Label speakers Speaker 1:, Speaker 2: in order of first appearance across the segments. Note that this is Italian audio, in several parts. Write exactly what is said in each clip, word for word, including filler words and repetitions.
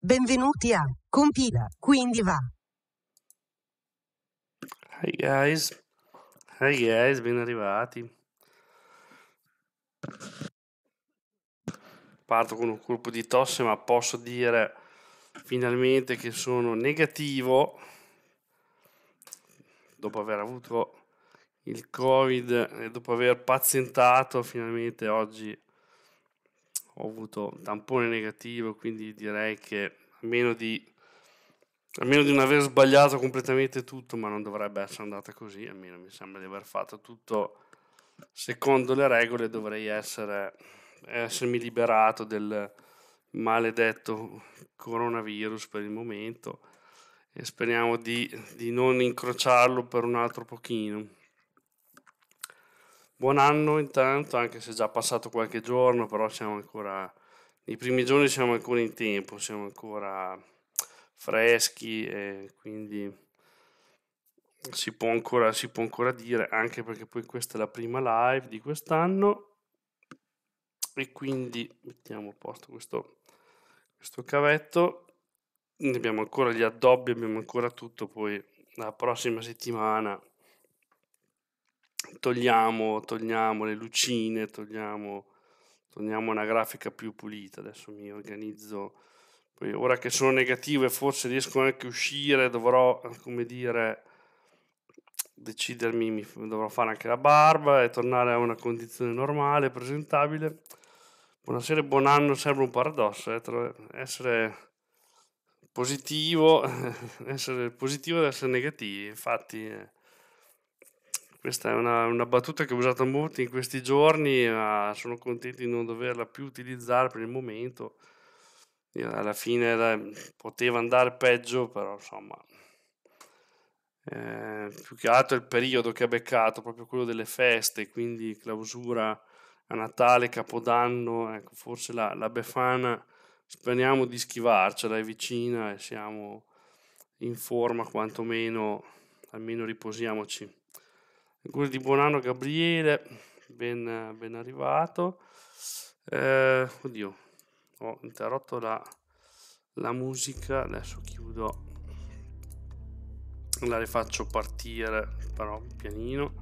Speaker 1: Benvenuti a Compila, quindi va.
Speaker 2: Hi guys, hi guys, ben arrivati. Parto con un colpo di tosse, ma posso dire finalmente che sono negativo dopo aver avuto il Covid e dopo aver pazientato. Finalmente oggi ho avuto tampone negativo, quindi direi che a meno di a meno di non aver sbagliato completamente tutto, ma non dovrebbe essere andata così, almeno mi sembra di aver fatto tutto secondo le regole, dovrei essere essermi liberato del maledetto coronavirus per il momento e speriamo di, di non incrociarlo per un altro pochino. Buon anno intanto, anche se è già passato qualche giorno, però siamo ancora nei primi giorni, siamo ancora in tempo, siamo ancora freschi e quindi si può ancora, si può ancora dire, anche perché poi questa è la prima live di quest'anno e quindi mettiamo a posto questo, questo cavetto. Abbiamo ancora gli addobbi, abbiamo ancora tutto, poi la prossima settimana togliamo, togliamo le lucine, togliamo, togliamo una grafica più pulita. Adesso mi organizzo, poi ora che sono negativo e forse riesco anche a uscire, dovrò, come dire, decidermi, mi dovrò fare anche la barba e tornare a una condizione normale, presentabile. Buonasera e buon anno, sembra un paradosso, eh, essere positivo, essere positivo ed essere negativi. Infatti, eh, questa è una, una battuta che ho usato molto in questi giorni, ma sono contento di non doverla più utilizzare per il momento. Alla fine dai, poteva andare peggio, però insomma, eh, più che altro il periodo che ha beccato, proprio quello delle feste, quindi clausura a Natale, Capodanno, ecco, forse la, la Befana speriamo di schivarcela, è vicina e siamo in forma quantomeno, almeno riposiamoci. Auguri di buon anno Gabriele, ben, ben arrivato. Eh, oddio, ho interrotto la, la musica, adesso chiudo, la rifaccio partire però pianino.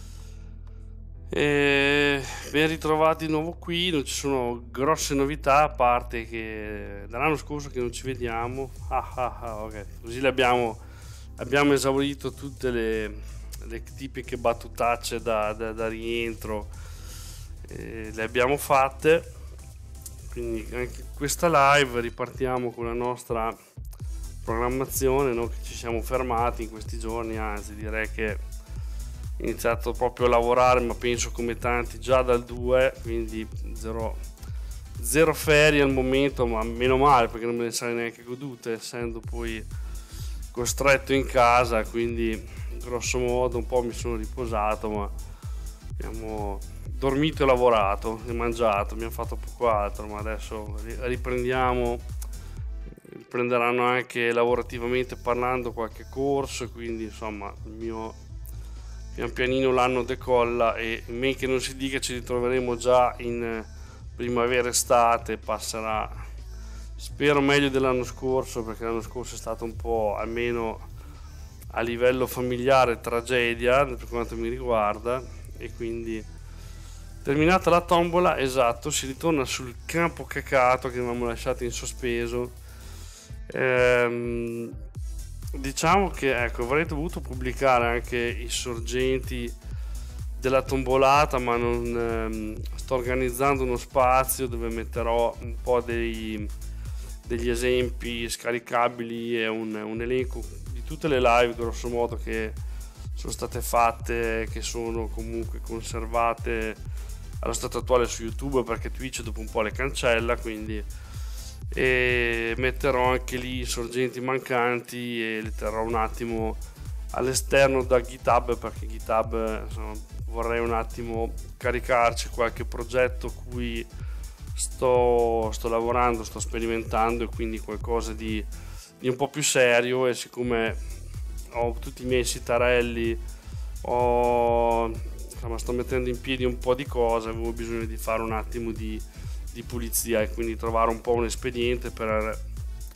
Speaker 2: E ben ritrovati di nuovo qui, non ci sono grosse novità a parte che dall'anno scorso che non ci vediamo. Ah, ah, ah, ok, così le abbiamo, abbiamo esaurito tutte le, le tipiche battutacce da, da, da rientro, eh, le abbiamo fatte, quindi anche questa live ripartiamo con la nostra programmazione, no? Che ci siamo fermati in questi giorni, anzi direi che ho iniziato proprio a lavorare, ma penso come tanti già dal due, quindi zero, zero ferie al momento, ma meno male perché non me ne sarei neanche godute, essendo poi costretto in casa, quindi grosso modo un po' mi sono riposato, ma abbiamo dormito e lavorato e mangiato, abbiamo fatto poco altro, ma adesso riprendiamo, riprenderanno anche lavorativamente parlando qualche corso, quindi insomma il mio pian pianino l'anno decolla e men che non si dica ci ritroveremo già in primavera estate, passerà spero meglio dell'anno scorso, perché l'anno scorso è stato un po', almeno a livello familiare, tragedia per quanto mi riguarda, e quindi terminata la tombola, esatto, si ritorna sul campo cacato che avevamo lasciato in sospeso. ehm, Diciamo che ecco, avrei dovuto pubblicare anche i sorgenti della tombolata, ma non ehm, sto organizzando uno spazio dove metterò un po' dei, degli esempi scaricabili e un, un elenco di tutte le live grosso modo che sono state fatte, che sono comunque conservate allo stato attuale su YouTube, perché Twitch dopo un po' le cancella, quindi e metterò anche lì i sorgenti mancanti e li terrò un attimo all'esterno da GitHub, perché GitHub insomma, vorrei un attimo caricarci qualche progetto cui sto, sto lavorando, sto sperimentando, e quindi qualcosa di, di un po' più serio, e siccome ho tutti i miei sitarelli, ho, insomma, sto mettendo in piedi un po' di cose, avevo bisogno di fare un attimo di di pulizia e quindi trovare un po' un espediente per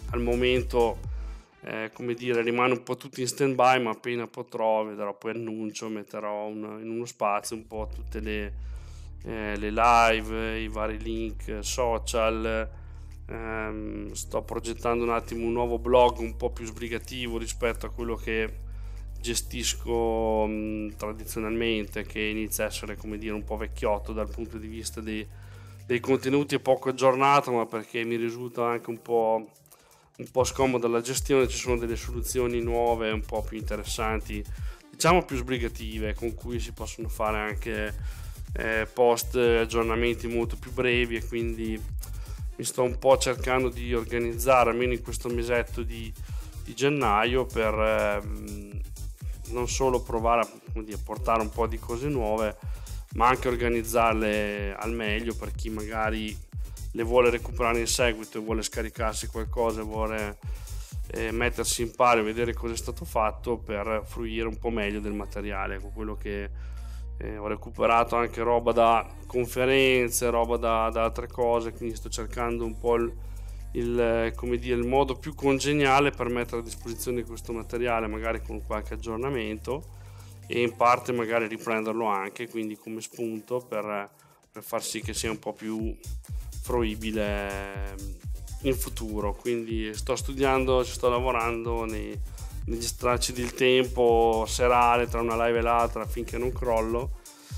Speaker 2: al momento eh, come dire, rimane un po' tutto in stand by, ma appena potrò vedrò, poi annuncio, metterò un, in uno spazio un po' tutte le, eh, le live, i vari link social. ehm, sto progettando un attimo un nuovo blog un po' più sbrigativo rispetto a quello che gestisco mh, tradizionalmente, che inizia a essere, come dire, un po' vecchiotto dal punto di vista dei, dei contenuti e poco aggiornato, ma perché mi risulta anche un po', un po' scomoda la gestione. Ci sono delle soluzioni nuove un po' più interessanti, diciamo più sbrigative, con cui si possono fare anche eh, post aggiornamenti molto più brevi, e quindi mi sto un po' cercando di organizzare almeno in questo mesetto di, di gennaio per ehm, non solo provare a, come dire, portare un po' di cose nuove, ma anche organizzarle al meglio per chi magari le vuole recuperare in seguito e vuole scaricarsi qualcosa, vuole eh, mettersi in pari, vedere cosa è stato fatto per fruire un po' meglio del materiale. Con quello che eh, ho recuperato anche roba da conferenze, roba da, da altre cose, quindi sto cercando un po' il Il, come dire, il modo più congeniale per mettere a disposizione questo materiale, magari con qualche aggiornamento, e in parte magari riprenderlo anche, quindi come spunto per, per far sì che sia un po' più fruibile in futuro. Quindi sto studiando, ci sto lavorando nei, negli stracci del tempo serale tra una live e l'altra finché non crollo.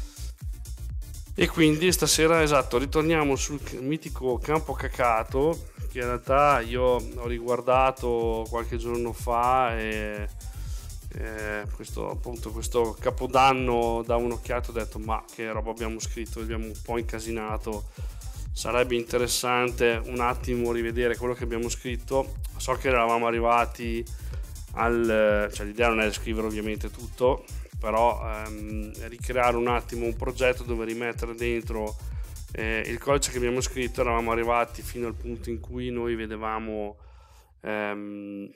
Speaker 2: E quindi stasera, esatto, ritorniamo sul mitico Campo Cacato, che in realtà io ho riguardato qualche giorno fa, e eh, questo, appunto, questo capodanno da un'occhiata ho detto: ma che roba abbiamo scritto, abbiamo un po' incasinato, sarebbe interessante un attimo rivedere quello che abbiamo scritto. So che eravamo arrivati al, cioè l'idea non è scrivere ovviamente tutto, però ehm, ricreare un attimo un progetto dove rimettere dentro eh, il codice che abbiamo scritto. Eravamo arrivati fino al punto in cui noi vedevamo ehm,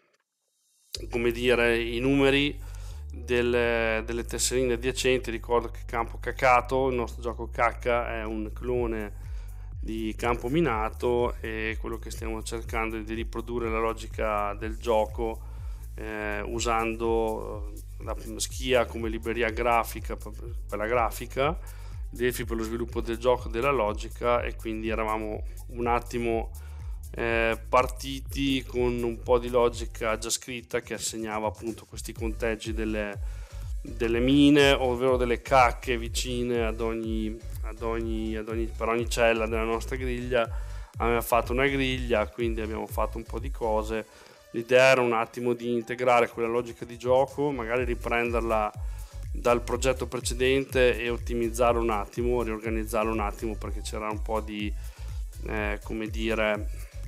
Speaker 2: come dire, i numeri delle, delle tesserine adiacenti. Ricordo che Campo Cacato, il nostro gioco cacca, è un clone di Campo Minato, e quello che stiamo cercando è di riprodurre la logica del gioco eh, usando la Schia come libreria grafica per la grafica, Delphi per lo sviluppo del gioco e della logica. E quindi eravamo un attimo eh, partiti con un po' di logica già scritta che assegnava appunto questi conteggi delle, delle mine, ovvero delle cacche vicine ad ogni, ad ogni, ad ogni per ogni cella della nostra griglia. Abbiamo fatto una griglia, quindi abbiamo fatto un po' di cose. L'idea era un attimo di integrare quella logica di gioco, magari riprenderla dal progetto precedente e ottimizzare un attimo, riorganizzarlo un attimo, perché c'era un po' di eh, come dire,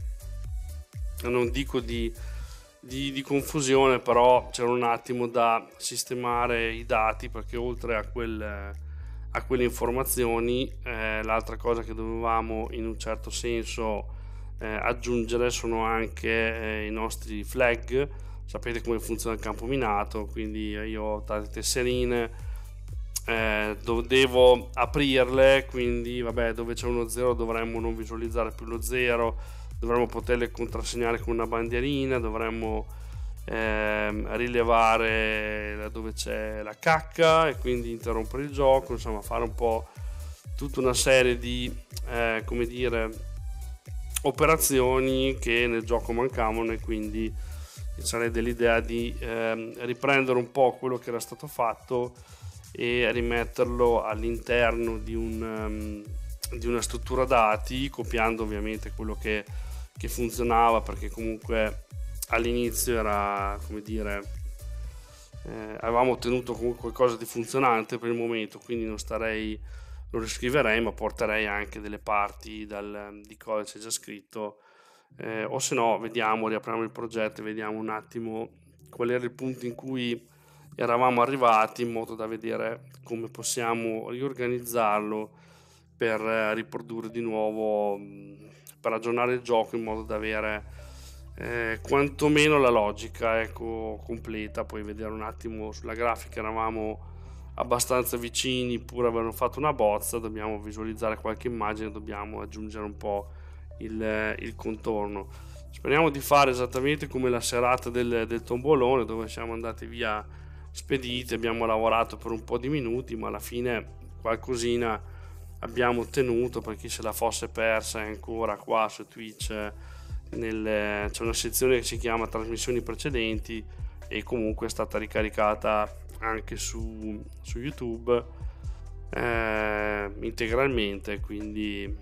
Speaker 2: non dico di, di, di confusione, però c'era un attimo da sistemare i dati, perché oltre a, quel, a quelle informazioni eh, l'altra cosa che dovevamo in un certo senso eh, aggiungere sono anche eh, i nostri flag. Sapete come funziona il campo minato, quindi io ho tante tesserine, eh, dove devo aprirle, quindi vabbè, dove c'è uno zero dovremmo non visualizzare più lo zero, dovremmo poterle contrassegnare con una bandierina, dovremmo ehm, rilevare dove c'è la cacca e quindi interrompere il gioco, insomma fare un po' tutta una serie di eh, come dire, operazioni che nel gioco mancavano, e quindi sarei dell'idea di ehm, riprendere un po' quello che era stato fatto e rimetterlo all'interno di, un, um, di una struttura dati, copiando ovviamente quello che, che funzionava, perché comunque all'inizio era, come dire, eh, avevamo ottenuto comunque qualcosa di funzionante per il momento, quindi non starei, lo riscriverei, ma porterei anche delle parti dal, di codice già scritto. Eh, o se no vediamo, riapriamo il progetto e vediamo un attimo qual era il punto in cui eravamo arrivati, in modo da vedere come possiamo riorganizzarlo per eh, riprodurre di nuovo, per aggiornare il gioco in modo da avere eh, quantomeno la logica, ecco, completa. Poi vedere un attimo sulla grafica, eravamo abbastanza vicini pur avendo fatto una bozza, dobbiamo visualizzare qualche immagine, dobbiamo aggiungere un po' Il, il contorno. speriamo di fare esattamente come la serata del, del tombolone, dove siamo andati via spediti, abbiamo lavorato per un po' di minuti, ma alla fine qualcosina abbiamo ottenuto. Per chi se la fosse persa, è ancora qua su Twitch, nel, c'è una sezione che si chiama trasmissioni precedenti, e comunque è stata ricaricata anche su, su YouTube eh, integralmente, quindi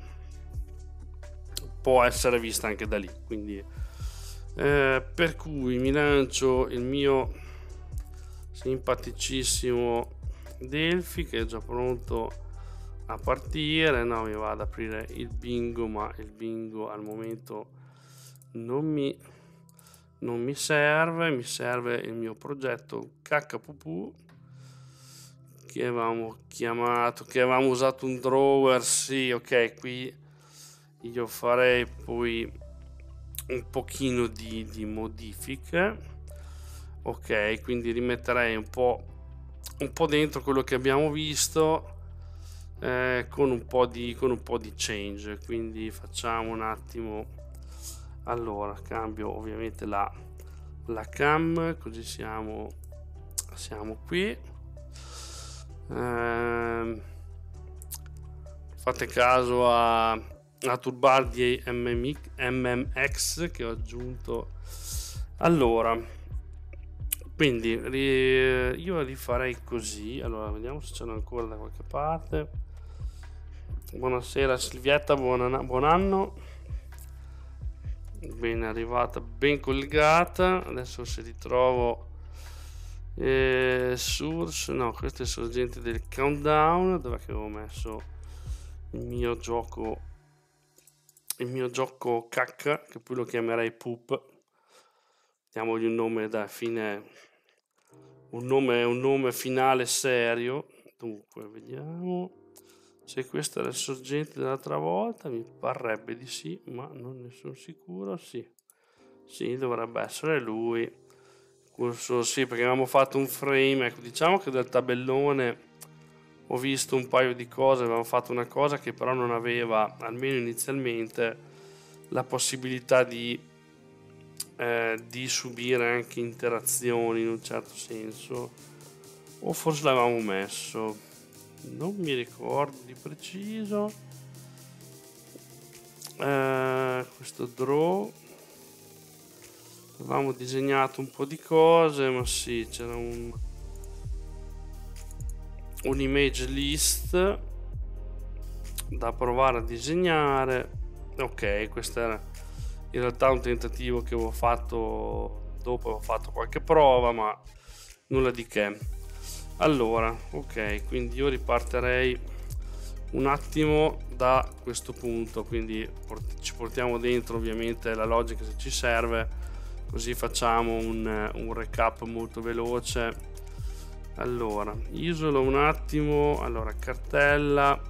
Speaker 2: può essere vista anche da lì. Quindi eh, per cui mi lancio il mio simpaticissimo Delphi, che è già pronto a partire. No, mi va ad aprire il bingo, ma il bingo al momento non mi, non mi serve. Mi serve il mio progetto Caccapupu, che avevamo chiamato, che avevamo usato un drawer. Sì, ok, qui io farei poi un pochino di, di modifiche. Ok, quindi rimetterei un po' un po' dentro quello che abbiamo visto, eh, con un po' di con un po' di change. Quindi facciamo un attimo, allora cambio ovviamente la, la cam, così siamo siamo qui. Eh, fate caso a, a toolbar di M M X che ho aggiunto. Allora, quindi io rifarei così. Allora, vediamo se ce n'è ancora da qualche parte. Buonasera Silvietta, buon, buon anno, ben arrivata, ben collegata. Adesso se ritrovo eh, source, no, questo è il sorgente del countdown. Dove che avevo messo il mio gioco, il mio gioco cacca, che poi lo chiamerei poop. Diamogli un nome da fine, un nome, un nome finale serio. Dunque, vediamo se questo era il sorgente dell'altra volta. Mi parrebbe di sì, ma non ne sono sicuro. Sì, sì, dovrebbe essere lui. Corso, sì, perché avevamo fatto un frame. Ecco, diciamo che del tabellone ho visto un paio di cose. Avevamo fatto una cosa che però non aveva, almeno inizialmente, la possibilità di Eh, di subire anche interazioni in un certo senso, o forse l'avevamo messo, non mi ricordo di preciso. Eh, questo draw avevamo disegnato un po' di cose, ma sì, c'era un un image list da provare a disegnare. Ok, questo era in realtà un tentativo che avevo fatto dopo, avevo fatto qualche prova, ma nulla di che. Allora, ok, quindi io ripartirei un attimo da questo punto, quindi port- ci portiamo dentro ovviamente la logica se ci serve, così facciamo un, un recap molto veloce. Allora, isolo un attimo. Allora, cartella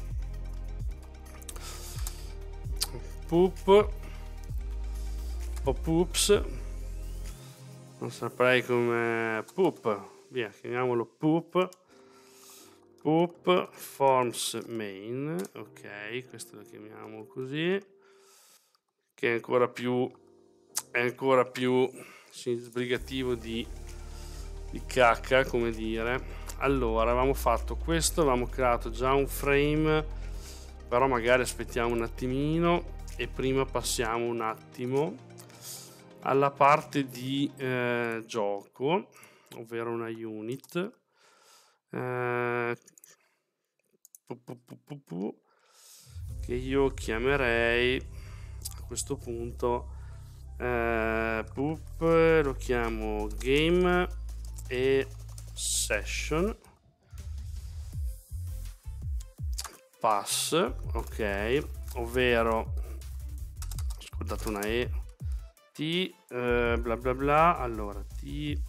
Speaker 2: poop o poops, non saprei come, poop, via, chiamiamolo poop. Poop forms main, ok, questo lo chiamiamo così, che è ancora più è ancora più sì, sbrigativo di, di cacca, come dire. Allora, avevamo fatto questo, avevamo creato già un frame, però magari aspettiamo un attimino e prima passiamo un attimo alla parte di eh, gioco, ovvero una unit. Eh, pu, pu, pu, pu, pu, che io chiamerei a questo punto eh, poop, lo chiamo game e session pass, ok, ovvero scordate una e t eh, bla bla bla. Allora t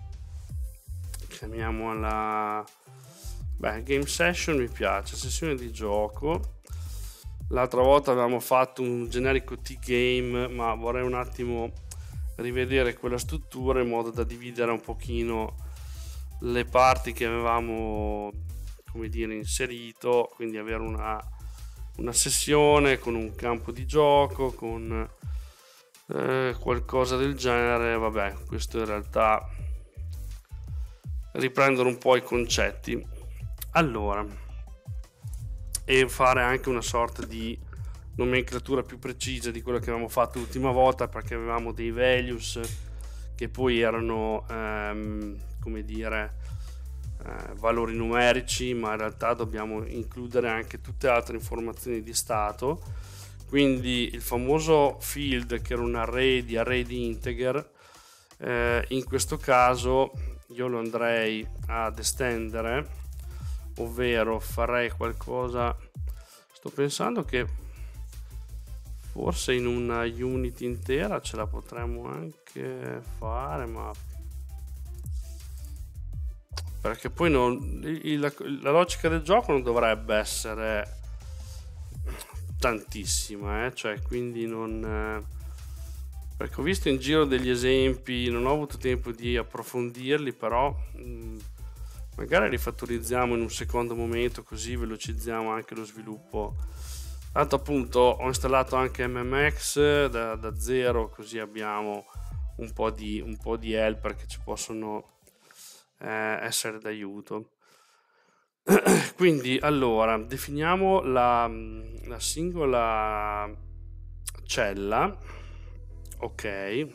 Speaker 2: chiamiamola, beh, game session mi piace, sessione di gioco. L'altra volta avevamo fatto un generico T-game, ma vorrei un attimo rivedere quella struttura in modo da dividere un pochino le parti che avevamo, come dire, inserito, quindi avere una, una sessione con un campo di gioco, con eh, qualcosa del genere. Vabbè, questo in realtà riprendono un po' i concetti, allora, e fare anche una sorta di nomenclatura più precisa di quello che avevamo fatto l'ultima volta, perché avevamo dei values che poi erano ehm, come dire eh, valori numerici, ma in realtà dobbiamo includere anche tutte altre informazioni di stato. Quindi il famoso field, che era un array di array di integer, eh, in questo caso io lo andrei ad estendere, ovvero farei qualcosa, sto pensando che forse in una unit intera ce la potremmo anche fare, ma perché poi non, la, la logica del gioco non dovrebbe essere tantissima, eh? Cioè, quindi non eh, perché ho visto in giro degli esempi, non ho avuto tempo di approfondirli, però mh, magari li fattorizziamo in un secondo momento, così velocizziamo anche lo sviluppo. Tanto appunto ho installato anche M M X da, da zero, così abbiamo un po' di, un po' di helper che ci possono eh, essere d'aiuto. Quindi allora definiamo la, la singola cella, ok,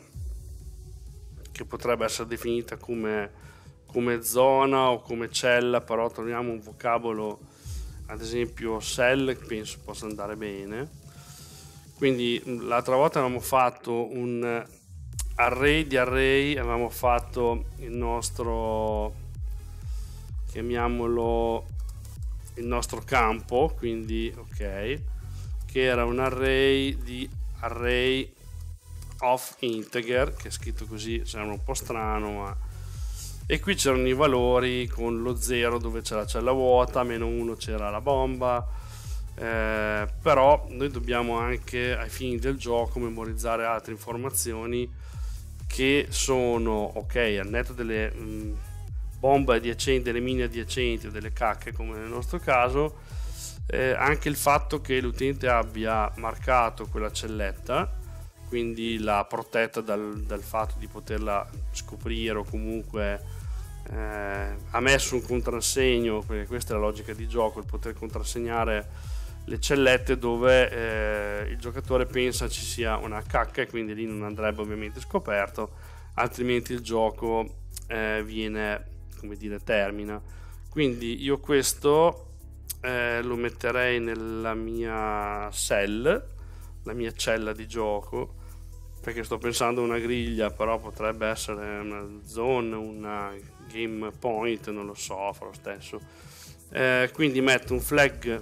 Speaker 2: che potrebbe essere definita come, come zona o come cella, però troviamo un vocabolo, ad esempio cell, che penso possa andare bene. Quindi l'altra volta avevamo fatto un array di array, avevamo fatto il nostro, chiamiamolo il nostro campo, quindi ok, che era un array di array of integer, che è scritto così sembra un po' strano, ma e qui c'erano i valori con lo zero dove c'è la cella vuota, meno uno c'era la bomba, eh, però noi dobbiamo anche ai fini del gioco memorizzare altre informazioni che sono, ok, al netto delle mh, bombe adiacenti, delle mine adiacenti o delle cacche come nel nostro caso, eh, anche il fatto che l'utente abbia marcato quella celletta, quindi l'ha protetta dal, dal fatto di poterla scoprire, o comunque eh, ha messo un contrassegno, perché questa è la logica di gioco, il poter contrassegnare le cellette dove eh, il giocatore pensa ci sia una cacca, e quindi lì non andrebbe ovviamente scoperto, altrimenti il gioco eh, viene, come dire, termina. Quindi io questo eh, lo metterei nella mia cell, la mia cella di gioco, perché sto pensando a una griglia, però potrebbe essere una zone, una game point, non lo so, fa lo stesso. Eh, quindi metto un flag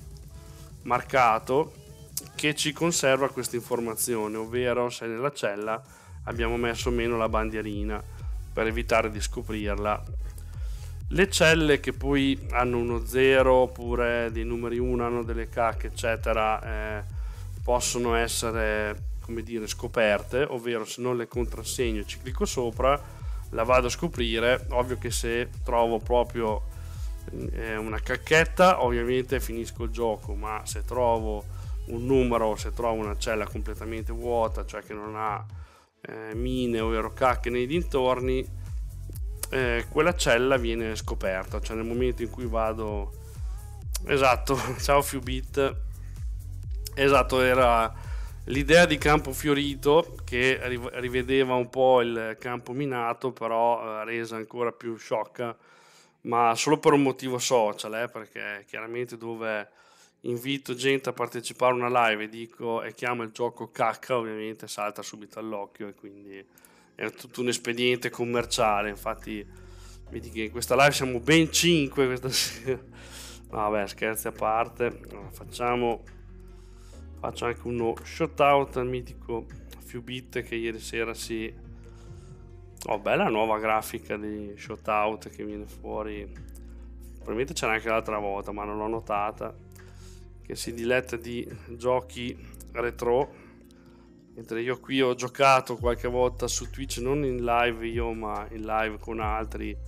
Speaker 2: marcato che ci conserva questa informazione, ovvero se nella cella abbiamo messo o meno la bandierina, per evitare di scoprirla. Le celle che poi hanno uno zero oppure dei numeri uno, hanno delle cacche eccetera, eh, possono essere, come dire, scoperte, ovvero se non le contrassegno ci clicco sopra, la vado a scoprire. Ovvio che se trovo proprio eh, una cacchetta ovviamente finisco il gioco, ma se trovo un numero, se trovo una cella completamente vuota, cioè che non ha eh, mine ovvero cacche nei dintorni, eh, quella cella viene scoperta, cioè nel momento in cui vado, esatto, ciao Fubit, esatto, era l'idea di campo fiorito che rivedeva un po' il campo minato, però eh, resa ancora più sciocca, ma solo per un motivo social, eh, perché chiaramente dove invito gente a partecipare a una live e dico e chiamo il gioco cacca, ovviamente salta subito all'occhio, e quindi è tutto un espediente commerciale. Infatti vedi che in questa live siamo ben cinque questa sera. No, vabbè, scherzi a parte, facciamo faccio anche uno shout out al mitico Fubit, che ieri sera si oh, bella nuova grafica di shout out che viene fuori, probabilmente c'era anche l'altra volta ma non l'ho notata, che si diletta di giochi retro, mentre io qui ho giocato qualche volta su Twitch, non in live io ma in live con altri,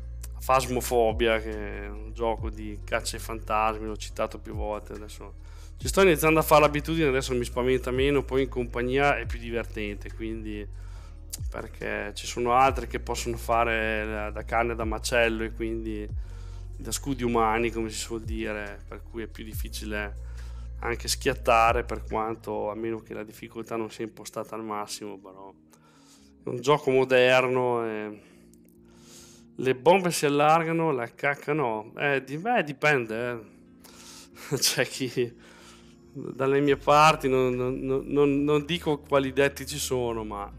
Speaker 2: Phasmophobia, che è un gioco di caccia ai fantasmi, l'ho citato più volte, adesso ci sto iniziando a fare l'abitudine, adesso mi spaventa meno, poi in compagnia è più divertente, quindi perché ci sono altri che possono fare da carne da macello e quindi da scudi umani, come si suol dire, per cui è più difficile anche schiattare, per quanto, a meno che la difficoltà non sia impostata al massimo, però è un gioco moderno e le bombe si allargano, la cacca no, eh, di, beh, dipende, eh. C'è chi dalle mie parti, non, non, non, non dico quali detti ci sono, ma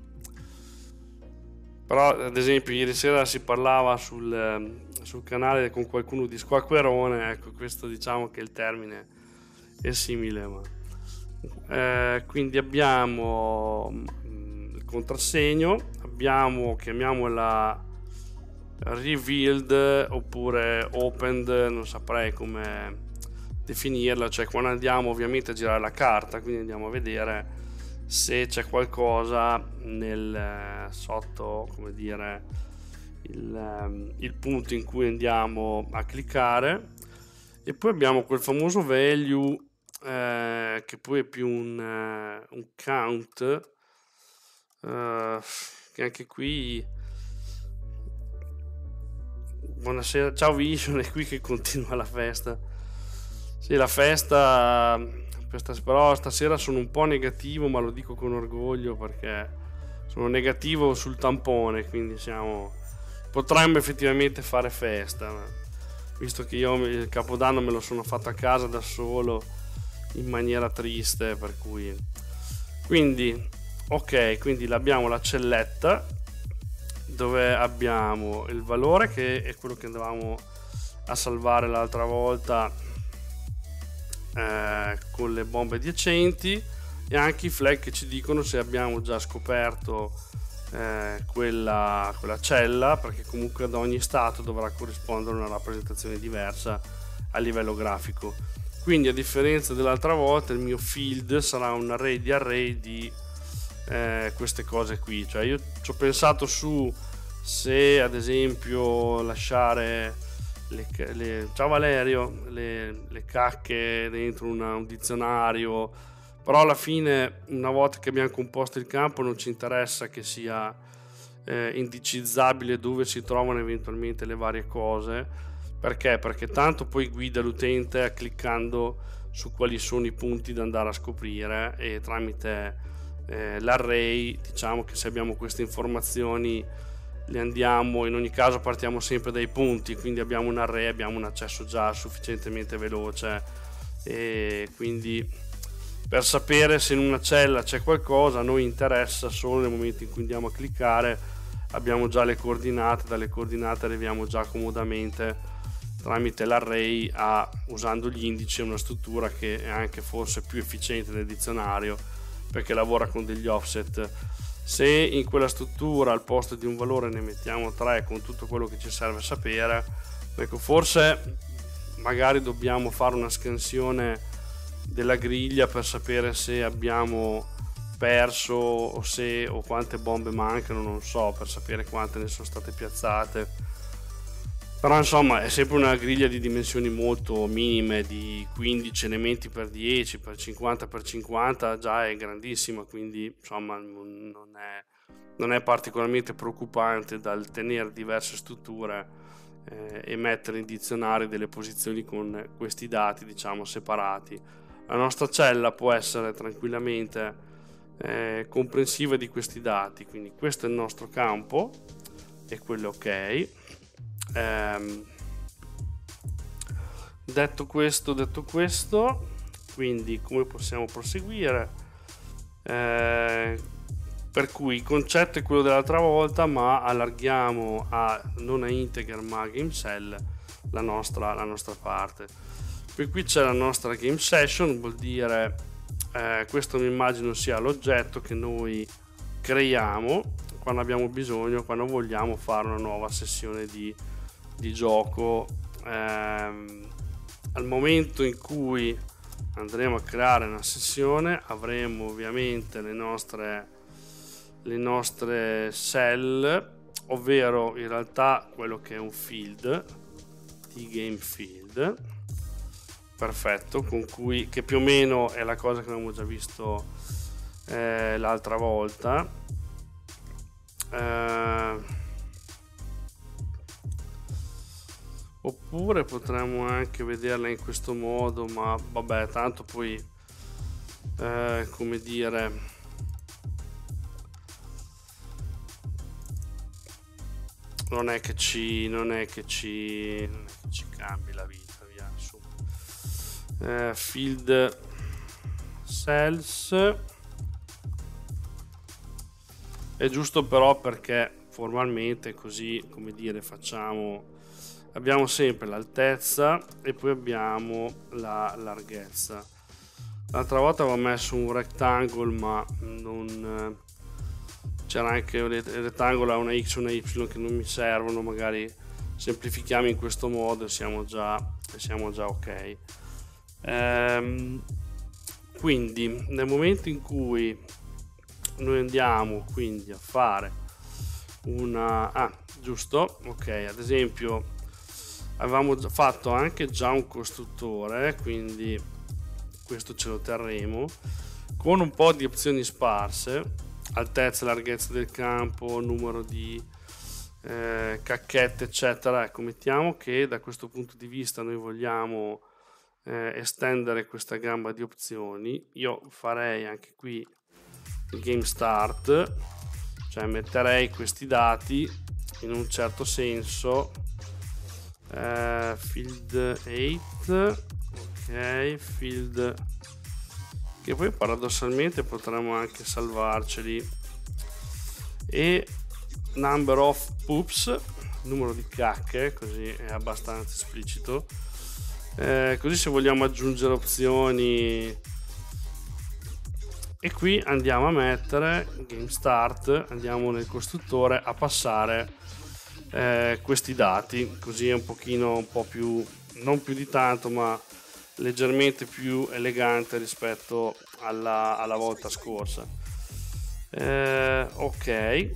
Speaker 2: però ad esempio ieri sera si parlava sul, sul canale con qualcuno di Squacquerone, ecco, questo diciamo che il termine è simile, ma eh, quindi abbiamo mh, il contrassegno, abbiamo, chiamiamola revealed oppure opened, non saprei come definirla, cioè quando andiamo ovviamente a girare la carta, quindi andiamo a vedere se c'è qualcosa nel sotto, come dire, il, il punto in cui andiamo a cliccare, e poi abbiamo quel famoso value eh, che poi è più un, uh, un count uh, che anche qui, buonasera, ciao Vision, è qui che continua la festa. Sì, la festa, questa, però stasera sono un po' negativo, ma lo dico con orgoglio perché sono negativo sul tampone, quindi siamo, potremmo effettivamente fare festa, visto che io il Capodanno me lo sono fatto a casa da solo in maniera triste, per cui quindi ok, quindi abbiamo la celletta dove abbiamo il valore che è quello che andavamo a salvare l'altra volta eh, con le bombe adiacenti, e anche i flag che ci dicono se abbiamo già scoperto eh, quella, quella cella, perché comunque ad ogni stato dovrà corrispondere una rappresentazione diversa a livello grafico. Quindi a differenza dell'altra volta il mio field sarà un array di array di eh, queste cose qui, cioè io ci ho pensato su se ad esempio lasciare le, le, ciao Valerio, le, le cacche dentro una, un dizionario, però alla fine una volta che abbiamo composto il campo non ci interessa che sia eh, indicizzabile dove si trovano eventualmente le varie cose. Perché? Perché tanto poi guida l'utente cliccando su quali sono i punti da andare a scoprire, e tramite eh, l'array diciamo che se abbiamo queste informazioni le andiamo, in ogni caso partiamo sempre dai punti, quindi abbiamo un array, abbiamo un accesso già sufficientemente veloce, e quindi per sapere se in una cella c'è qualcosa a noi interessa solo nel momento in cui andiamo a cliccare, abbiamo già le coordinate, dalle coordinate arriviamo già comodamente tramite l'array a, usando gli indici, una struttura che è anche forse più efficiente del dizionario perché lavora con degli offset. Se in quella struttura al posto di un valore ne mettiamo tre con tutto quello che ci serve a sapere, ecco, forse magari dobbiamo fare una scansione della griglia per sapere se abbiamo perso o se o quante bombe mancano, non so, per sapere quante ne sono state piazzate. Però insomma è sempre una griglia di dimensioni molto minime, di quindici elementi per dieci per cinquanta per cinquanta, già è grandissima, quindi insomma non è, non è particolarmente preoccupante dal tenere diverse strutture eh, e mettere in dizionario delle posizioni con questi dati diciamo separati. La nostra cella può essere tranquillamente eh, comprensiva di questi dati, quindi questo è il nostro campo e quello è ok. Um, detto questo detto questo quindi come possiamo proseguire? Eh, per cui il concetto è quello dell'altra volta, ma allarghiamo a non a integer ma a game cell la nostra, la nostra parte. Poi qui c'è la nostra game session, vuol dire eh, questo mi immagino sia l'oggetto che noi creiamo quando abbiamo bisogno, quando vogliamo fare una nuova sessione di di gioco. Ehm, al momento in cui andremo a creare una sessione avremo ovviamente le nostre le nostre cell, ovvero in realtà quello che è un field di game field, perfetto, con cui, che più o meno è la cosa che abbiamo già visto eh, l'altra volta. eh, oppure potremmo anche vederla in questo modo, ma vabbè, tanto poi eh, come dire, non è che ci non è che ci non è che ci cambi la vita, via su. eh, field cells è giusto, però, perché formalmente così, come dire, facciamo, abbiamo sempre l'altezza e poi abbiamo la larghezza. L'altra volta avevo messo un rectangle, ma non c'era anche il rettangolo a una x e una y che non mi servono, magari semplifichiamo in questo modo e siamo già, siamo già ok. Ehm, quindi nel momento in cui noi andiamo quindi a fare una ah giusto, ok, ad esempio avevamo già fatto anche già un costruttore, quindi questo ce lo terremo con un po' di opzioni sparse: altezza, larghezza del campo, numero di eh, cacchette, eccetera. Ecco, mettiamo che da questo punto di vista noi vogliamo eh, estendere questa gamma di opzioni. Io farei anche qui il game start, cioè metterei questi dati in un certo senso. eh, field otto, ok, field, che poi paradossalmente potremmo anche salvarceli, e number of poops, numero di cacche, così è abbastanza esplicito. Eh, così se vogliamo aggiungere opzioni, e qui andiamo a mettere game start, andiamo nel costruttore a passare eh, questi dati, così è un pochino un po' più, non più di tanto, ma leggermente più elegante rispetto alla, alla volta scorsa. Eh, ok,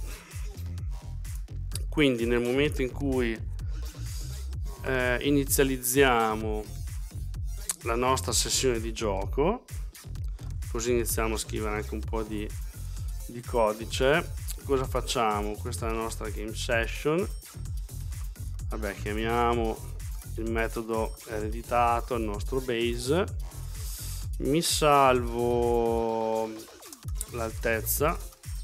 Speaker 2: quindi nel momento in cui eh, inizializziamo la nostra sessione di gioco, così iniziamo a scrivere anche un po' di, di codice. Cosa facciamo? Questa è la nostra game session. Vabbè, chiamiamo il metodo ereditato al nostro base, mi salvo l'altezza,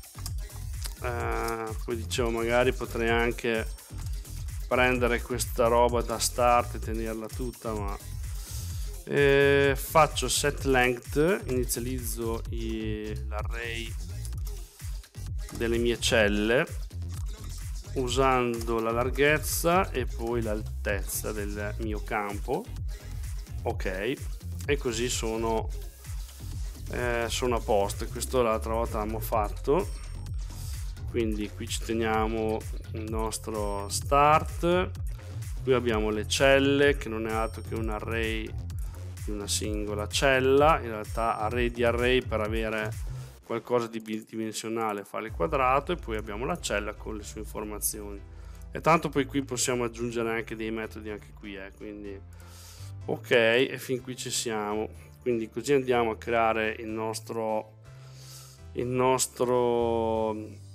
Speaker 2: eh, poi dicevo magari potrei anche prendere questa roba da start e tenerla tutta, ma eh, faccio set length, inizializzo l'array delle mie celle usando la larghezza e poi l'altezza del mio campo, ok, e così sono eh, sono a posto. Questo l'altra volta l'abbiamo fatto, quindi qui ci teniamo il nostro start, qui abbiamo le celle che non è altro che un array di una singola cella, in realtà array di array per avere qualcosa di bidimensionale fa il quadrato, e poi abbiamo la cella con le sue informazioni. E tanto poi qui possiamo aggiungere anche dei metodi anche qui, eh, quindi ok, e fin qui ci siamo. Quindi così andiamo a creare il nostro il nostro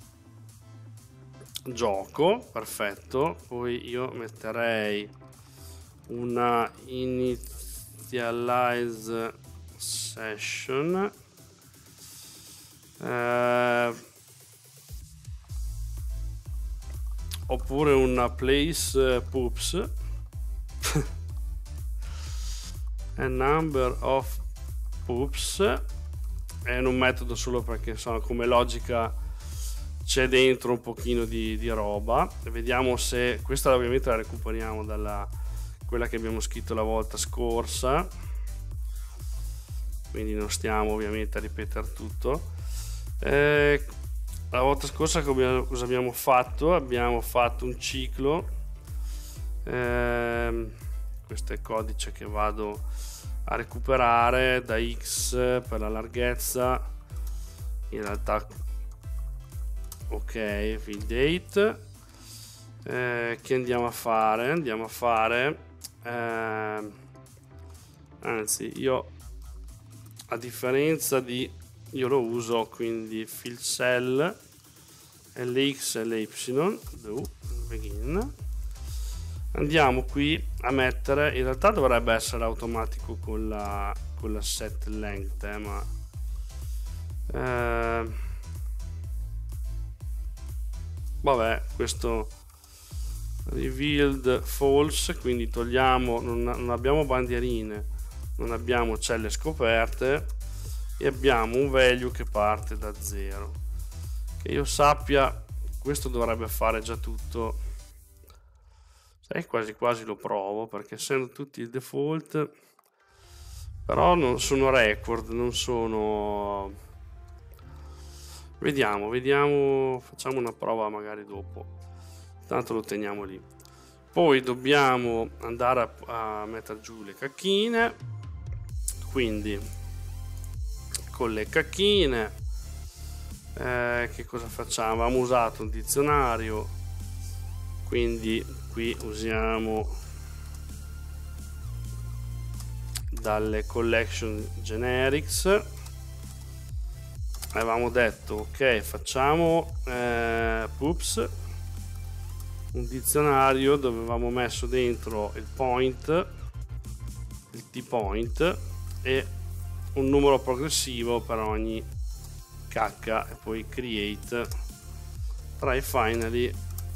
Speaker 2: gioco, perfetto. Poi io metterei una initialize session, Eh, oppure una place poops a number of poops. È un metodo solo perché insomma, come logica c'è dentro un pochino di, di roba. Vediamo se questa ovviamente la recuperiamo dalla quella che abbiamo scritto la volta scorsa, quindi non stiamo ovviamente a ripetere tutto. Eh, la volta scorsa cosa abbiamo fatto? Abbiamo fatto un ciclo, eh, questo è il codice che vado a recuperare da x per la larghezza, in realtà ok, field date, eh, che andiamo a fare? Andiamo a fare eh, anzi io a differenza di io lo uso, quindi fill cell lx e ly do begin. Andiamo qui a mettere, in realtà dovrebbe essere automatico con la con la set length, eh, ma eh, vabbè, questo revealed false, quindi togliamo, non, non abbiamo bandierine, non abbiamo celle scoperte e abbiamo un value che parte da zero. Che io sappia, questo dovrebbe fare già tutto. Sai, quasi quasi lo provo, perché essendo tutti il default, però non sono record, non sono. Vediamo, vediamo, facciamo una prova magari dopo. Tanto lo teniamo lì. Poi dobbiamo andare a, a mettere giù le cacchine, quindi con le cacchine eh, che cosa facciamo? Abbiamo usato un dizionario, quindi qui usiamo dalle collection generics. Avevamo detto ok, facciamo eh, poops, un dizionario dove avevamo messo dentro il point, il t-point e un numero progressivo per ogni cacca, e poi create try finally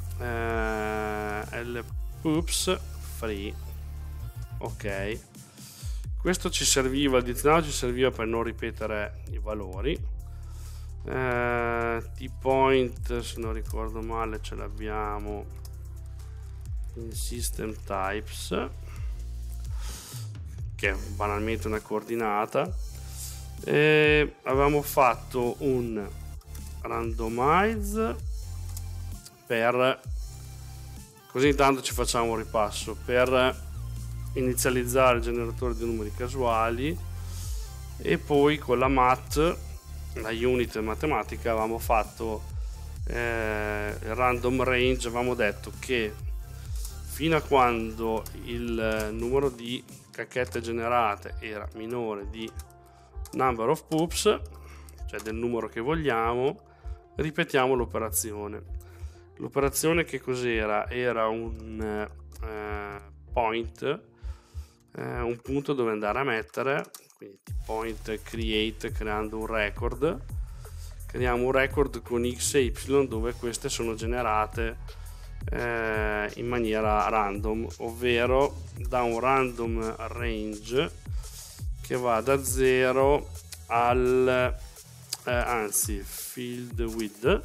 Speaker 2: eh, l poops free. Ok, questo ci serviva, il dizionario ci serviva per non ripetere i valori. eh, t-point, se non ricordo male, ce l'abbiamo in system types, che è banalmente una coordinata, e avevamo fatto un randomize per, così intanto ci facciamo un ripasso, per inizializzare il generatore di numeri casuali, e poi con la mat, la unit matematica, avevamo fatto eh, il random range. Avevamo detto che fino a quando il numero di cacchette generate era minore di number of poops, cioè del numero che vogliamo, ripetiamo l'operazione. L'operazione che cos'era? Era un eh, point, eh, un punto dove andare a mettere, quindi point create, creando un record. Creiamo un record con x e y dove queste sono generate eh, in maniera random, ovvero da un random range che va da zero al eh, anzi filled with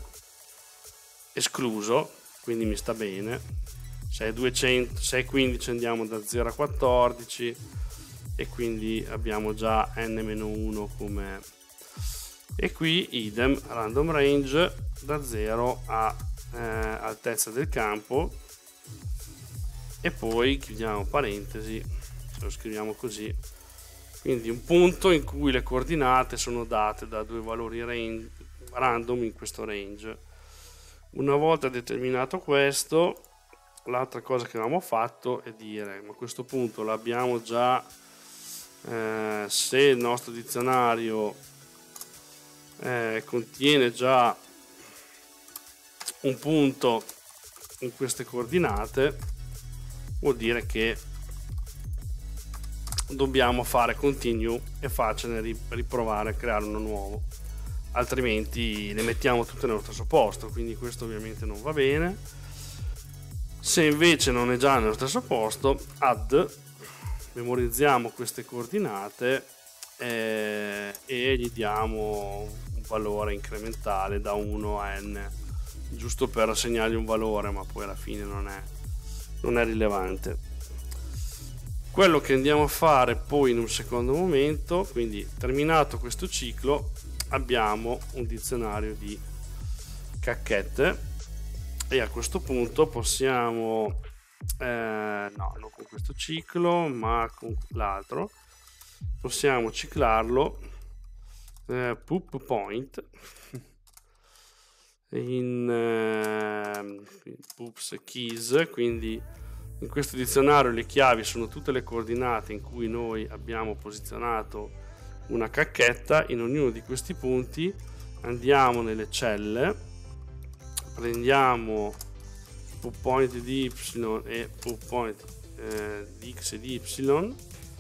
Speaker 2: escluso, quindi mi sta bene. Se è duecento, se è quindici andiamo da zero a quattordici, e quindi abbiamo già n meno uno come, e qui idem random range da zero a eh, altezza del campo, e poi chiudiamo parentesi, lo scriviamo così, quindi un punto in cui le coordinate sono date da due valori range, random in questo range. Una volta determinato questo, l'altra cosa che avevamo fatto è dire, ma a questo punto l'abbiamo già, eh, se il nostro dizionario eh, contiene già un punto in queste coordinate, vuol dire che dobbiamo fare continue e farcene riprovare a creare uno nuovo, altrimenti le mettiamo tutte nello stesso posto, quindi questo ovviamente non va bene. Se invece non è già nello stesso posto, add, memorizziamo queste coordinate eh, e gli diamo un valore incrementale da uno a n, giusto per assegnargli un valore, ma poi alla fine non è, non è rilevante. Quello che andiamo a fare poi in un secondo momento, quindi terminato questo ciclo, abbiamo un dizionario di cacchette, e a questo punto possiamo eh, no, non con questo ciclo ma con l'altro, possiamo ciclarlo eh, poop point in eh, poops keys, quindi In questo dizionario le chiavi sono tutte le coordinate in cui noi abbiamo posizionato una cacchetta. In ognuno di questi punti andiamo nelle celle, prendiamo poo point di y e poo point eh, di x e di y,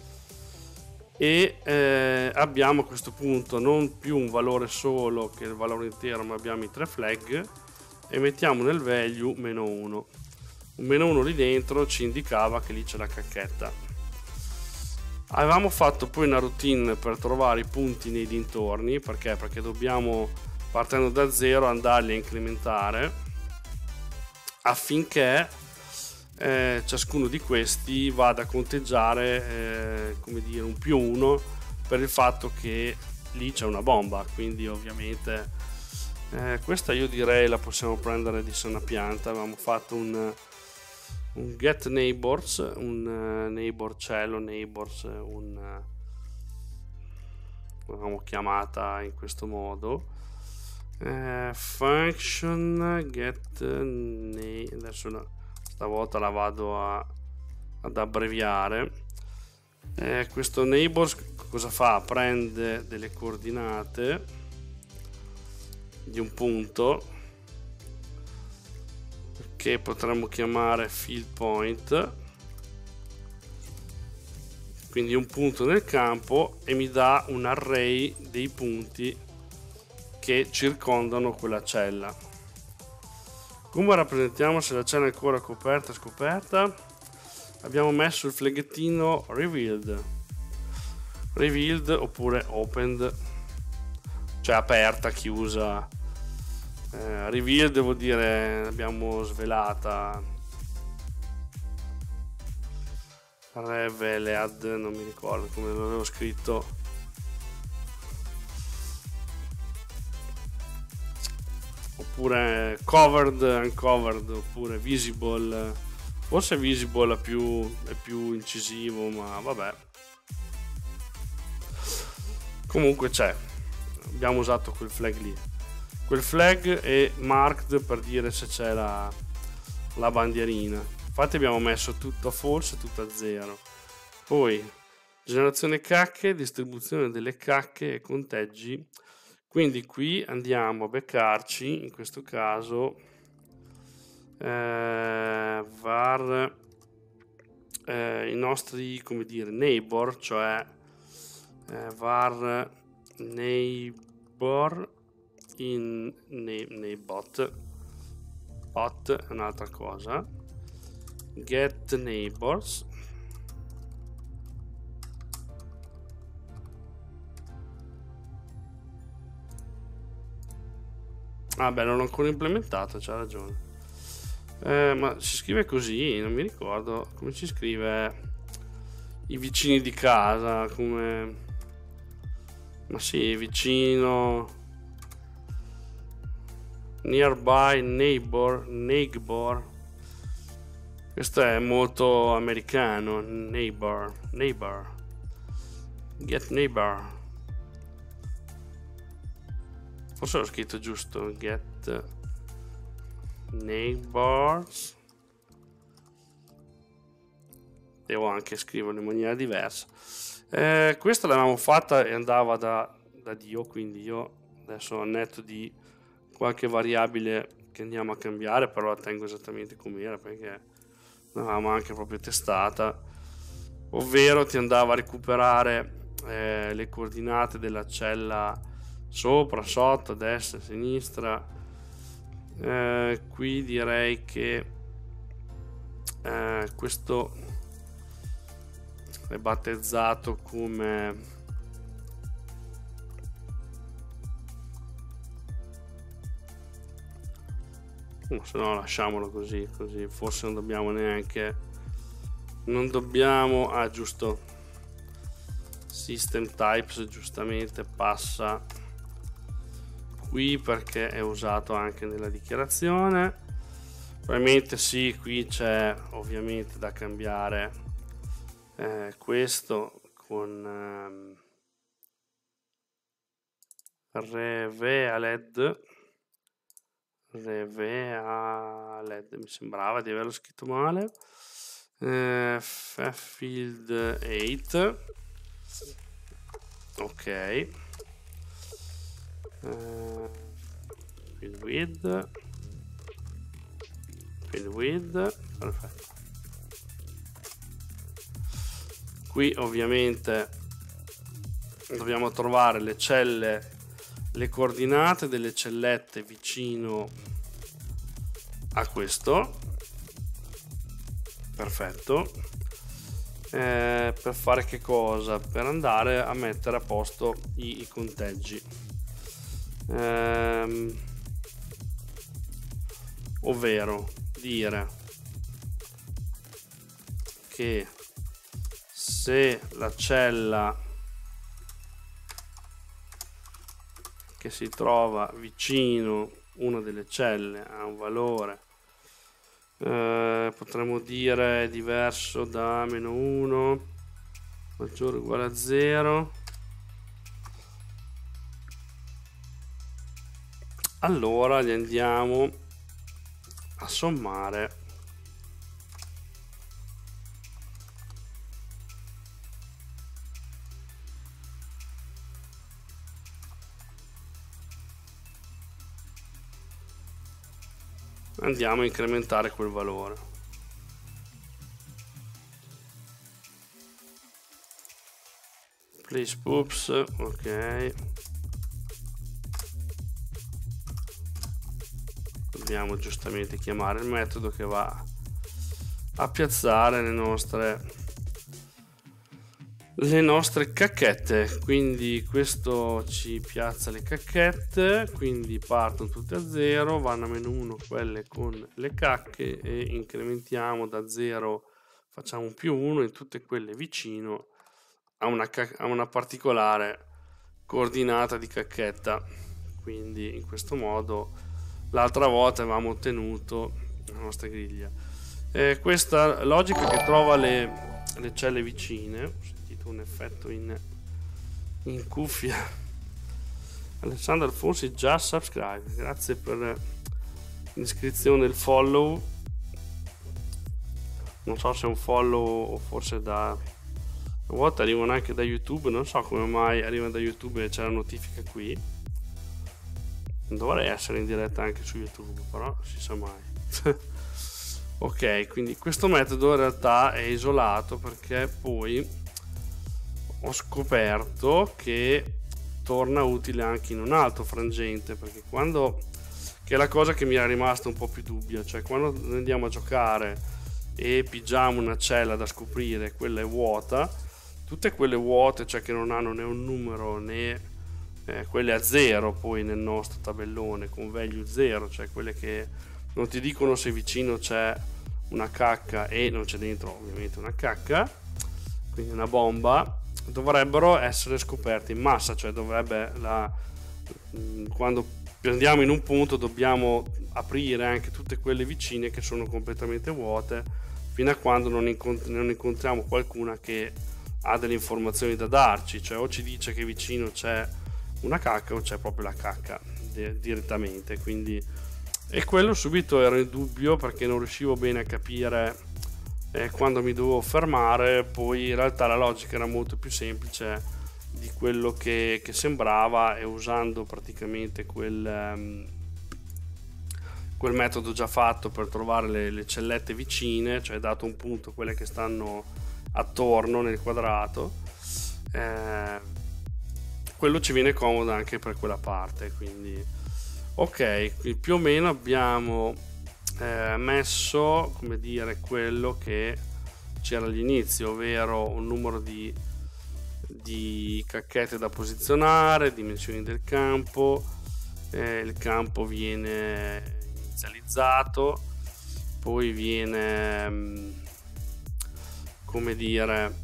Speaker 2: e eh, abbiamo a questo punto non più un valore solo che è il valore intero, ma abbiamo i tre flag, e mettiamo nel value meno uno. Un meno uno lì dentro ci indicava che lì c'è la cacchetta. Avevamo fatto poi una routine per trovare i punti nei dintorni, perché perché dobbiamo, partendo da zero, andarli a incrementare affinché eh, ciascuno di questi vada a conteggiare eh, come dire un più uno, per il fatto che lì c'è una bomba. Quindi ovviamente eh, questa io direi la possiamo prendere di sana pianta. Avevamo fatto un un get neighbors, un uh, neighbor cielo neighbors, un uh, l'avevamo chiamata in questo modo, uh, function get ne- adesso la, stavolta la vado a, ad abbreviare. Uh, questo neighbors cosa fa? Prende delle coordinate di un punto che potremmo chiamare field point, quindi un punto nel campo, e mi dà un array dei punti che circondano quella cella. Come rappresentiamo se la cella è ancora coperta o scoperta? Abbiamo messo il flaggettino revealed revealed oppure opened, cioè aperta, chiusa. Eh, reveal devo dire l'abbiamo svelata, revealed non mi ricordo come l'avevo scritto, oppure covered, uncovered, oppure visible. Forse visible è più, è più incisivo, ma vabbè, comunque c'è, abbiamo usato quel flag lì. Quel flag è marked per dire se c'è la, la bandierina. Infatti abbiamo messo tutto a false e tutto a zero. Poi generazione cacche, distribuzione delle cacche e conteggi. Quindi qui andiamo a beccarci, in questo caso eh, var eh, i nostri, come dire, neighbor, cioè eh, var neighbor in nei, nei bot bot è un'altra cosa, get neighbors, ah beh, non l'ho ancora implementato, c'ha ragione, eh, ma si scrive così, non mi ricordo come si scrive i vicini di casa, come, ma sì, vicino, nearby, neighbor, neighbor, questo è molto americano, neighbor, neighbor, get neighbor, forse l'ho scritto giusto, get neighbors, devo anche scriverlo in maniera diversa. Eh, questa l'avevamo fatta e andava da, da Dio, quindi io adesso al netto di qualche variabile che andiamo a cambiare, però la tengo esattamente come era, perché l'avevamo anche proprio testata, ovvero ti andava a recuperare eh, le coordinate della cella sopra, sotto, a destra, a sinistra. Eh, qui direi che eh, questo è battezzato come no, se no lasciamolo così, così forse non dobbiamo neanche, non dobbiamo, ah giusto, system types giustamente passa qui perché è usato anche nella dichiarazione. Probabilmente sì, qui c'è ovviamente da cambiare eh, questo con ehm, revealed revealed, mi sembrava di averlo scritto male, eh, field otto, ok, eh, field width, field width, perfetto. Qui ovviamente dobbiamo trovare le celle, le coordinate delle cellette vicino a questo, perfetto. Eh, per fare che cosa? Per andare a mettere a posto i, i conteggi, eh, ovvero dire che se la cella che si trova vicino una delle celle ha un valore, eh, potremmo dire diverso da meno uno, maggiore o uguale a zero, allora li andiamo a sommare andiamo a incrementare quel valore. Place poops, ok, dobbiamo giustamente chiamare il metodo che va a piazzare le nostre le nostre cacchette, quindi questo ci piazza le cacchette, quindi partono tutte a zero, vanno a meno uno quelle con le cacche e incrementiamo da zero, facciamo più uno in tutte quelle vicino a una, a una particolare coordinata di cacchetta. Quindi in questo modo l'altra volta avevamo ottenuto la nostra griglia. Eh, questa logica che trova le, le celle vicine, un effetto in, in cuffia. Alessandro Alfonsi già subscribe, grazie per l'iscrizione e il follow. Non so se è un follow o forse da a volte arrivano anche da YouTube, non so come mai arrivano da YouTube e c'è la notifica qui. Dovrei essere in diretta anche su YouTube, però si sa mai. Ok, quindi questo metodo in realtà è isolato perché poi ho scoperto che torna utile anche in un altro frangente, perché quando, che è la cosa che mi era rimasta un po' più dubbia, cioè quando andiamo a giocare e pigiamo una cella da scoprire, quella è vuota, tutte quelle vuote, cioè che non hanno né un numero né eh, quelle a zero poi nel nostro tabellone con value zero, cioè quelle che non ti dicono se vicino c'è una cacca e non c'è dentro ovviamente una cacca, quindi una bomba, dovrebbero essere scoperte in massa, cioè dovrebbe la, quando andiamo in un punto dobbiamo aprire anche tutte quelle vicine che sono completamente vuote fino a quando non, incont- non incontriamo qualcuna che ha delle informazioni da darci, cioè o ci dice che vicino c'è una cacca o c'è proprio la cacca de- direttamente, quindi e quello subito ero in dubbio perché non riuscivo bene a capire eh, quando mi dovevo fermare. Poi in realtà la logica era molto più semplice di quello che, che sembrava, e usando praticamente quel, um, quel metodo già fatto per trovare le, le cellette vicine, cioè dato un punto quelle che stanno attorno nel quadrato, eh, quello ci viene comodo anche per quella parte. Quindi ok, qui più o meno abbiamo eh, messo, come dire, quello che c'era all'inizio, ovvero un numero di, di cacchette da posizionare, dimensioni del campo, eh, il campo viene inizializzato, poi viene, come dire,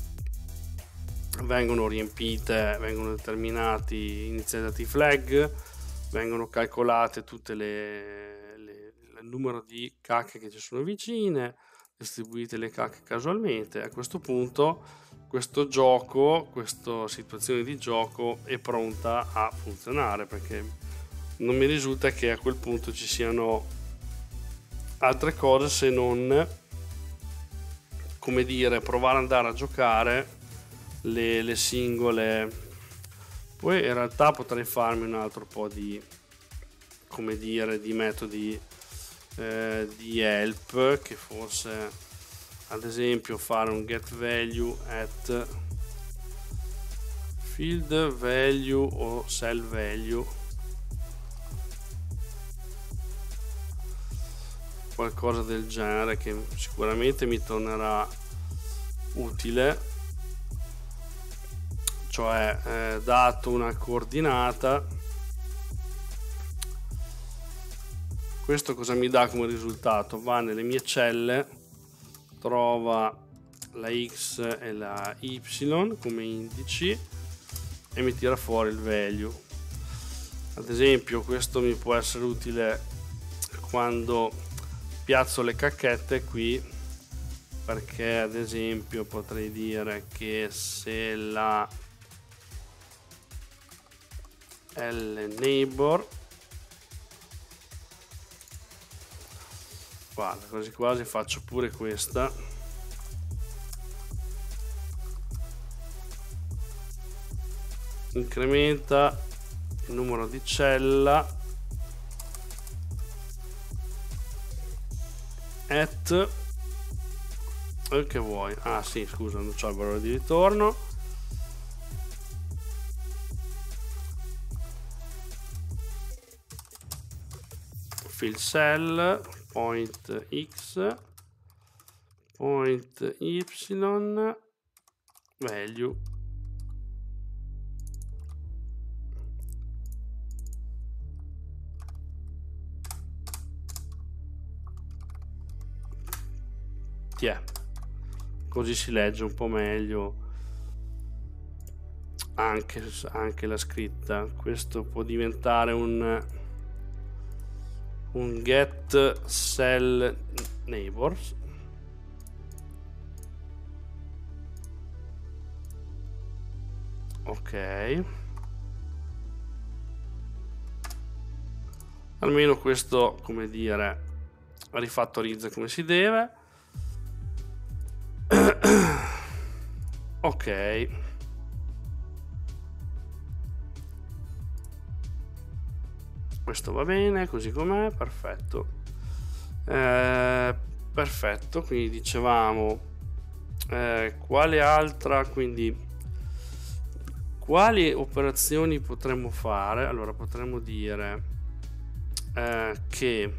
Speaker 2: vengono riempite, vengono determinati, inizializzati i flag, vengono calcolate tutte le, le il numero di cacche che ci sono vicine, distribuite le cacche casualmente. A questo punto questo gioco, questa situazione di gioco è pronta a funzionare, perché non mi risulta che a quel punto ci siano altre cose se non come dire, provare ad andare a giocare le, le singole. Poi in realtà potrei farmi un altro po' di, come dire, di metodi eh, di help, che forse, ad esempio, fare un get value at field value o cell value, qualcosa del genere, che sicuramente mi tornerà utile. Cioè eh, dato una coordinata, questo cosa mi dà come risultato? Va nelle mie celle, trova la x e la y come indici e mi tira fuori il value. Ad esempio questo mi può essere utile quando piazzo le cacchette qui, perché ad esempio potrei dire che se la L neighbor, guarda, quasi quasi faccio pure questa, incrementa il numero di cella at, e che vuoi? Ah sì, scusa, non c'ho il valore di ritorno. Fill cell point x point y value. Tiè, così si legge un po' meglio anche, anche la scritta. Questo può diventare un un get cell neighbors. Ok, almeno questo, come dire, rifattorizza come si deve. Ok, questo va bene così com'è, perfetto. Eh, perfetto, quindi dicevamo eh, quale altra, quindi quali operazioni potremmo fare? Allora potremmo dire eh, che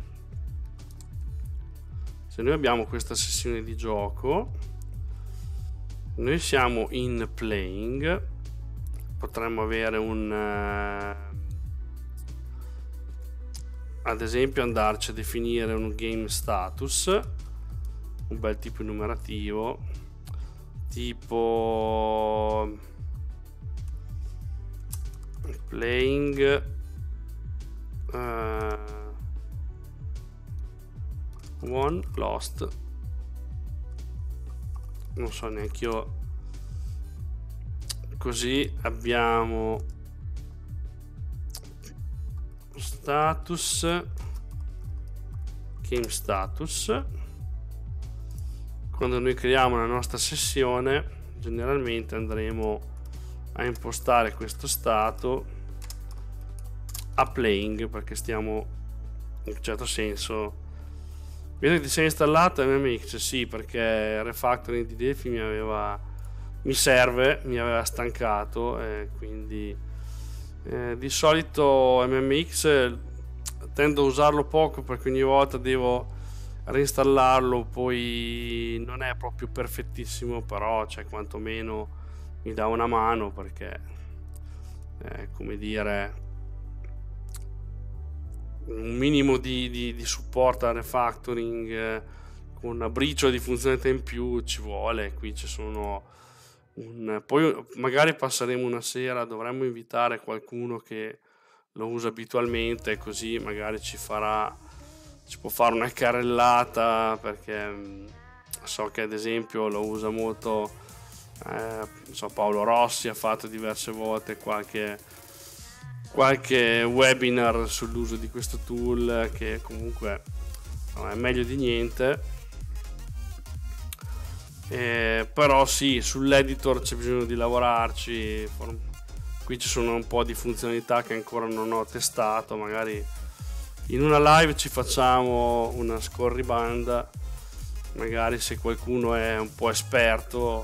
Speaker 2: se noi abbiamo questa sessione di gioco, noi siamo in playing, potremmo avere un uh, ad esempio andarci a definire un game status, un bel tipo enumerativo, tipo playing uh, one lost, non so neanche io. Così abbiamo status, game status. Quando noi creiamo la nostra sessione, generalmente andremo a impostare questo stato a playing, perché stiamo, in un certo senso, vedo che ti sei installato M M X, sì, perché il refactoring di Delphi mi aveva mi serve, mi aveva stancato, e quindi eh, di solito M M X tendo a usarlo poco, perché ogni volta devo reinstallarlo, poi non è proprio perfettissimo, però cioè quantomeno mi dà una mano, perché eh, come dire, un minimo di, di, di supporto al refactoring eh, con una briciola di funzionalità in più ci vuole. Qui ci sono un, poi magari passeremo una sera, dovremmo invitare qualcuno che lo usa abitualmente, così magari ci farà, ci può fare una carrellata, perché mh, so che ad esempio lo usa molto eh, so, Paolo Rossi ha fatto diverse volte qualche qualche webinar sull'uso di questo tool, che comunque no, è meglio di niente. eh, però sì, sull'editor c'è bisogno di lavorarci. Qui ci sono un po' di funzionalità che ancora non ho testato, magari in una live ci facciamo una scorribanda, magari se qualcuno è un po' esperto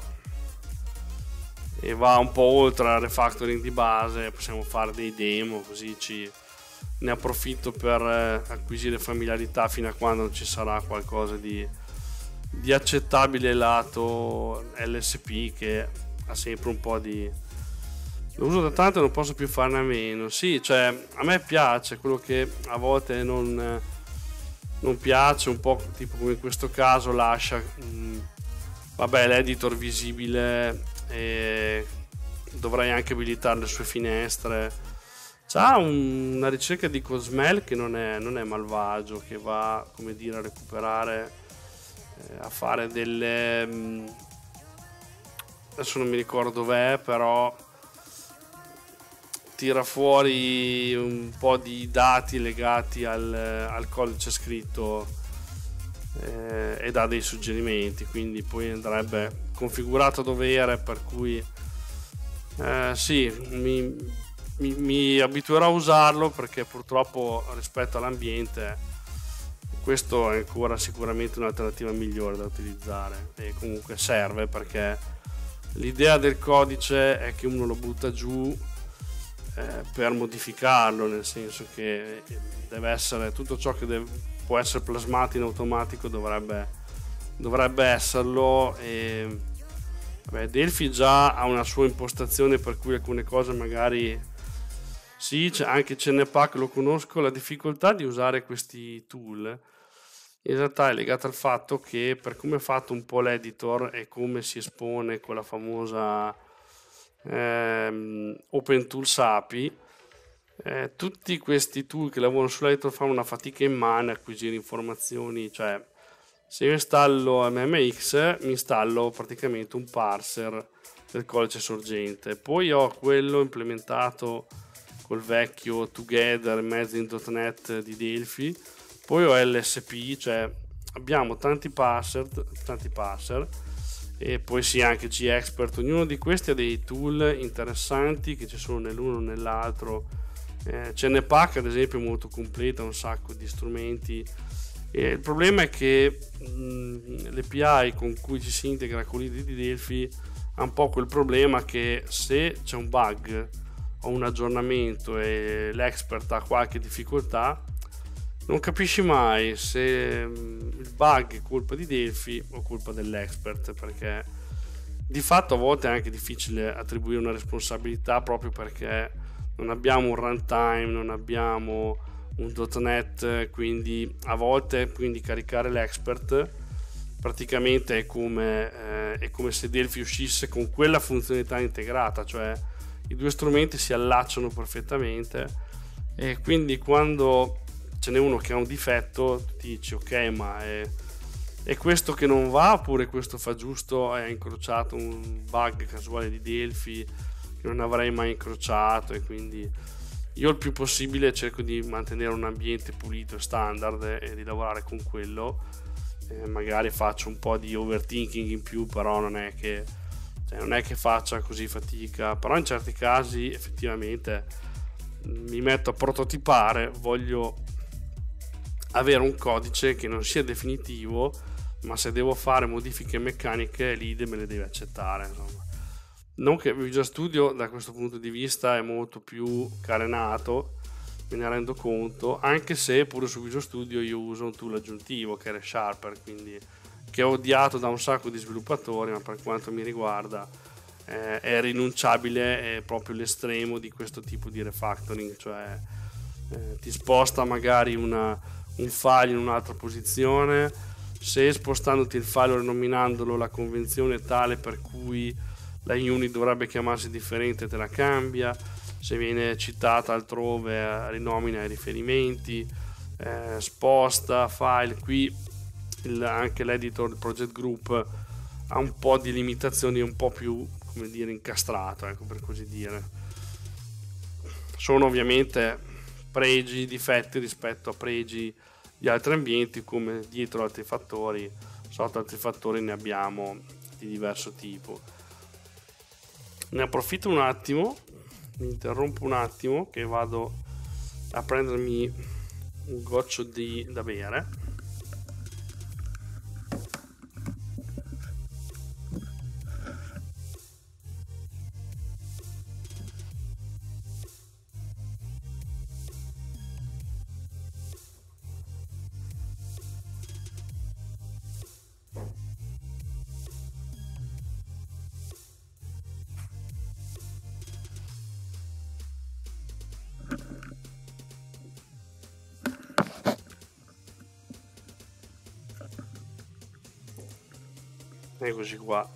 Speaker 2: e va un po' oltre al refactoring di base, possiamo fare dei demo, così ci ne approfitto per eh, acquisire familiarità fino a quando non ci sarà qualcosa di, di accettabile lato L S P, che ha sempre un po' di... Lo uso da tanto e non posso più farne a meno. Sì, cioè a me piace, quello che a volte non, non piace, un po' tipo come in questo caso lascia mh, vabbè, l'editor visibile, e dovrei anche abilitare le sue finestre. C'ha un, una ricerca di Cosmel che non è, non è malvagio, che va, come dire, a recuperare, eh, a fare delle mh, adesso non mi ricordo dov'è, però tira fuori un po' di dati legati al, al codice scritto, eh, e dà dei suggerimenti, quindi poi andrebbe configurato a dovere, per cui eh, sì, mi, mi, mi abituerò a usarlo, perché purtroppo rispetto all'ambiente questo è ancora sicuramente un'alternativa migliore da utilizzare, e comunque serve, perché l'idea del codice è che uno lo butta giù Eh, per modificarlo, nel senso che deve essere tutto ciò che deve, può essere plasmato in automatico dovrebbe, dovrebbe esserlo. E vabbè, Delphi già ha una sua impostazione per cui alcune cose magari sì, c'è anche C N P A C lo conosco. La difficoltà di usare questi tool in realtà è legata al fatto che, per come è fatto un po' l'editor e come si espone con la famosa Um, Open Tools A P I, eh, tutti questi tool che lavorano sull'editor fanno una fatica immane a acquisire informazioni. Cioè, se io installo M M X mi installo praticamente un parser del codice sorgente, poi ho quello implementato col vecchio Together in mezzo in .dot net di Delphi, poi ho L S P, cioè abbiamo tanti parser, tanti parser e poi sì, anche G-Expert. Ognuno di questi ha dei tool interessanti che ci sono nell'uno o nell'altro. eh, C N P A C ad esempio è molto completa, un sacco di strumenti, e il problema è che mh, l'A P I con cui ci si integra con l'I D E di Delphi ha un po' quel problema che se c'è un bug o un aggiornamento e l'expert ha qualche difficoltà, non capisci mai se il bug è colpa di Delphi o colpa dell'expert, perché di fatto a volte è anche difficile attribuire una responsabilità, proprio perché non abbiamo un runtime, non abbiamo un .dot net, quindi a volte quindi caricare l'expert praticamente è come, eh, è come se Delphi uscisse con quella funzionalità integrata, cioè i due strumenti si allacciano perfettamente, e quindi quando ce n'è uno che ha un difetto ti dici ok, ma è, è questo che non va, oppure questo fa giusto, è incrociato un bug casuale di Delphi che non avrei mai incrociato. E quindi io il più possibile cerco di mantenere un ambiente pulito e standard e di lavorare con quello. Eh, magari faccio un po' di overthinking in più, però non è che cioè non è che faccia così fatica, però in certi casi effettivamente mi metto a prototipare, voglio avere un codice che non sia definitivo, ma se devo fare modifiche meccaniche l'I D E me le deve accettare, insomma. Non che Visual Studio da questo punto di vista è molto più carenato, me ne rendo conto, anche se pure su Visual Studio io uso un tool aggiuntivo che è ReSharper, quindi che è odiato da un sacco di sviluppatori, ma per quanto mi riguarda eh, è rinunciabile, è proprio l'estremo di questo tipo di refactoring, cioè eh, ti sposta magari una un file in un'altra posizione, se spostandoti il file o rinominandolo la convenzione è tale per cui la unit dovrebbe chiamarsi differente, te la cambia, se viene citata altrove rinomina i riferimenti, eh, sposta file. Qui il, anche l'editor del project group ha un po' di limitazioni, un po' più, come dire, incastrato, ecco, per così dire. Sono ovviamente pregi, difetti rispetto a pregi di altri ambienti, come dietro altri fattori, sotto altri fattori ne abbiamo di diverso tipo. Ne approfitto un attimo, mi interrompo un attimo che vado a prendermi un goccio di da bere. Eccoci qua.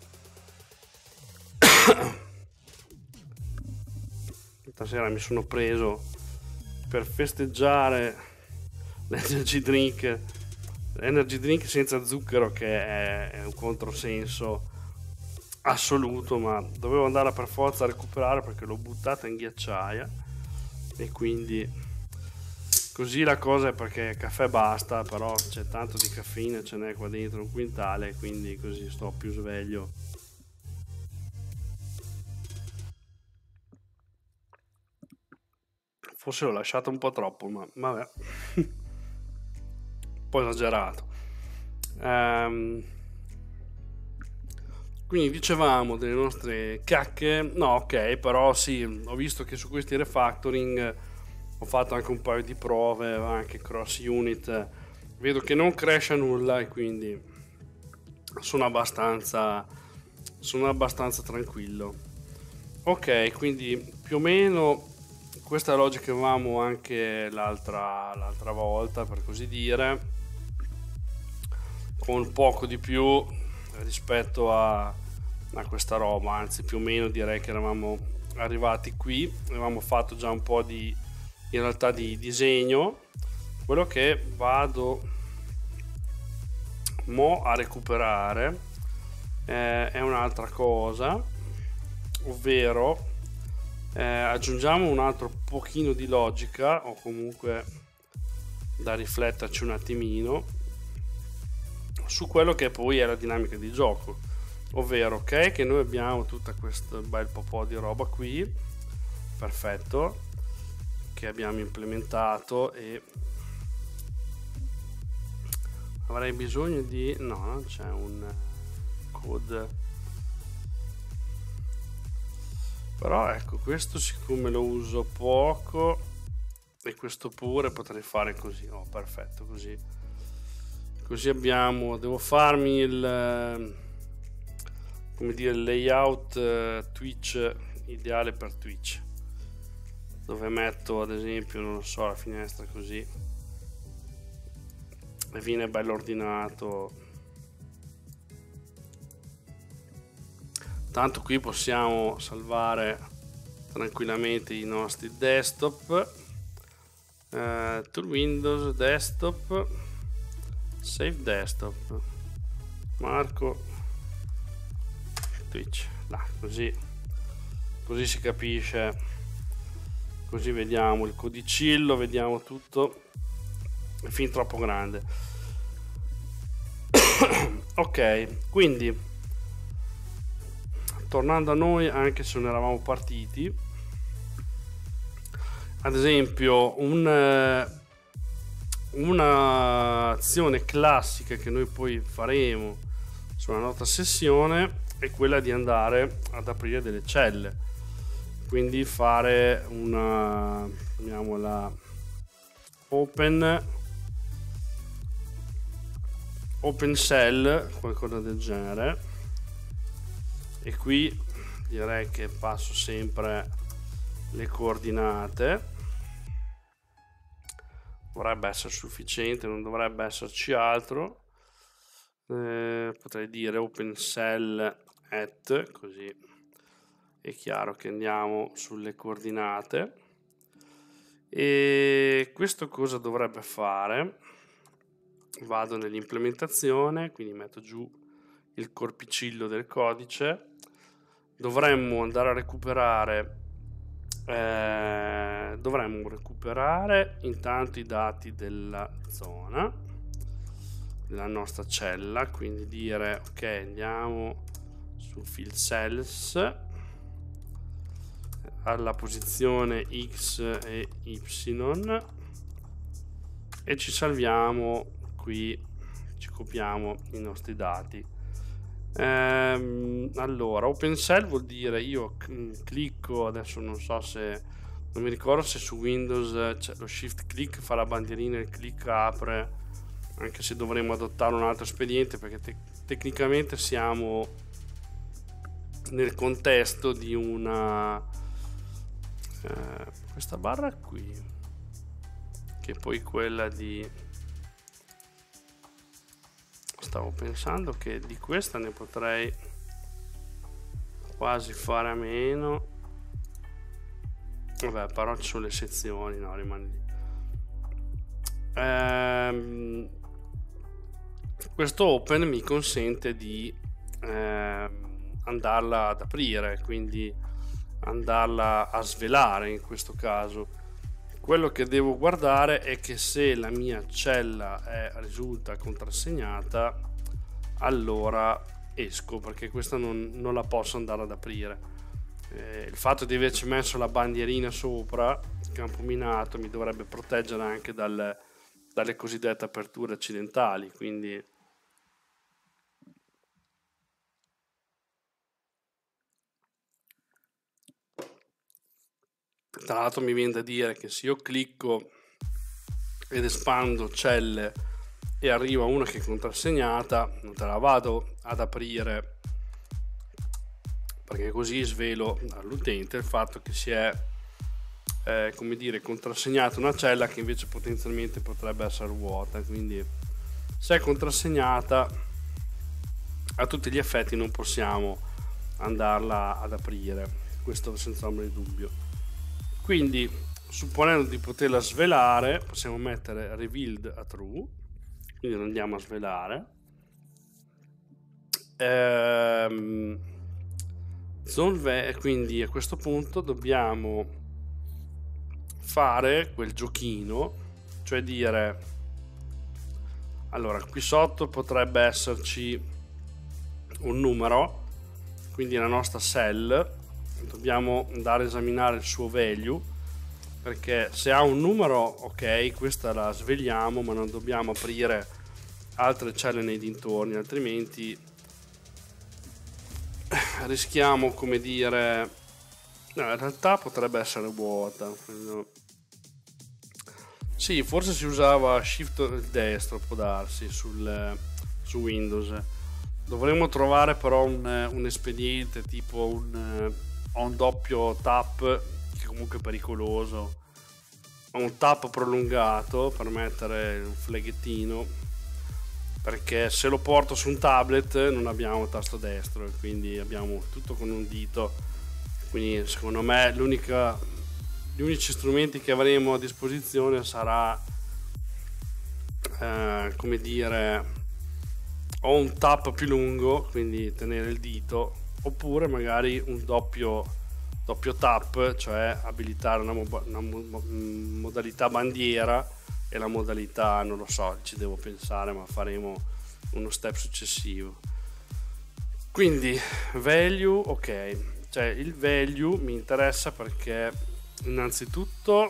Speaker 2: Stasera mi sono preso per festeggiare l'energy drink, l'energy drink senza zucchero, che è, è un controsenso assoluto, ma dovevo andare per forza a recuperare perché l'ho buttata in ghiacciaia, e quindi così la cosa è, perché caffè basta, però c'è tanto di caffeina, ce n'è qua dentro un quintale, quindi così sto più sveglio. Forse l'ho lasciato un po' troppo, ma vabbè, un po' esagerato. Ehm, quindi dicevamo delle nostre cacche. No, ok, però sì, ho visto che su questi refactoring ho fatto anche un paio di prove, anche cross unit, vedo che non cresce nulla, e quindi sono abbastanza sono abbastanza tranquillo. Ok, quindi più o meno questa è la logica che avevamo anche l'altra l'altra volta, per così dire, con poco di più rispetto a, a questa roba, anzi più o meno direi che eravamo arrivati qui, avevamo fatto già un po' di in realtà di disegno. Quello che vado mo a recuperare eh, è un'altra cosa, ovvero eh, aggiungiamo un altro pochino di logica, o comunque da rifletterci un attimino su quello che poi è la dinamica di gioco, ovvero ok che noi abbiamo tutta questo bel po' di roba qui, perfetto, che abbiamo implementato, e avrei bisogno di no, non c'è un code, però ecco, questo siccome lo uso poco, e questo pure, potrei fare così. Oh, perfetto, così così abbiamo, devo farmi il come dire il layout uh, Twitch ideale per Twitch, dove metto ad esempio, non lo so, la finestra così e viene bello ordinato. Tanto qui possiamo salvare tranquillamente i nostri desktop, uh, tool Windows desktop, save desktop, Marco Twitch, là, così così si capisce, così vediamo il codicillo, vediamo tutto, è fin troppo grande. Ok, quindi tornando a noi, anche se non eravamo partiti, ad esempio un un'azione classica che noi poi faremo sulla nostra sessione è quella di andare ad aprire delle celle, quindi fare una, chiamiamola open open cell, qualcosa del genere, e qui direi che passo sempre le coordinate, dovrebbe essere sufficiente, non dovrebbe esserci altro. Eh, potrei dire open cell at, così è chiaro che andiamo sulle coordinate. E questo cosa dovrebbe fare? Vado nell'implementazione, quindi metto giù il corpicillo del codice, dovremmo andare a recuperare eh, dovremmo recuperare intanto i dati della zona, della nostra cella, quindi dire ok, andiamo su fill cells alla posizione X e Y e ci salviamo qui, ci copiamo i nostri dati. Ehm, allora open cell vuol dire io clicco, adesso non so se, non mi ricordo se su Windows c'è lo shift click fa la bandierina, il click apre, anche se dovremmo adottare un altro espediente perché te tecnicamente siamo nel contesto di una eh, questa barra qui, che poi quella di, stavo pensando che di questa ne potrei quasi fare a meno, vabbè, però ci sono le sezioni, no, rimane lì. Ehm, questo open mi consente di ehm, andarla ad aprire, quindi andarla a svelare. In questo caso quello che devo guardare è che se la mia cella è, risulta contrassegnata, allora esco, perché questa non, non la posso andare ad aprire. Eh, il fatto di averci messo la bandierina sopra campo minato mi dovrebbe proteggere anche dal, dalle cosiddette aperture accidentali, quindi tra l'altro mi viene da dire che se io clicco ed espando celle e arriva una che è contrassegnata, non te la vado ad aprire, perché così svelo all'utente il fatto che si è eh, come dire contrassegnata una cella che invece potenzialmente potrebbe essere vuota. Quindi se è contrassegnata a tutti gli effetti non possiamo andarla ad aprire, questo senza ombra di dubbio. Quindi supponendo di poterla svelare possiamo mettere revealed a true, quindi lo andiamo a svelare. ehm, zone, quindi a questo punto dobbiamo fare quel giochino, cioè dire, allora qui sotto potrebbe esserci un numero, quindi la nostra cell dobbiamo andare a esaminare il suo value, perché se ha un numero ok, questa la svegliamo, ma non dobbiamo aprire altre celle nei dintorni, altrimenti rischiamo, come dire, no, in realtà potrebbe essere vuota. Sì, forse si usava shift destro, può darsi, sul, su Windows. Dovremmo trovare però un, un espediente tipo un, un doppio tap, che comunque è pericoloso, un tap prolungato per mettere un fleghettino, perché se lo porto su un tablet non abbiamo tasto destro, quindi abbiamo tutto con un dito. Quindi secondo me l'unica, gli unici strumenti che avremo a disposizione sarà eh, come dire, o un tap più lungo, quindi tenere il dito, oppure magari un doppio, doppio tap, cioè abilitare una, mo una mo modalità bandiera e la modalità, non lo so, ci devo pensare, ma faremo uno step successivo. Quindi value, ok, cioè il value mi interessa perché innanzitutto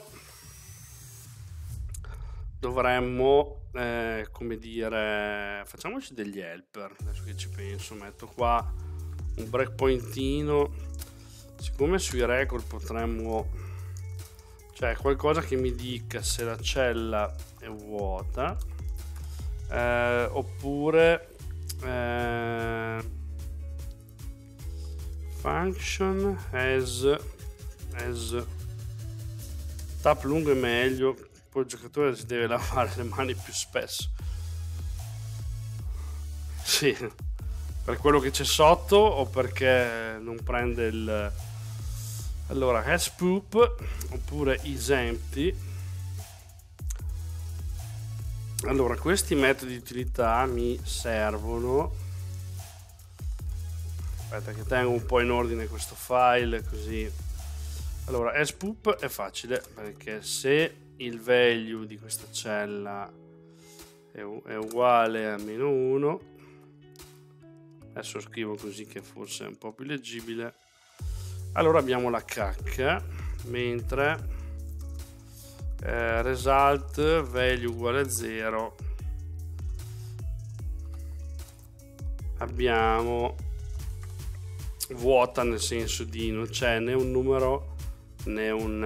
Speaker 2: dovremmo eh, come dire, facciamoci degli helper. Adesso che ci penso, metto qua un breakpointino, siccome sui record potremmo, cioè qualcosa che mi dica se la cella è vuota, eh, oppure eh, function as, as tap lungo è meglio, poi il giocatore si deve lavare le mani più spesso. Sì, per quello che c'è sotto o perché non prende il, allora has poop oppure is empty. Allora questi metodi di utilità mi servono, aspetta che tengo un po' in ordine questo file così. Allora as poop è facile, perché se il value di questa cella è, è uguale a meno uno. Adesso scrivo così che forse è un po' più leggibile. Allora abbiamo la cacca, mentre eh, result value uguale a zero abbiamo vuota, nel senso di non c'è né un numero né un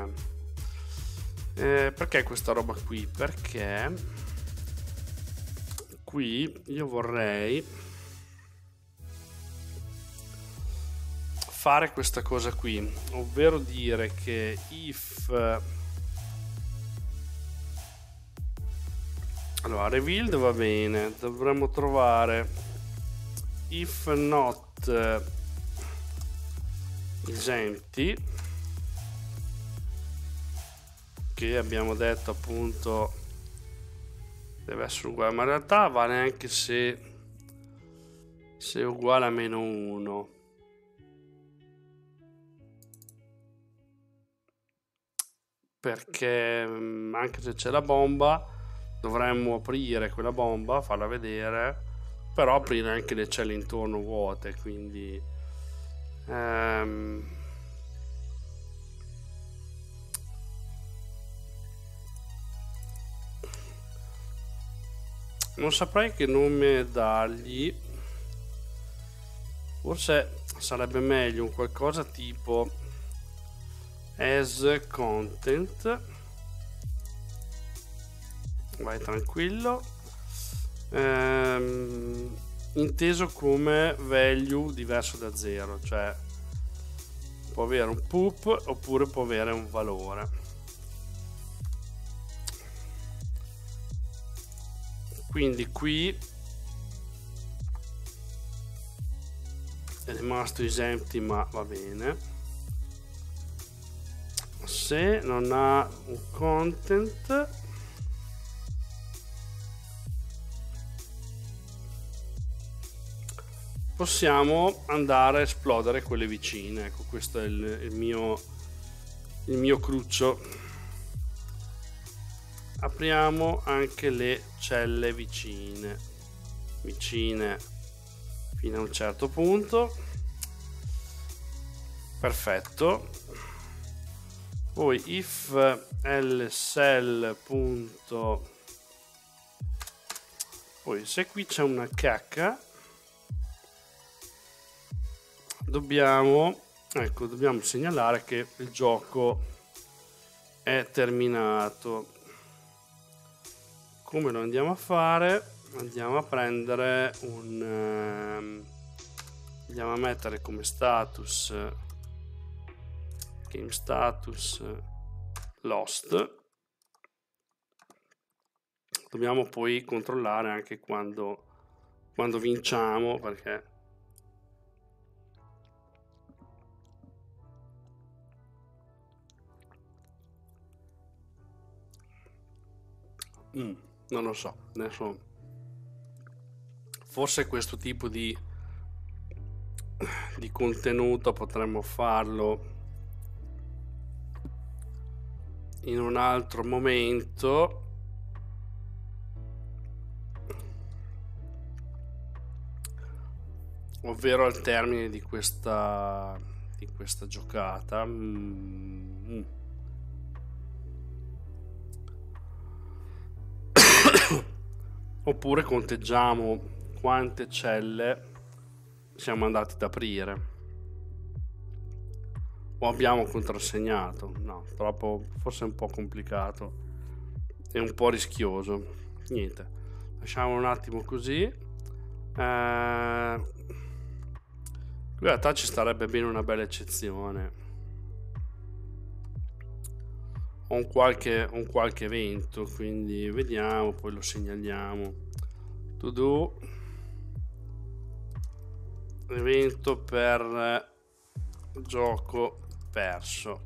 Speaker 2: eh, perché questa roba qui? Perché qui io vorrei fare questa cosa qui, ovvero dire che if allora revealed va bene, dovremmo trovare if not is empty, che abbiamo detto appunto deve essere uguale, ma in realtà vale anche se se è uguale a meno uno. Perché anche se c'è la bomba dovremmo aprire quella bomba, farla vedere, però aprire anche le celle intorno vuote, quindi ehm, non saprei che nome dargli. Forse sarebbe meglio un qualcosa tipo as content, vai tranquillo, ehm, inteso come value diverso da zero, cioè può avere un poop oppure può avere un valore. Quindi qui è rimasto is empty, ma va bene. Se non ha un content possiamo andare a esplodere quelle vicine. Ecco, questo è il, il mio il mio cruccio. Apriamo anche le celle vicine vicine fino a un certo punto. Perfetto. Poi if lcell punto, poi se qui c'è una cacca dobbiamo ecco dobbiamo segnalare che il gioco è terminato. Come lo andiamo a fare? Andiamo a prendere un ehm, andiamo a mettere come status game status lost. Dobbiamo poi controllare anche quando quando vinciamo, perché mm, non lo so, adesso forse questo tipo di di contenuto potremmo farlo in un altro momento, ovvero al termine di questa di questa giocata. mm. Oppure conteggiamo quante celle siamo andati ad aprire o abbiamo contrassegnato. No, troppo, forse è un po' complicato e un po' rischioso. Niente, lasciamo un attimo così. eh, in realtà ci starebbe bene una bella eccezione, o un qualche, un qualche evento, quindi vediamo, poi lo segnaliamo. To do evento per gioco perso.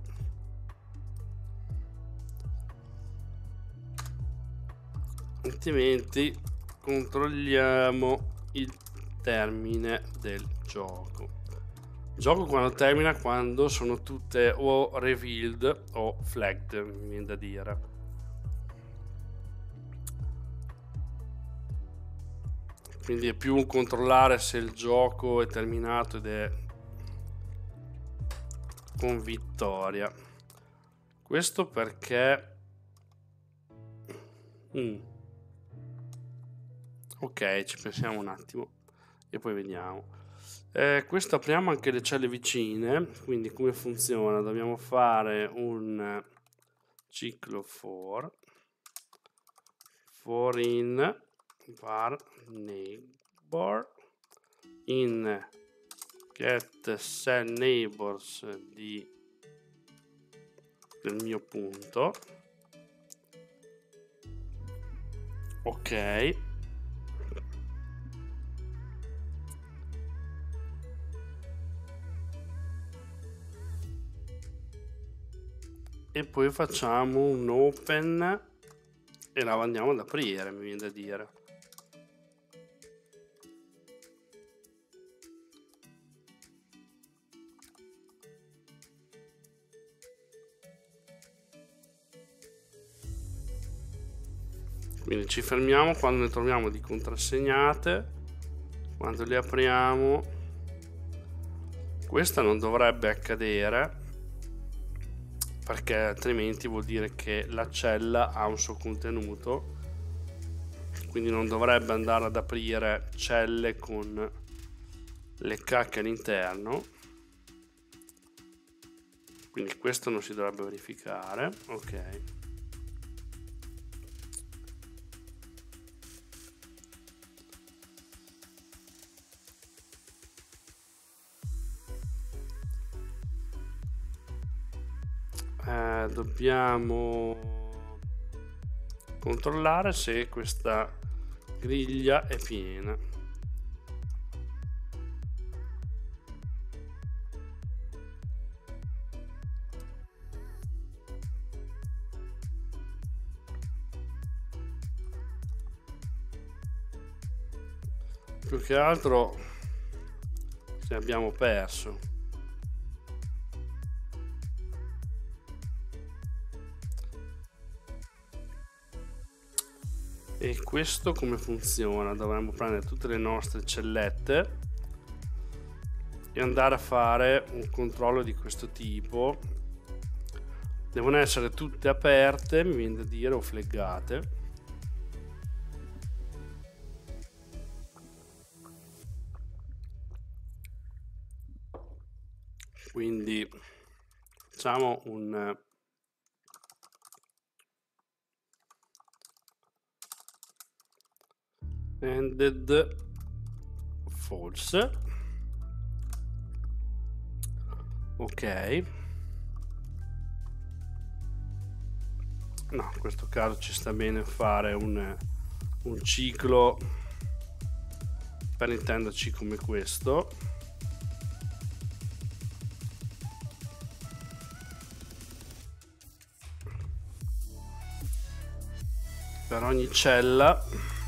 Speaker 2: Altrimenti controlliamo il termine del gioco. Gioco quando termina, quando sono tutte o revealed o flagged, mi viene da dire. quindi è più un controllare se il gioco è terminato ed è con vittoria. Questo perché mm. ok, ci pensiamo un attimo e poi vediamo. Eh, questo apriamo anche le celle vicine, quindi come funziona? Dobbiamo fare un ciclo for for in var neighbor in get cell neighbors di del mio punto. Ok, e poi facciamo un open e la andiamo ad aprire, mi viene da dire. Quindi ci fermiamo quando ne troviamo di contrassegnate. Quando le apriamo, questa non dovrebbe accadere, perché altrimenti vuol dire che la cella ha un suo contenuto, quindi non dovrebbe andare ad aprire celle con le cacche all'interno, quindi questo non si dovrebbe verificare. Ok, eh, dobbiamo controllare se questa griglia è piena. Più che altro se abbiamo perso. E questo come funziona? Dovremmo prendere tutte le nostre cellette e andare a fare un controllo di questo tipo. Devono essere tutte aperte, mi viene da dire, o flaggate. Quindi facciamo un ended false. Ok, no, in questo caso ci sta bene fare un, un ciclo, per intenderci, come questo. Per ogni cella.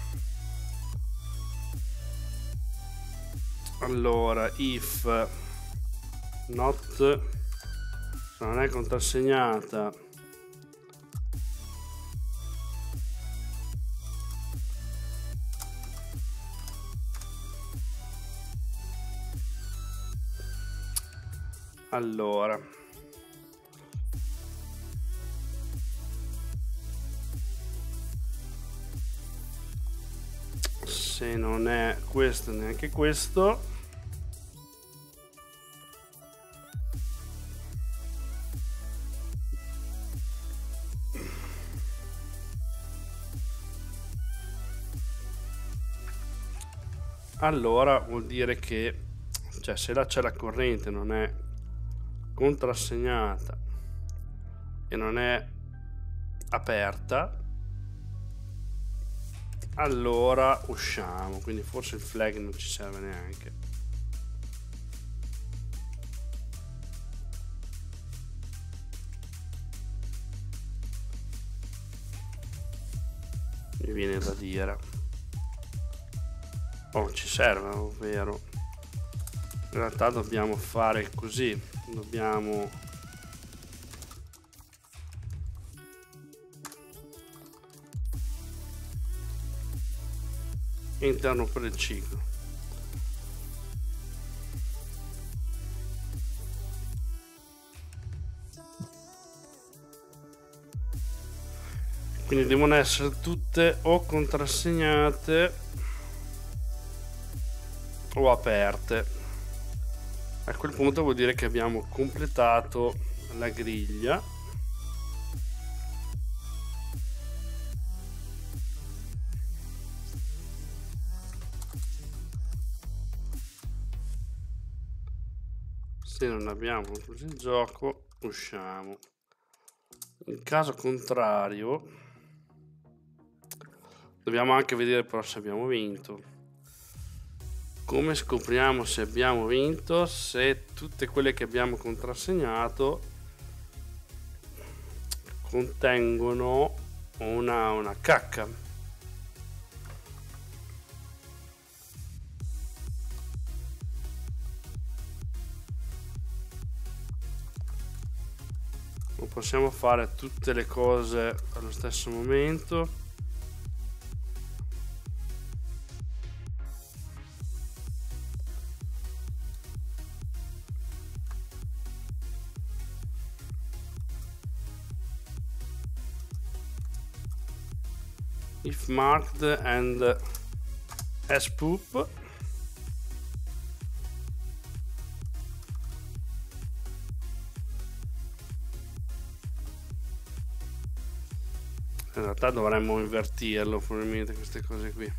Speaker 2: Allora, if not, se non è contrassegnata, allora se non è questo neanche questo, allora vuol dire che, cioè, se la cella corrente non è contrassegnata e non è aperta, allora usciamo, quindi forse il flag non ci serve neanche. Mi viene da dire, oh, ci serve, ovvero in realtà dobbiamo fare così, dobbiamo e interrompere il ciclo. Quindi devono essere tutte o contrassegnate o aperte. A quel punto vuol dire che abbiamo completato la griglia. Se non abbiamo concluso il gioco, usciamo. In caso contrario, dobbiamo anche vedere però se abbiamo vinto. Come scopriamo se abbiamo vinto? Se tutte quelle che abbiamo contrassegnato contengono una, una cacca. Non possiamo fare tutte le cose allo stesso momento. If marked and as poop. In realtà dovremmo invertirlo probabilmente queste cose qui.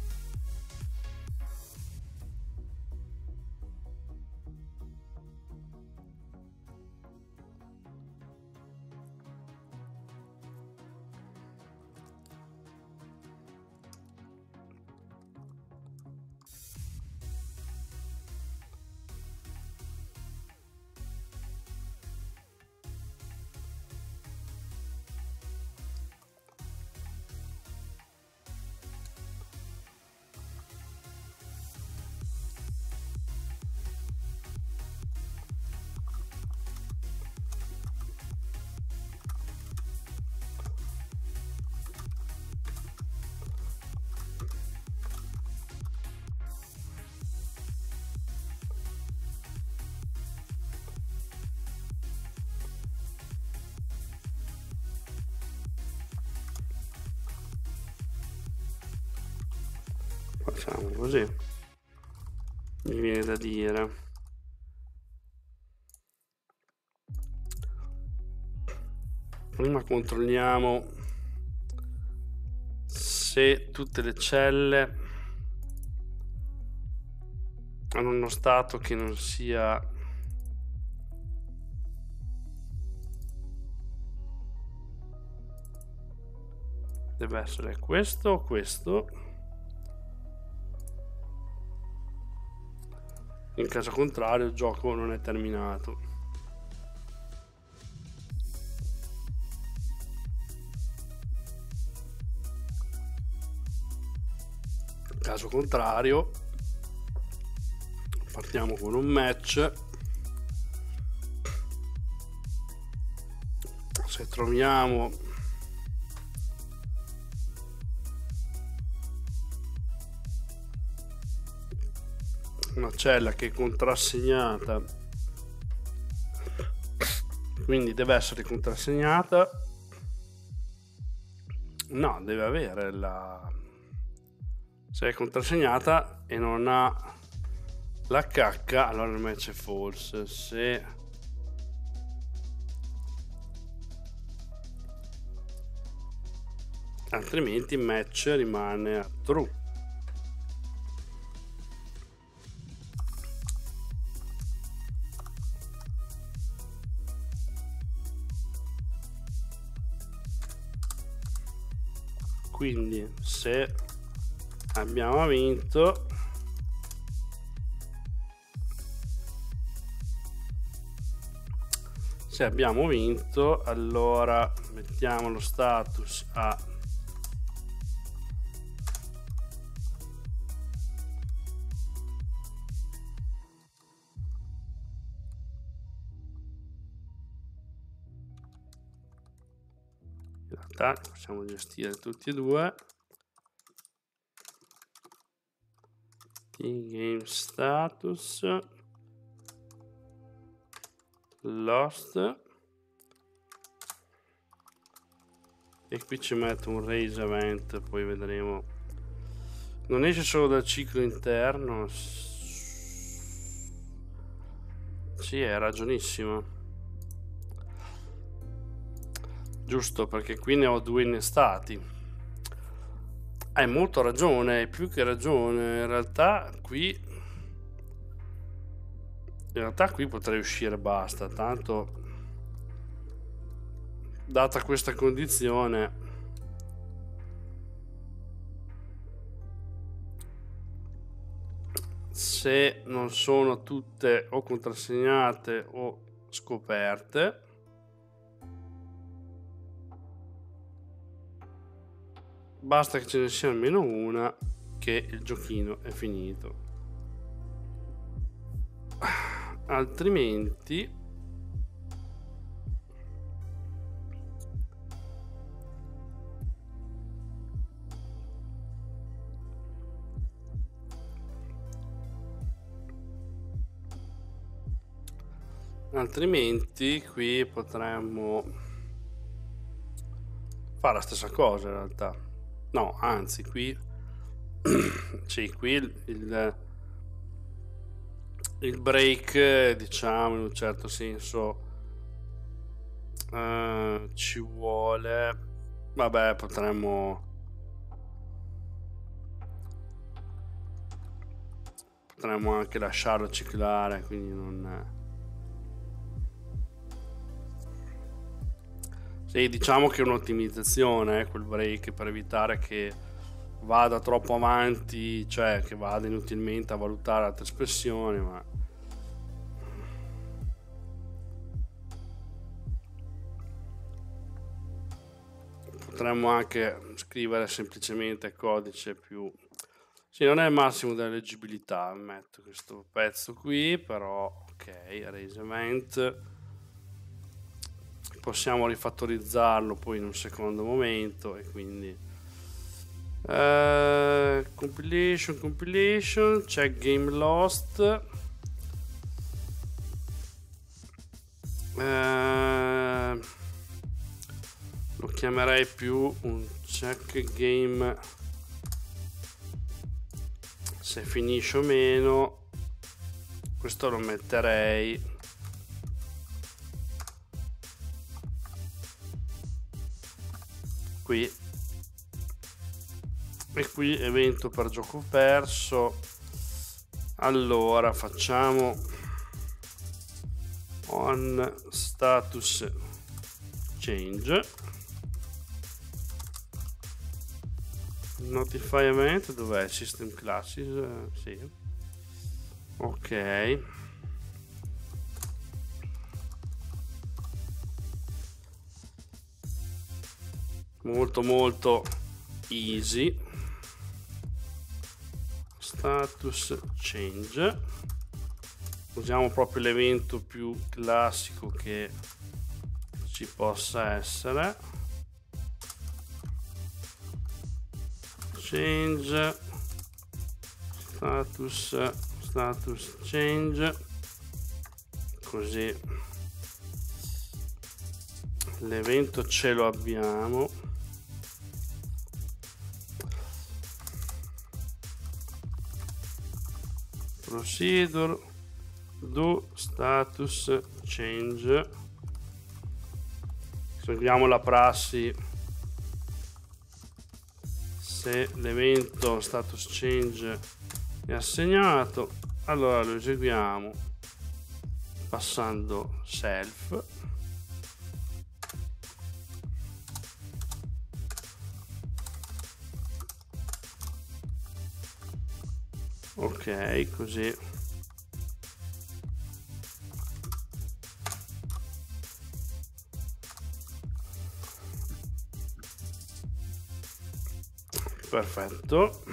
Speaker 2: Facciamo così, mi viene da dire. Prima controlliamo se tutte le celle hanno uno stato che non sia deve essere questo o questo. In caso contrario il gioco non è terminato. In caso contrario partiamo con un match. Se troviamo una cella che è contrassegnata, quindi deve essere contrassegnata, no, deve avere la, se è contrassegnata e non ha la cacca, allora il match è false. Se altrimenti il match rimane a true. Quindi se abbiamo vinto se abbiamo vinto allora mettiamo lo status a in realtà possiamo gestire tutti e due. game status, lost, e qui ci metto un raise event, poi vedremo. Non esce solo dal ciclo interno. Sì, hai ragionissimo. Giusto, perché qui ne ho due innestati. Hai molto ragione, hai più che ragione. In realtà qui In realtà qui potrei uscire, basta. Tanto, data questa condizione, se non sono tutte o contrassegnate o scoperte, basta che ce ne sia almeno una, che il giochino è finito. Altrimenti altrimenti qui potremmo fare la stessa cosa in realtà. No, anzi, qui sì, qui il, il, il break, diciamo, in un certo senso uh, ci vuole. Vabbè, potremmo potremmo anche lasciarlo ciclare, quindi non. Sì, diciamo che è un'ottimizzazione, eh, quel break, per evitare che vada troppo avanti, cioè che vada inutilmente a valutare altre espressioni, ma potremmo anche scrivere semplicemente codice più. Sì, non è il massimo della leggibilità, ammetto questo pezzo qui, però ok, raise event. Possiamo rifattorizzarlo poi in un secondo momento, e quindi uh, compilation compilation check game lost, uh, lo chiamerei più un check game se finisce o meno. Questo lo metterei qui, e qui evento per gioco perso. Allora facciamo on status change, notify event, dov'è? System classes, eh, sì, ok. Molto molto easy. Status change, usiamo proprio l'evento più classico che ci possa essere. Change status status change, così l'evento ce lo abbiamo. Procedure do status change, seguiamo la prassi. Se l'evento status change è assegnato, allora lo eseguiamo passando self, ok, così perfetto.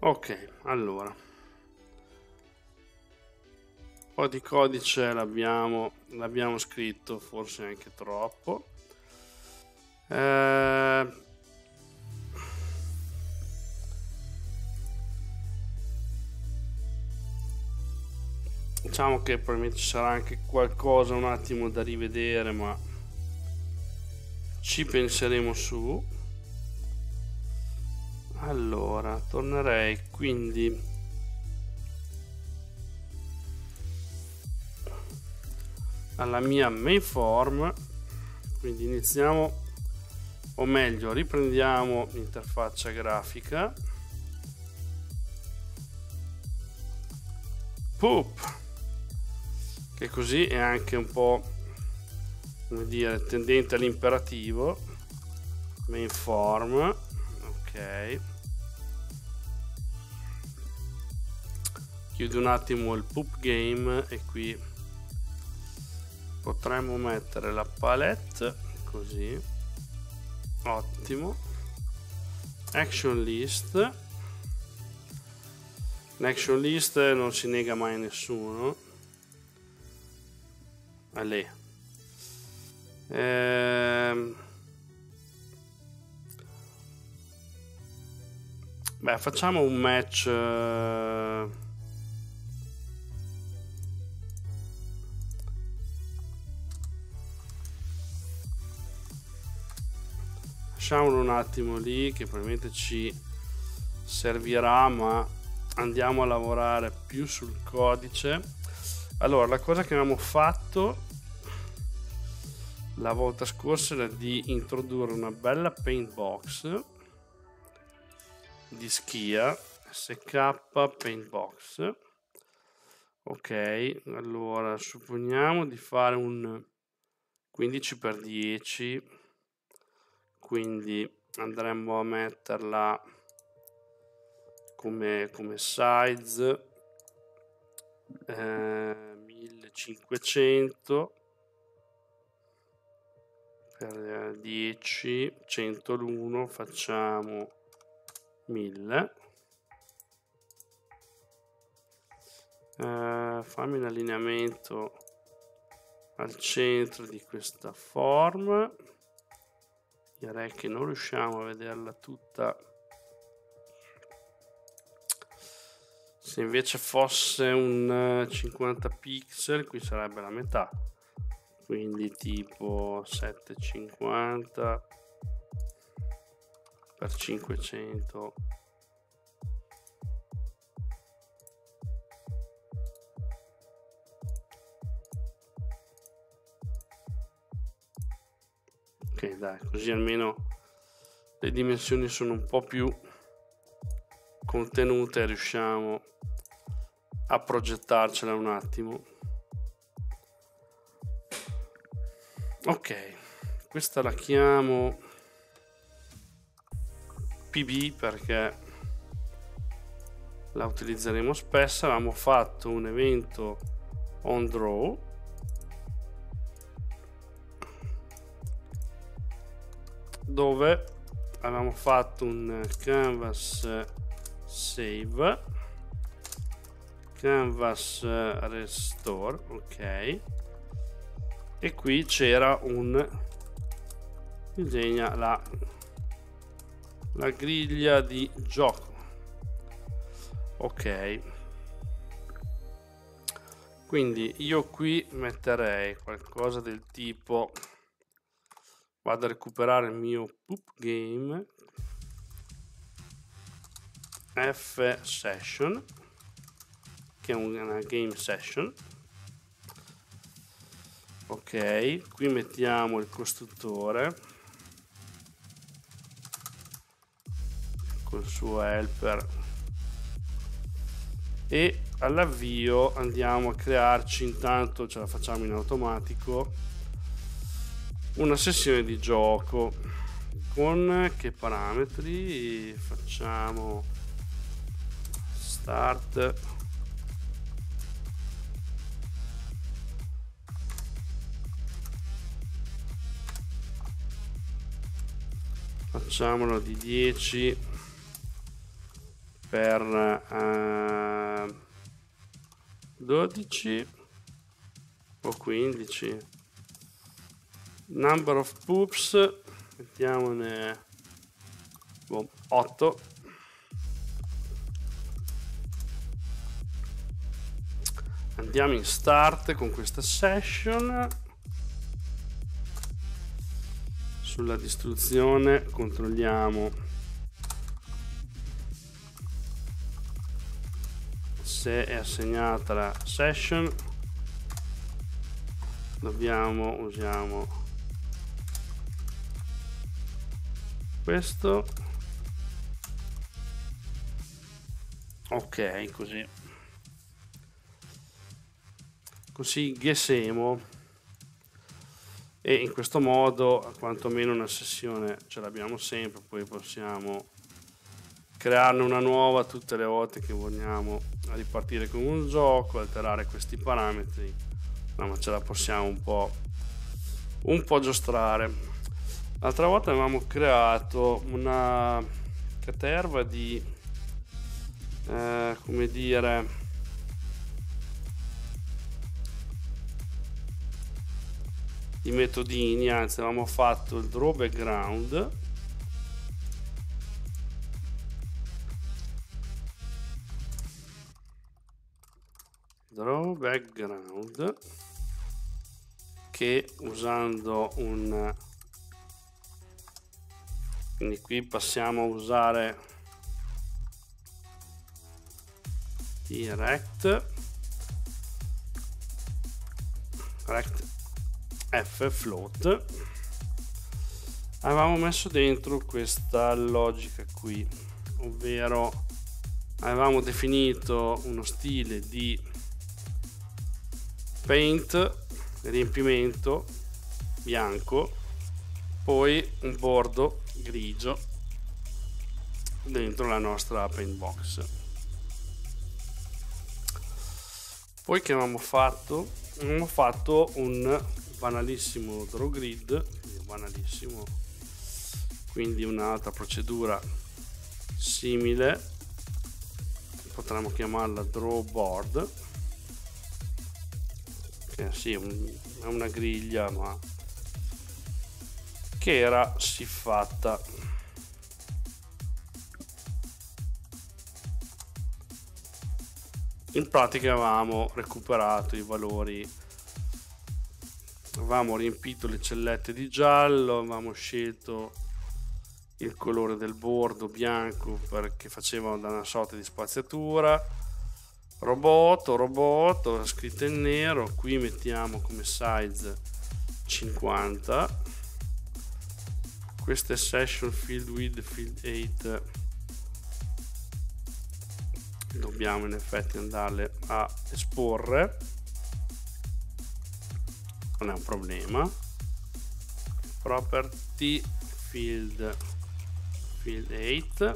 Speaker 2: Ok, allora un po' di codice l'abbiamo l'abbiamo scritto, forse anche troppo. eh, diciamo che probabilmente ci sarà anche qualcosa un attimo da rivedere, ma ci penseremo su. Allora tornerei quindi alla mia main form, quindi iniziamo, o meglio riprendiamo l'interfaccia grafica. Poop, che così è anche un po', come dire, tendente all'imperativo. Main form, ok, chiudo un attimo il poop game e qui potremmo mettere la palette così. Ottimo. Action list. L'action list non si nega mai a nessuno. A lei. Ehm... Beh, facciamo un match. Uh... Lasciamolo un attimo lì, che probabilmente ci servirà, ma andiamo a lavorare più sul codice. Allora, la cosa che avevamo fatto la volta scorsa era di introdurre una bella paint box di Skia, S K paint box. Ok, allora supponiamo di fare un quindici per dieci, quindi andremmo a metterla come, come size eh, millecinquecento per dieci, centouno, facciamo mille. Eh, fammi un allineamento al centro di questa form. Direi che non riusciamo a vederla tutta. Se invece fosse un cinquanta pixel, qui sarebbe la metà, quindi tipo settecentocinquanta per cinquecento. Ok, dai, così almeno le dimensioni sono un po' più contenute e riusciamo a progettarcela un attimo. Ok, questa la chiamo P B perché la utilizzeremo spesso. Avevamo fatto un evento on draw dove avevamo fatto un canvas save, canvas restore, ok, e qui c'era un disegna la la griglia di gioco. Ok, quindi io qui metterei qualcosa del tipo, vado a recuperare il mio poop game F session, che è una game session. Ok, qui mettiamo il costruttore col suo helper e all'avvio andiamo a crearci, intanto ce la facciamo in automatico, una sessione di gioco. Con che parametri? Facciamo start facciamolo di dieci per uh, dodici o quindici. Number of poops, mettiamone boh, otto. Andiamo in start con questa session. Sulla distruzione controlliamo se è assegnata la session. Dobbiamo usiamo questo. Ok, così così gessemo, e in questo modo quantomeno una sessione ce l'abbiamo sempre, poi possiamo crearne una nuova tutte le volte che vogliamo ripartire con un gioco, alterare questi parametri, no, ma ce la possiamo un po' un po' giostrare. L'altra volta avevamo creato una caterva di eh, come dire di metodini, anzi avevamo fatto il draw background, draw background che usando un, quindi qui passiamo a usare direct direct F float, avevamo messo dentro questa logica qui, ovvero avevamo definito uno stile di paint, riempimento bianco, poi un bordo grigio dentro la nostra paint box. Poi che avevamo fatto? Abbiamo fatto un banalissimo draw grid, banalissimo, quindi un'altra procedura simile, potremmo chiamarla draw board, che sì, è una griglia ma che era siffatta. In pratica avevamo recuperato i valori, avevamo riempito le cellette di giallo, avevamo scelto il colore del bordo bianco perché faceva da una sorta di spaziatura, robot, robot, scritto in nero, qui mettiamo come size cinquanta, queste session field width, field eight, dobbiamo in effetti andarle a esporre, non è un problema. Property field field eight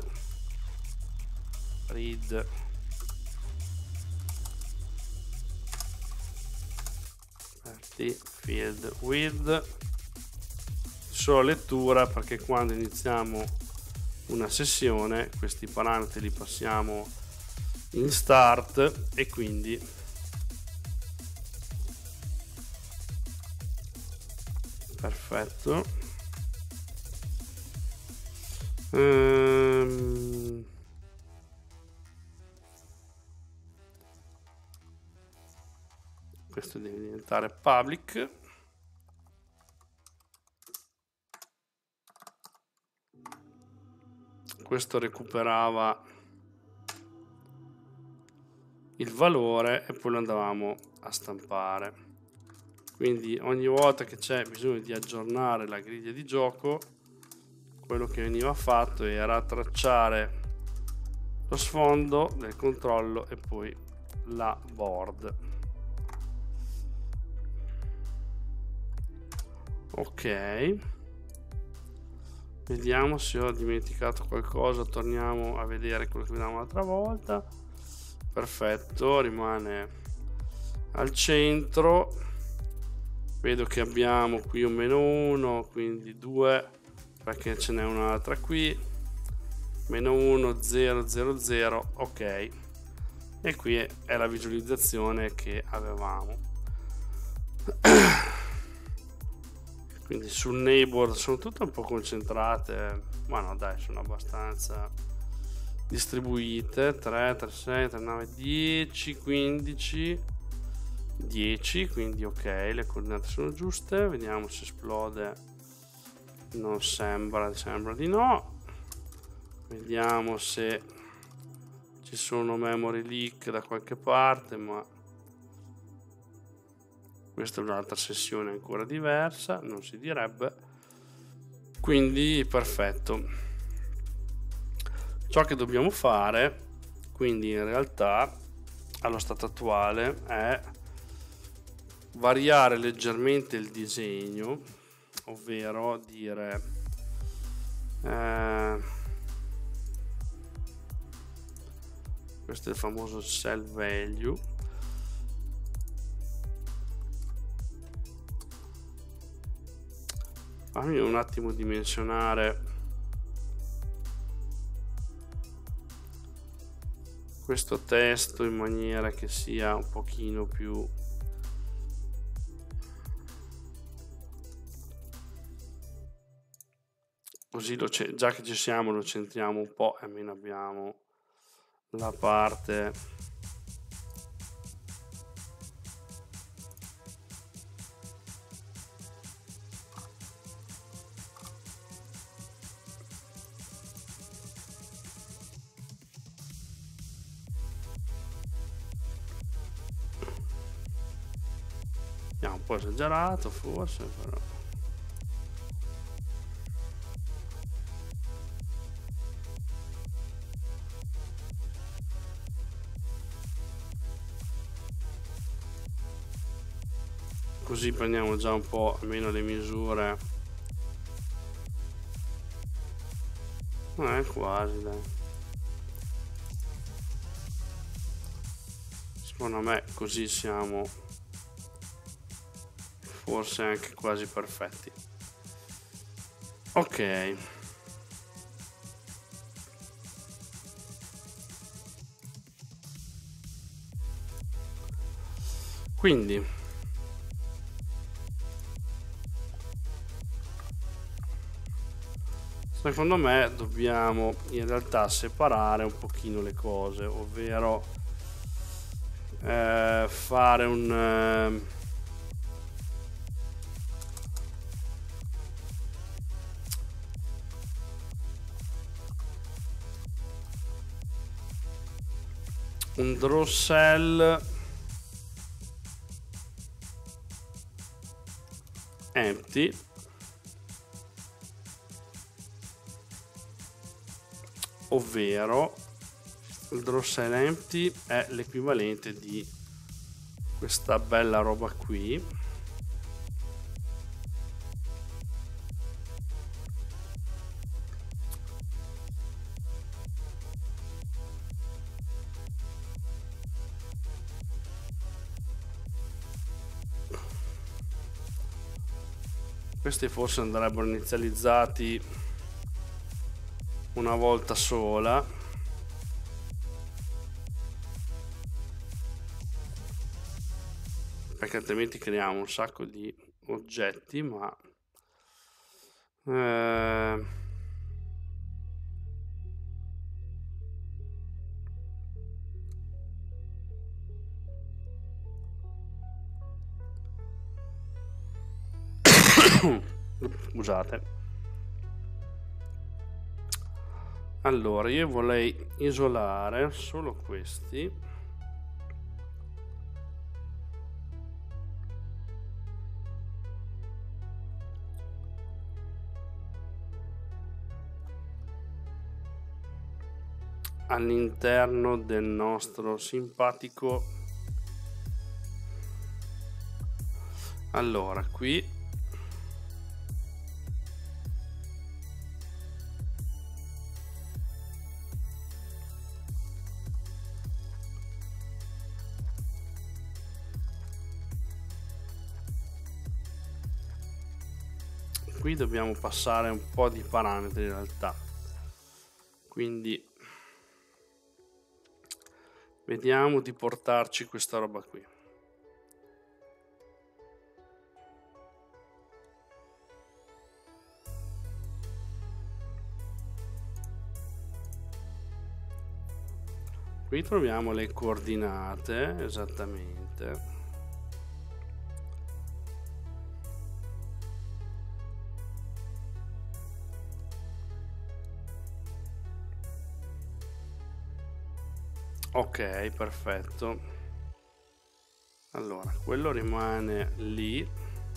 Speaker 2: read property field width, solo lettura, perché quando iniziamo una sessione questi parametri li passiamo in start e quindi perfetto. Ehm... questo deve diventare public. Questo recuperava il valore e poi lo andavamo a stampare. Quindi ogni volta che c'è bisogno di aggiornare la griglia di gioco, quello che veniva fatto era tracciare lo sfondo del controllo e poi la board. Ok, vediamo se ho dimenticato qualcosa, torniamo a vedere quello che vedevamo l'altra volta. Perfetto, rimane al centro. Vedo che abbiamo qui un meno uno, quindi due, perché ce n'è un'altra qui. meno uno zero zero zero, ok, e qui è, è la visualizzazione che avevamo. Quindi sul neighbor sono tutte un po' concentrate, ma no dai, sono abbastanza distribuite. Tre, tre, sei, tre, nove, dieci, quindici, dieci, quindi ok, le coordinate sono giuste. Vediamo se esplode. Non sembra, sembra di no. Vediamo se ci sono memory leak da qualche parte, ma questa è un'altra sessione ancora diversa, non si direbbe. Quindi perfetto. Ciò che dobbiamo fare, quindi in realtà allo stato attuale, è variare leggermente il disegno, ovvero dire eh, questo è il famoso cell value. Fammi un attimo dimensionare questo testo in maniera che sia un pochino più così, lo già che ci siamo lo centriamo un po' e almeno abbiamo la parte un po' esagerato forse, però così prendiamo già un po' almeno le misure. Eh, quasi dai. Secondo me così siamo forse anche quasi perfetti. Ok, quindi secondo me dobbiamo in realtà separare un pochino le cose, ovvero eh, fare un eh, un draw cell empty ovvero il draw cell empty è l'equivalente di questa bella roba qui, questi forse andrebbero inizializzati una volta sola, perché altrimenti creiamo un sacco di oggetti, ma eh, scusate. Allora io vorrei isolare solo questi, all'interno del nostro simpatico. Allora qui qui dobbiamo passare un po' di parametri in realtà, quindi vediamo di portarci questa roba qui. Qui troviamo le coordinate esattamente. Ok, perfetto. Allora, quello rimane lì.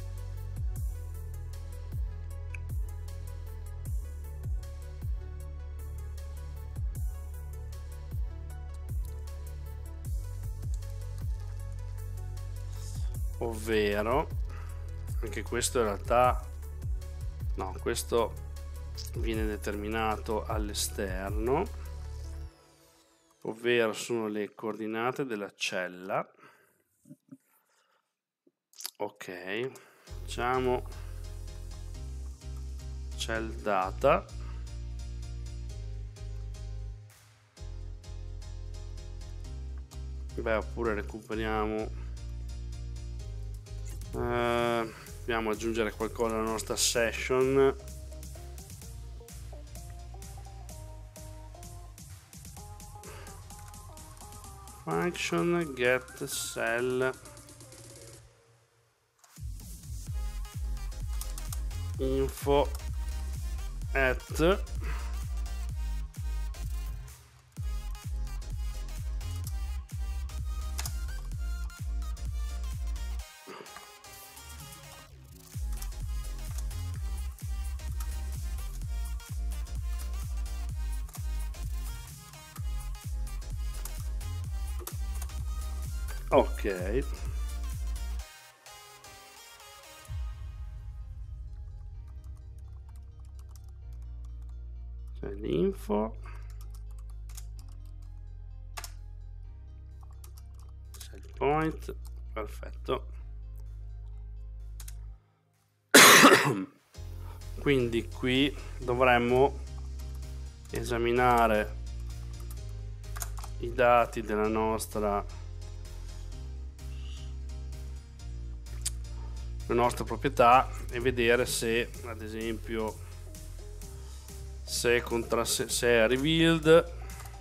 Speaker 2: Ovvero, anche questo in realtà, no, questo viene determinato all'esterno, ovvero sono le coordinate della cella. Ok, facciamo cell data. Beh, oppure recuperiamo. Uh, dobbiamo aggiungere qualcosa alla nostra session. Function get cell info at ok, c'è l'info, c'è il point, perfetto. Quindi qui dovremmo esaminare i dati della nostra le nostre proprietà e vedere se, ad esempio, se è, contra se è revealed,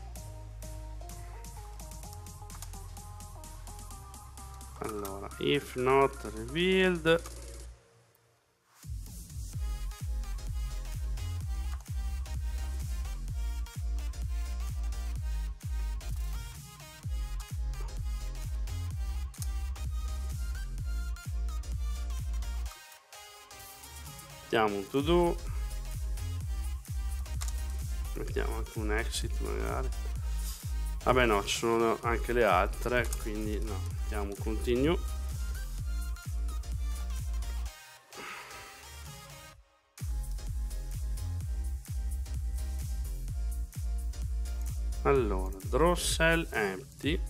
Speaker 2: allora if not revealed, mettiamo un to do, mettiamo anche un exit magari, vabbè no, ci sono anche le altre, quindi no, mettiamo continue. Allora draw cell empty,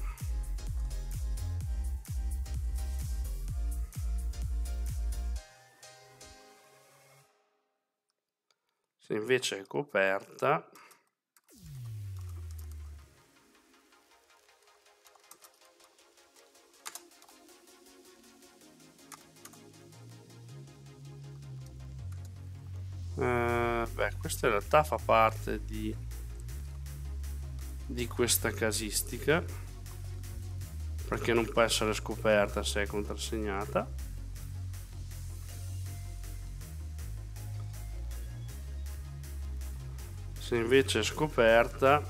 Speaker 2: se invece è coperta eh, beh, questo in realtà fa parte di di questa casistica, perché non può essere scoperta se è contrassegnata. Se invece è scoperta,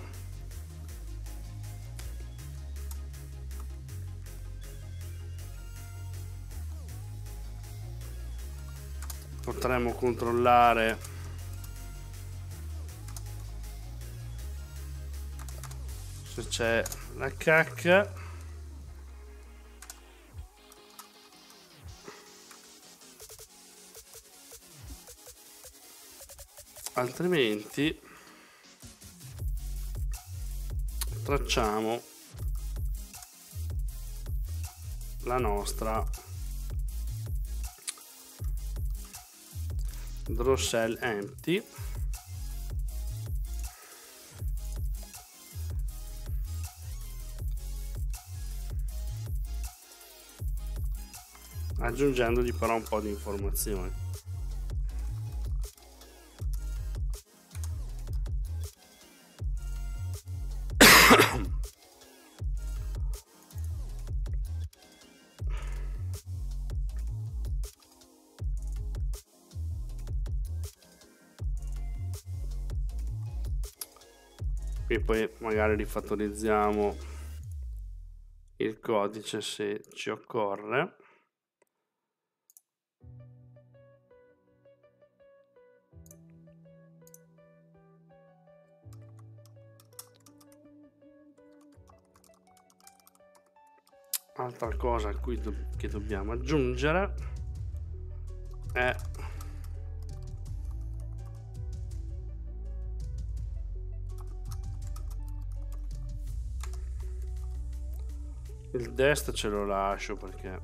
Speaker 2: potremmo controllare se c'è la cacca, altrimenti tracciamo la nostra draw cell empty aggiungendogli però un po' di informazioni. E poi magari rifattorizziamo il codice se ci occorre. Altra cosa a cui do- che dobbiamo aggiungere è il dest, ce lo lascio perché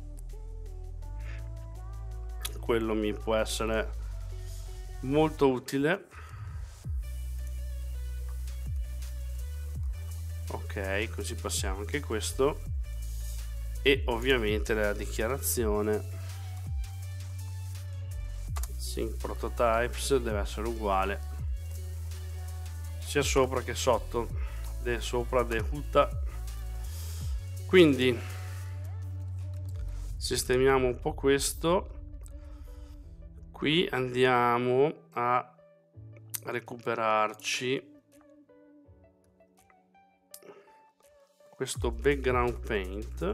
Speaker 2: quello mi può essere molto utile. Ok, così passiamo anche questo, e ovviamente la dichiarazione sync prototypes deve essere uguale sia sopra che sotto, de sopra de hutta. Quindi sistemiamo un po' questo. Qui andiamo a recuperarci questo background paint.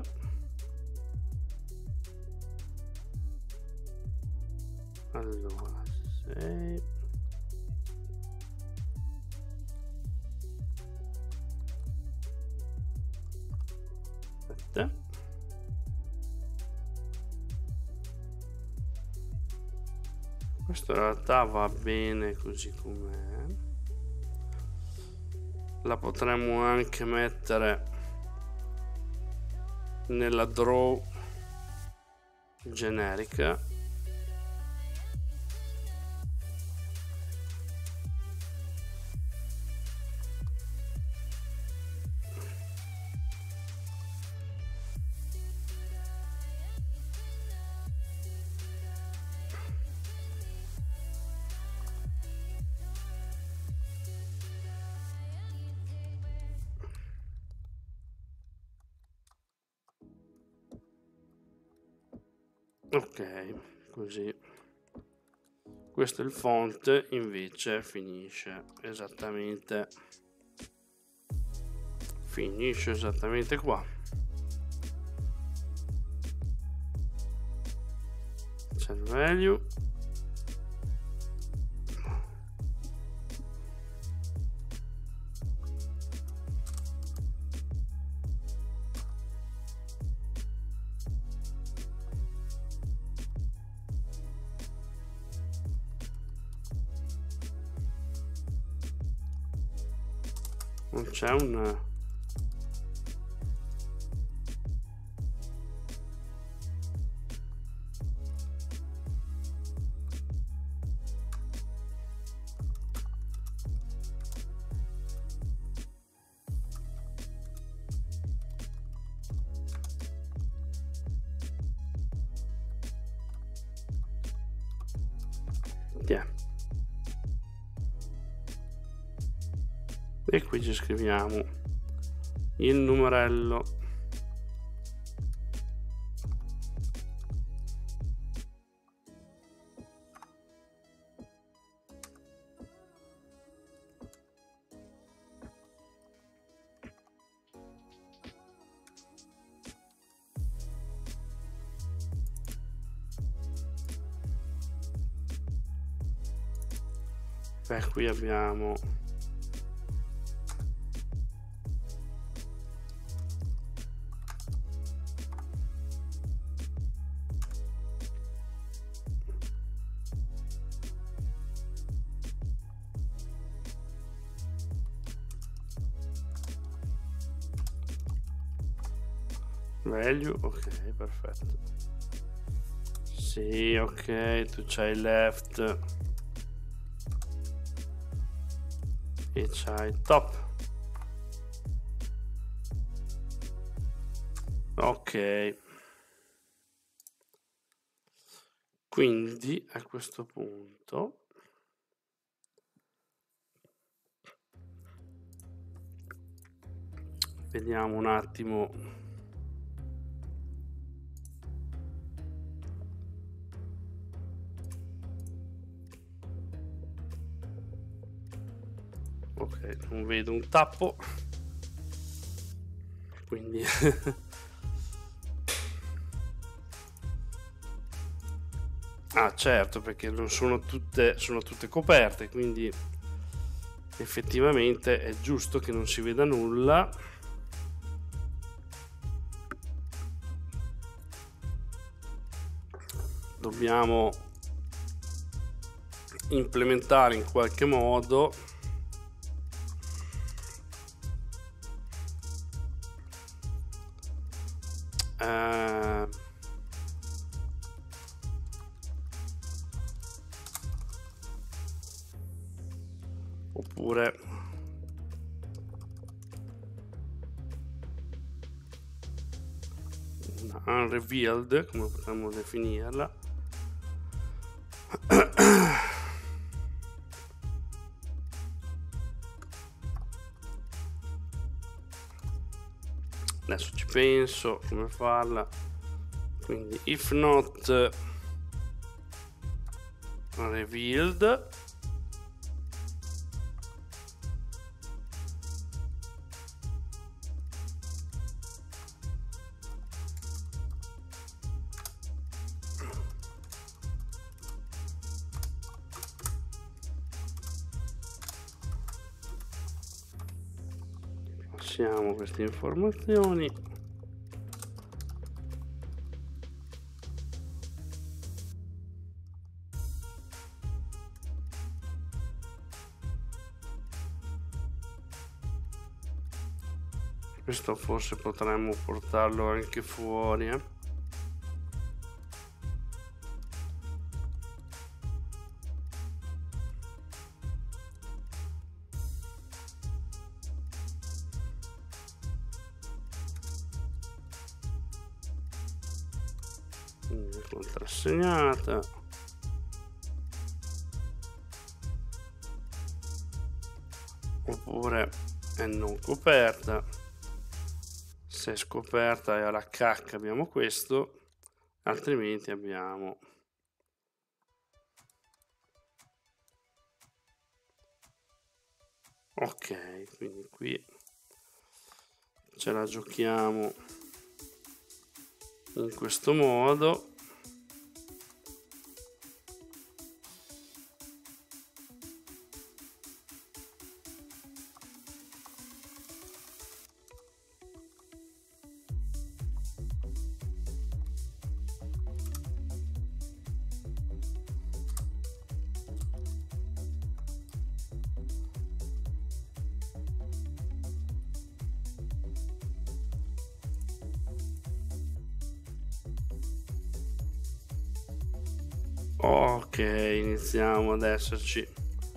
Speaker 2: Allora, sei aspetta. Questo in realtà va bene così com'è. La potremmo anche mettere nella draw generica. Ok, così. Questo è il font, invece finisce esattamente finisce esattamente qua. C'è il value. Non c'è un yeah. E qui ci scriviamo il numerello e qui abbiamo value. Ok, perfetto. Sì, ok, tu c'hai left e c'hai top. Ok, Quindi a questo punto vediamo un attimo. Ok, non vedo un tappo, quindi ah certo, perché non sono tutte sono tutte coperte, quindi effettivamente è giusto che non si veda nulla. Dobbiamo implementare in qualche modo eh, oppure una unrevealed, come potremmo definirla. Adesso ci penso come farla. Quindi if not revealed, passiamo queste informazioni. Questo forse potremmo portarlo anche fuori, eh? Quindi contrassegnata. Oppure è non coperta. Se è scoperta e alla cacca abbiamo questo, altrimenti abbiamo ok, quindi qui ce la giochiamo in questo modo. Ok, iniziamo ad esserci.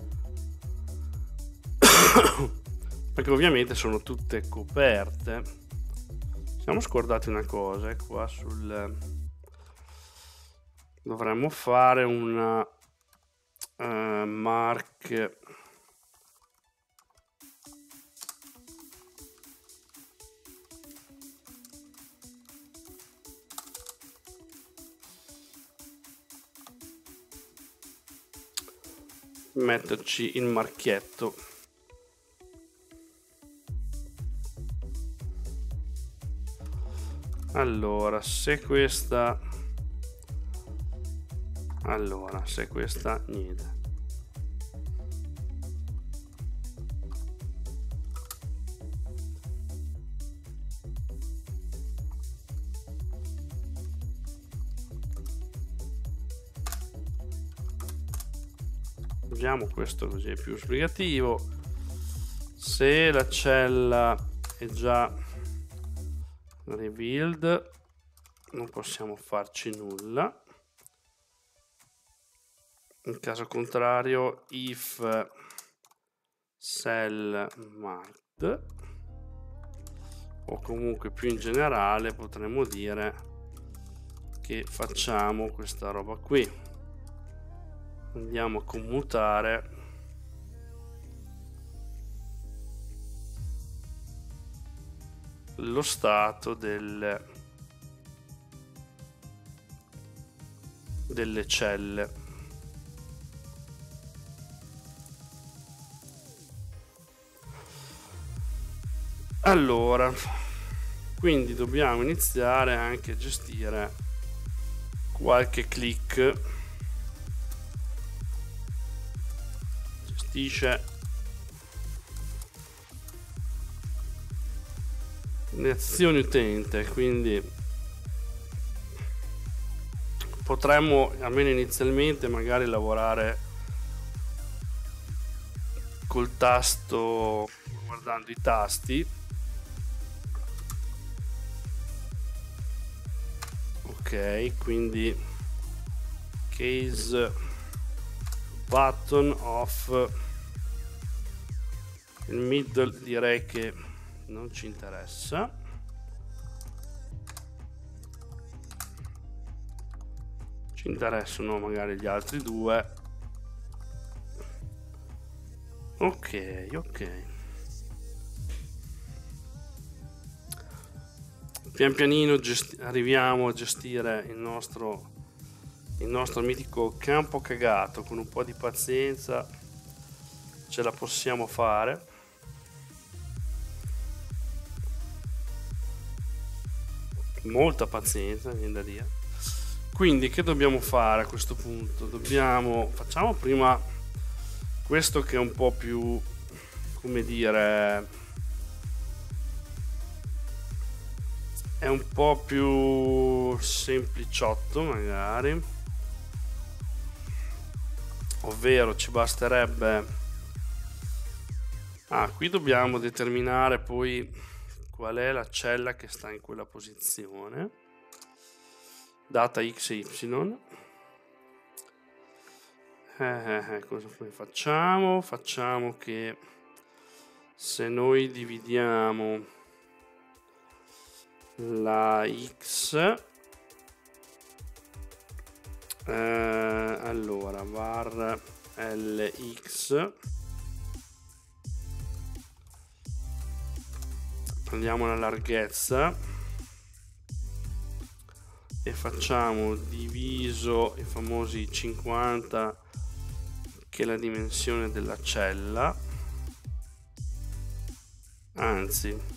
Speaker 2: Perché ovviamente sono tutte coperte. Siamo scordati una cosa, qua sul dovremmo fare una uh, mark metterci il marchietto. Allora, se questa allora se questa niente. Usiamo questo così è più esplicativo. Se la cella è già revealed non possiamo farci nulla. In caso contrario, if cell marked, o comunque più in generale potremmo dire che facciamo questa roba qui. andiamo a commutare lo stato del, delle celle. Allora, quindi dobbiamo iniziare anche a gestire qualche click. Gestisce le azioni utente, quindi potremmo almeno inizialmente magari lavorare col tasto, guardando i tasti. Ok, quindi case button off, il middle direi che non ci interessa. Ci interessano magari gli altri due. Ok, ok. Pian pianino arriviamo a gestire il nostro il nostro mitico campo cagato. Con un po' di pazienza ce la possiamo fare. Molta pazienza, viene da dire. Quindi che dobbiamo fare a questo punto? Dobbiamo facciamo prima questo che è un po' più, come dire, è un po' più sempliciotto magari, ovvero ci basterebbe, ah qui dobbiamo determinare poi qual è la cella che sta in quella posizione, data x e y. Eh, eh, eh, cosa poi facciamo? Facciamo che se noi dividiamo la x, eh, allora var lx, prendiamo la larghezza e facciamo diviso i famosi cinquanta, che è la dimensione della cella, anzi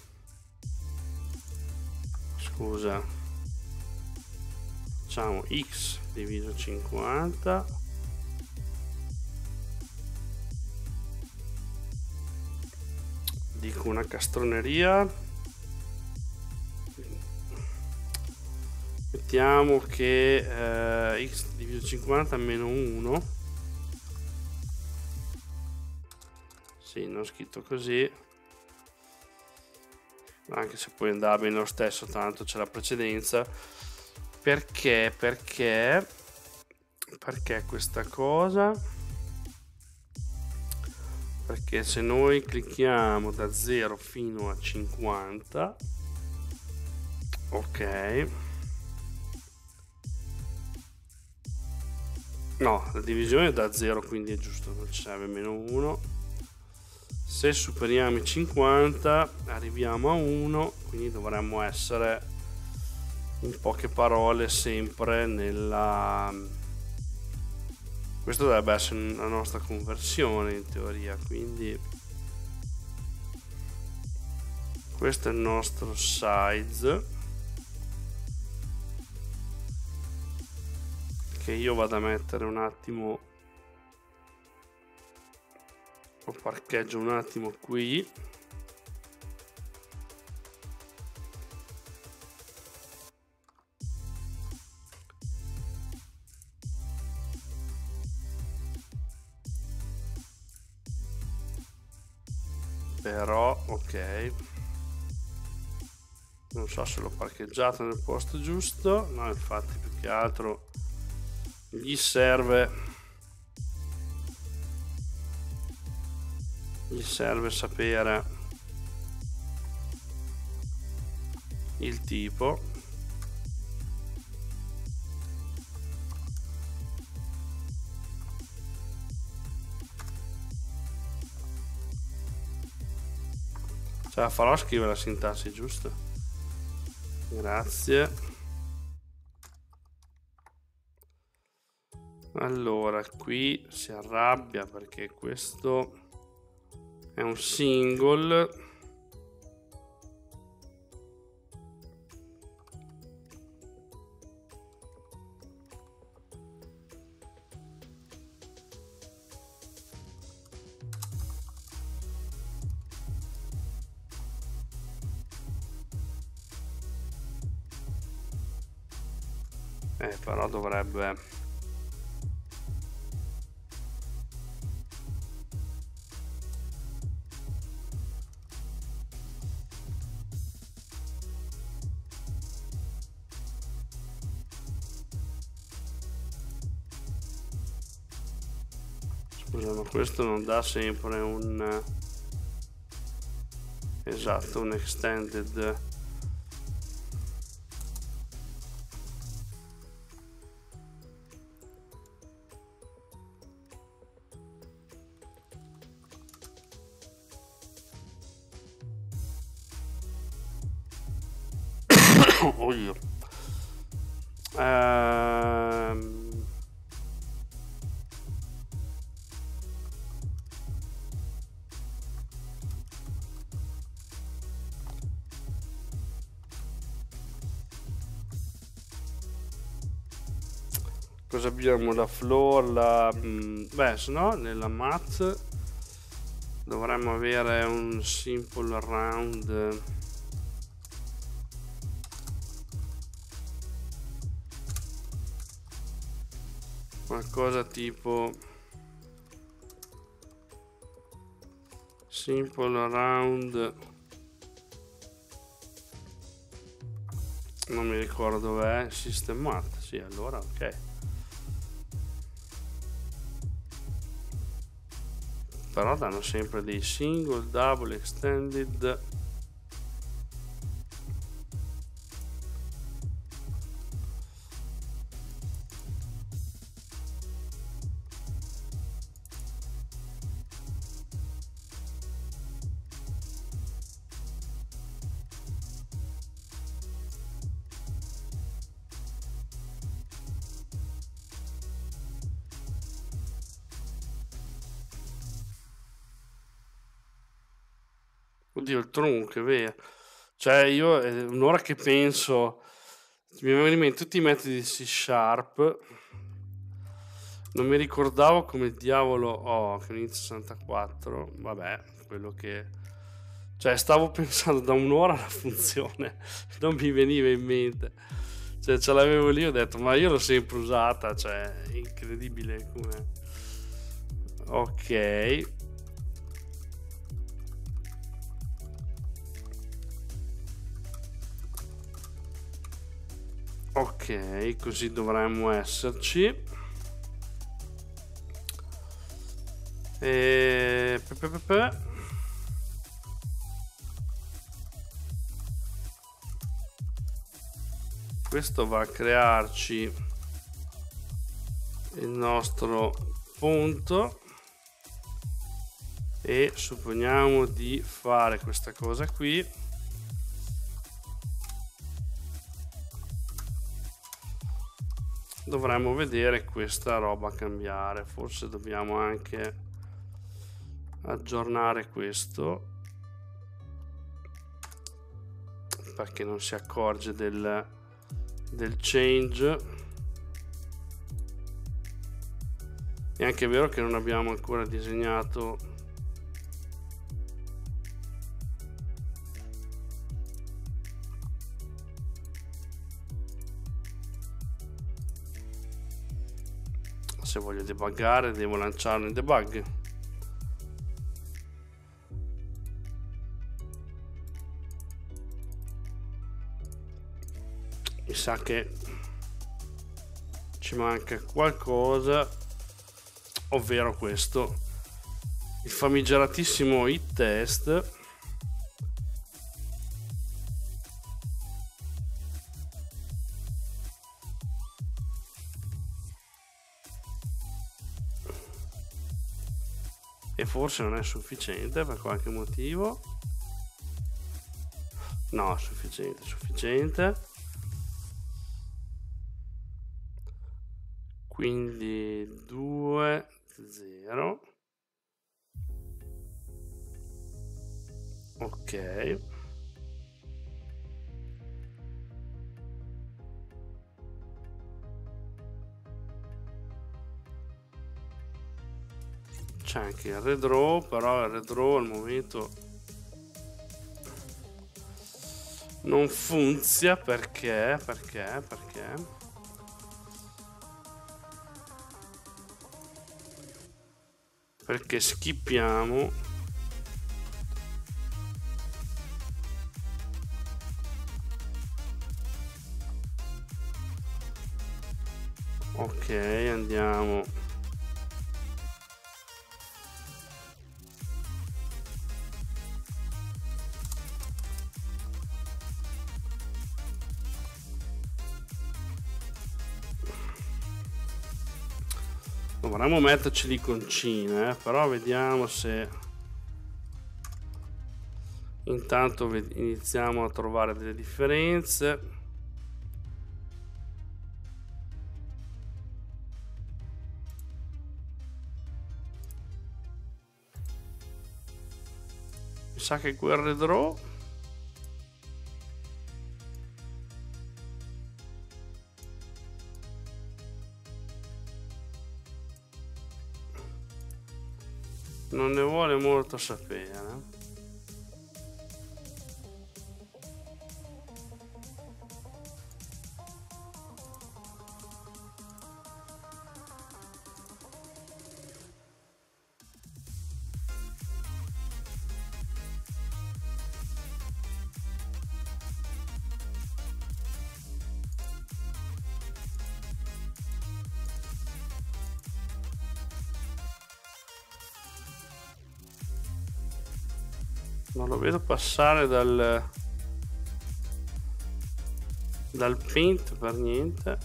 Speaker 2: scusa, facciamo x diviso cinquanta dico una castroneria, mettiamo che eh, x diviso cinquanta meno uno, sì, non ho scritto così, anche se poi andava bene lo stesso, tanto c'è la precedenza. Perché perché perché questa cosa? Perché se noi clicchiamo da zero fino a cinquanta, ok, no, la divisione è da zero, quindi è giusto, non ci serve meno uno. Se superiamo i cinquanta arriviamo a uno, quindi dovremmo essere, in poche parole, sempre nella, questo dovrebbe essere la nostra conversione in teoria, quindi questo è il nostro size, che io vado a mettere un attimo, lo parcheggio un attimo qui, però ok, non so se l'ho parcheggiato nel posto giusto, no, infatti più che altro gli serve gli serve sapere il tipo, Ce la farò a scrivere la sintassi giusta. Grazie. Allora, qui si arrabbia perché questo è un single. Eh, però dovrebbe... Scusa, ma questo non dà sempre un... Esatto, un extended... Oh io. Ehm... Cosa abbiamo? La floor, la... Beh, se no nella math dovremmo avere un simple round. Qualcosa tipo simple round, non mi ricordo dov'è, system math, sì, allora ok. Però danno sempre dei single, double, extended. Oddio, il trunk, è vero. Cioè, io è un'ora che penso, mi vengono in mente tutti i metodi di C Sharp, non mi ricordavo come diavolo ho, che inizio sessantaquattro, vabbè, quello che... Cioè, stavo pensando da un'ora alla funzione, non mi veniva in mente. Cioè, ce l'avevo lì, ho detto, ma io l'ho sempre usata, cioè, è incredibile come... Ok. Ok, così dovremmo esserci. E... pe pe pe pe. Questo va a crearci il nostro punto e supponiamo di fare questa cosa qui. Dovremmo vedere questa roba cambiare, forse dobbiamo anche aggiornare questo perché non si accorge del, del change. È anche vero che non abbiamo ancora disegnato se voglio debuggare devo lanciarlo in debug. Mi sa che ci manca qualcosa, ovvero questo, il famigeratissimo hit test. E forse non è sufficiente per qualche motivo. No, sufficiente, sufficiente. Quindi due zero. Ok. C'è anche il redraw, però il redraw al momento non funziona. Perché? Perché? Perché? Perché skippiamo. Ok, andiamo. Dovremmo metterci l'iconcina, eh? Però vediamo se intanto iniziamo a trovare delle differenze. Mi sa che quel redraw non ne vuole molto sapere. Non lo vedo passare dal dal paint per niente.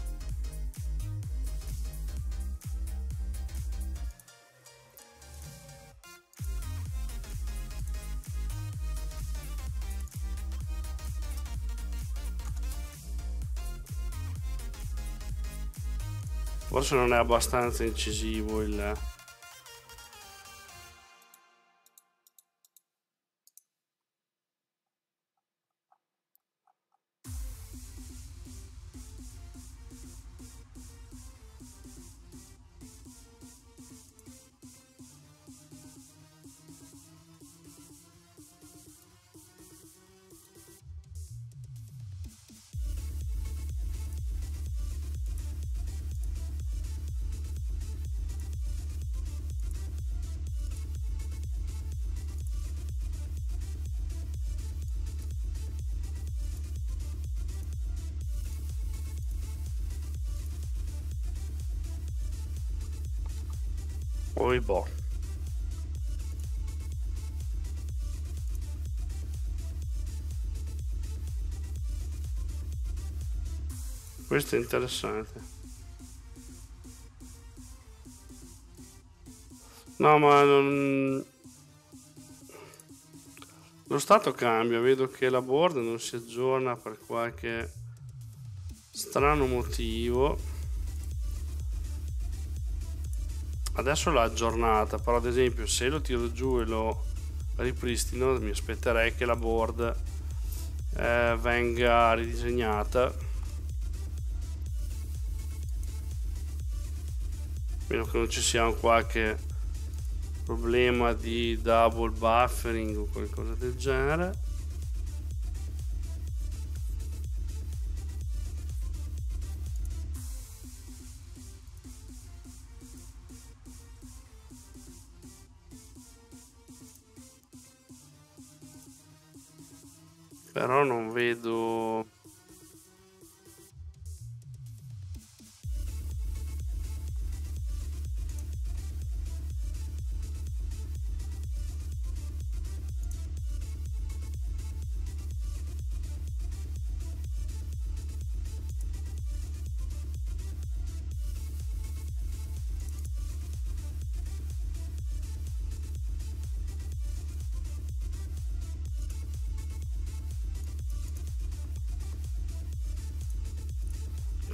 Speaker 2: Forse non è abbastanza incisivo il Poi boh. Questo è interessante. No, ma non... lo stato cambia, vedo che la board non si aggiorna per qualche strano motivo. Adesso l'ha aggiornata, però ad esempio se lo tiro giù e lo ripristino mi aspetterei che la board eh, venga ridisegnata, meno che non ci sia un qualche problema di double buffering o qualcosa del genere. Però non vedo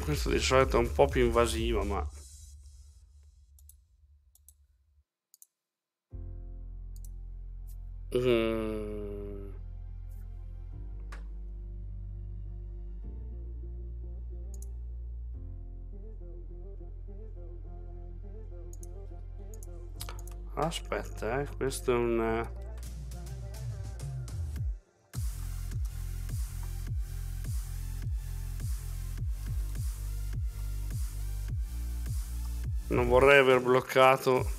Speaker 2: Questo di solito è un po' più invasivo, ma mm. Aspetta, eh, questo è un non vorrei aver bloccato.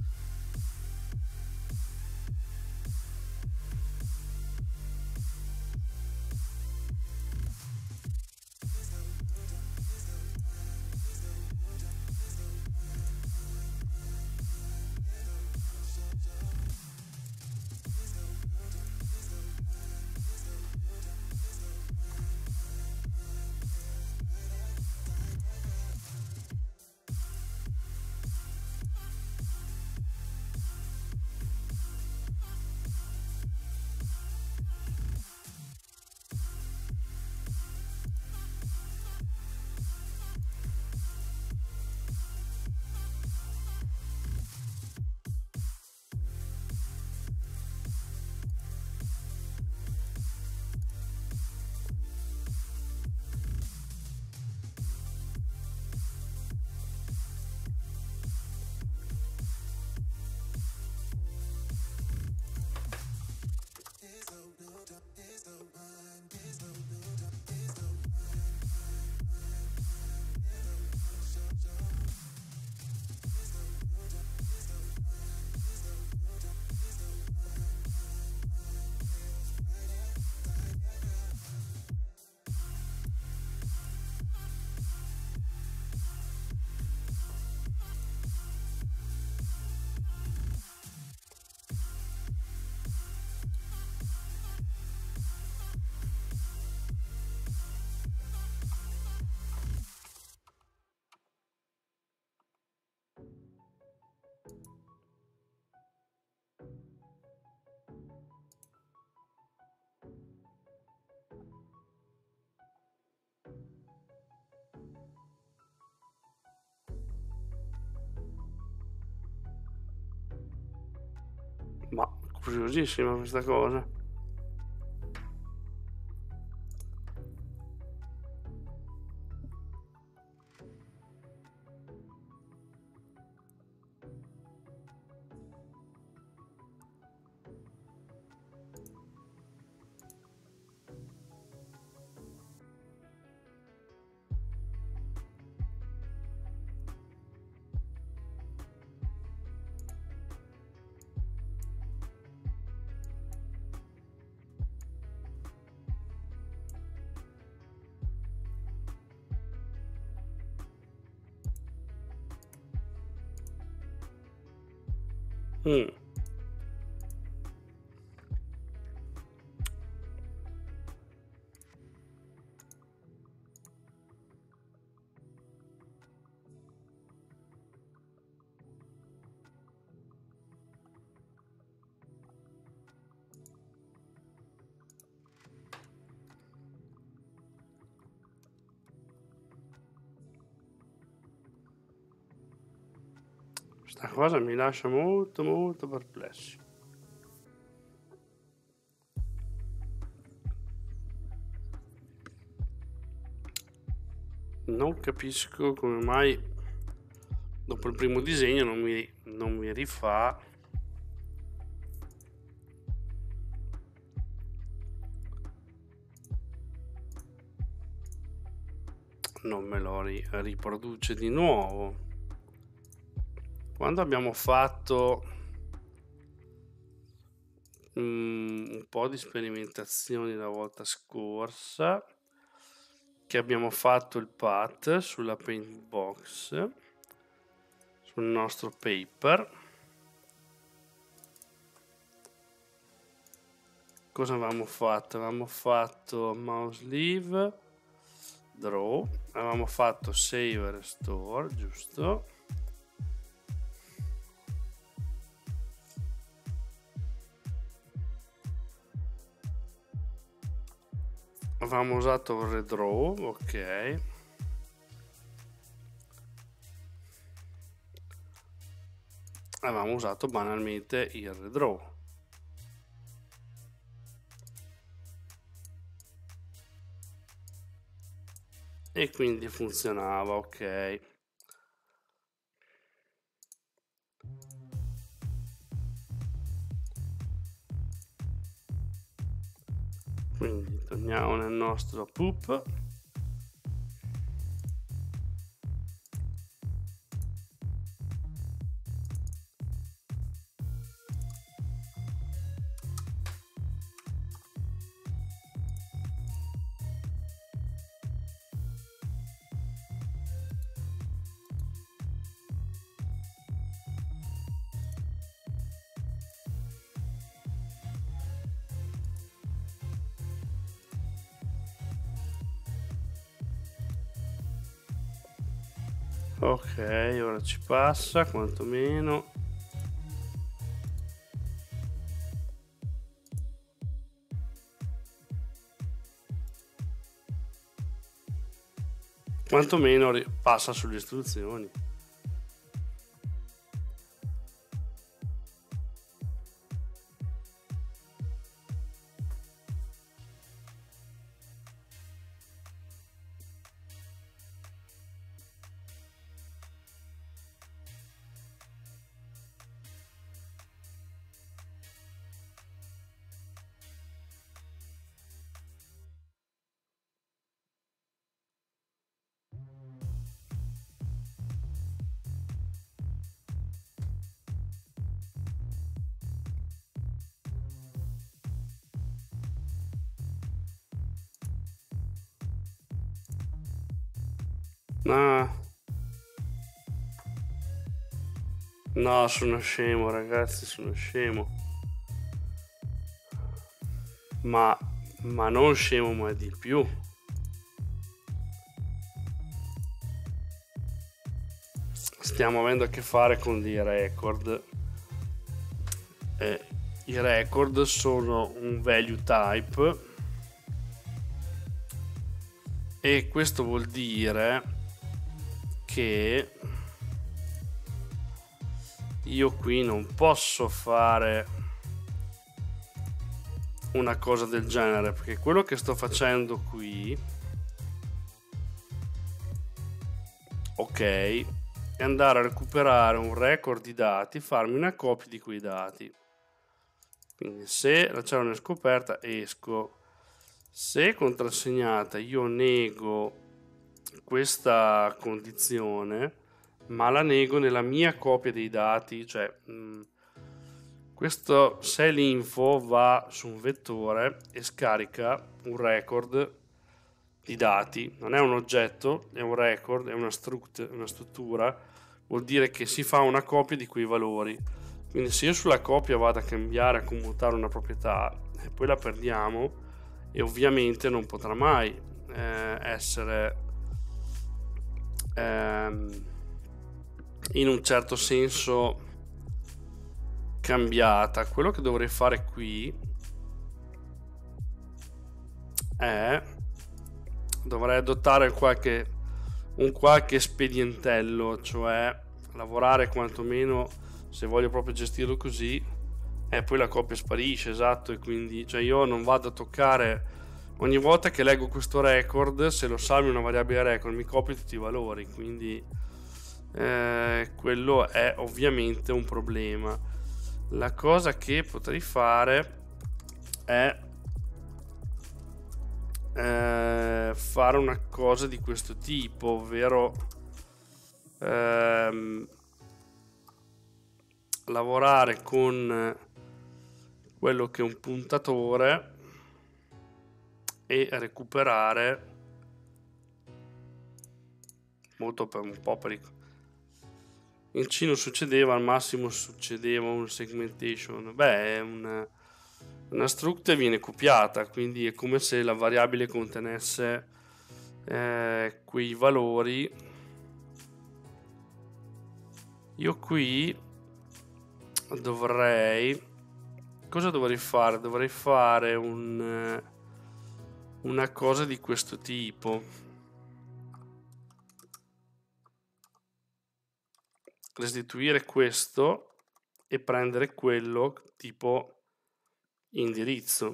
Speaker 2: Ma curiosissima questa cosa. Mm. Questa cosa mi lascia molto molto perplesso. Non capisco come mai dopo il primo disegno non mi, non mi rifà non me lo ri- riproduce di nuovo. Quando abbiamo fatto mm, un po' di sperimentazioni la volta scorsa, che abbiamo fatto il path sulla paint box, sul nostro paper, cosa avevamo fatto? Avevamo fatto mouse leave, draw, avevamo fatto save e restore, giusto? Avevamo usato il redraw, ok. avevamo usato banalmente il redraw. E quindi funzionava, ok. Quindi torniamo nel nostro poop. Ok, ora ci passa quantomeno. Quantomeno passa sulle istruzioni. Ah. No, sono scemo, ragazzi, sono scemo. Ma, ma non scemo, ma di più. Stiamo avendo a che fare con dei record. Eh, I record sono un value type. E questo vuol dire che io qui non posso fare una cosa del genere, perché quello che sto facendo qui, ok, è andare a recuperare un record di dati, farmi una copia di quei dati. Quindi se la c'è una scoperta, esco. Se contrassegnata io nego questa condizione, ma la nego nella mia copia dei dati, cioè mh, questo se l'info va su un vettore e scarica un record di dati, non è un oggetto, è un record, è una, struct, una struttura, vuol dire che si fa una copia di quei valori. Quindi se io sulla copia vado a cambiare, a commutare una proprietà e poi la perdiamo, e ovviamente non potrà mai eh, essere ehm, in un certo senso cambiata. Quello che dovrei fare qui è dovrei adottare qualche, un qualche espedientello, cioè lavorare quantomeno, se voglio proprio gestirlo così, e poi la copia sparisce, esatto, e quindi cioè io non vado a toccare ogni volta che leggo questo record, se lo salvo in una variabile record mi copio tutti i valori, quindi eh, quello è ovviamente un problema. La cosa che potrei fare è eh, fare una cosa di questo tipo, ovvero ehm, lavorare con quello che è un puntatore e recuperare molto per un po' per in C non succedeva, al massimo succedeva un segmentation, beh è una, una struct viene copiata, quindi è come se la variabile contenesse eh, quei valori. Io qui dovrei cosa dovrei fare? Dovrei fare un, una cosa di questo tipo. Restituire questo e prendere quello tipo indirizzo.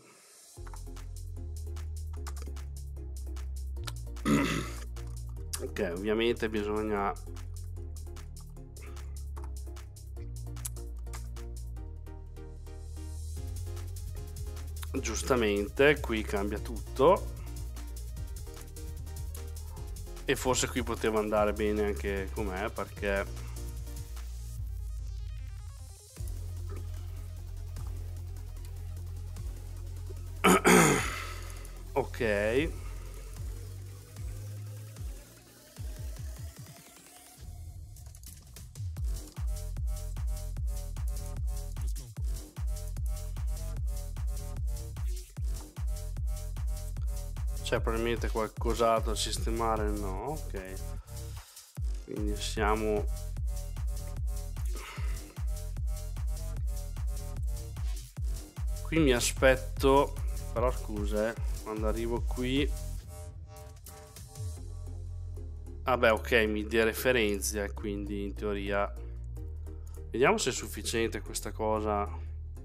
Speaker 2: Ok, ovviamente bisogna giustamente qui cambia tutto, e forse qui poteva andare bene anche com'è, perché ok, c'è probabilmente qualcos'altro da sistemare, no? Ok, quindi siamo qui, mi aspetto, però scusa, eh, quando arrivo qui, vabbè, ok, mi dereferenzia, quindi in teoria vediamo se è sufficiente questa cosa.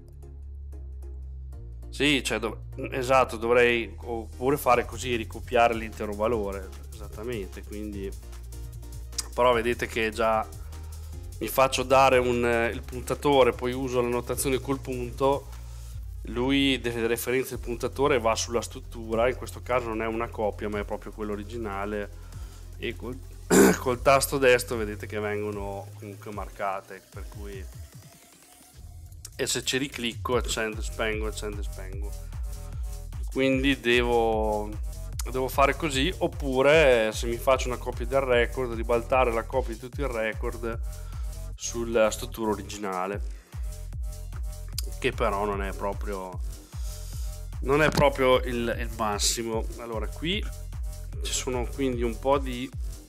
Speaker 2: Sì, cioè, dov- esatto, dovrei oppure fare così, ricopiare l'intero valore, esattamente, quindi però vedete che già mi faccio dare un, eh, il puntatore, poi uso la notazione col punto, lui dereferenzia il puntatore e va sulla struttura, in questo caso non è una copia ma è proprio quello originale, e col, col tasto destro vedete che vengono comunque marcate, per cui, e se ci riclicco accendo e spengo, accendo e spengo, quindi devo devo fare così, oppure se mi faccio una copia del record, ribaltare la copia di tutto il record sulla struttura originale, che però non è proprio non è proprio il, il massimo. Allora qui ci sono quindi un po' di,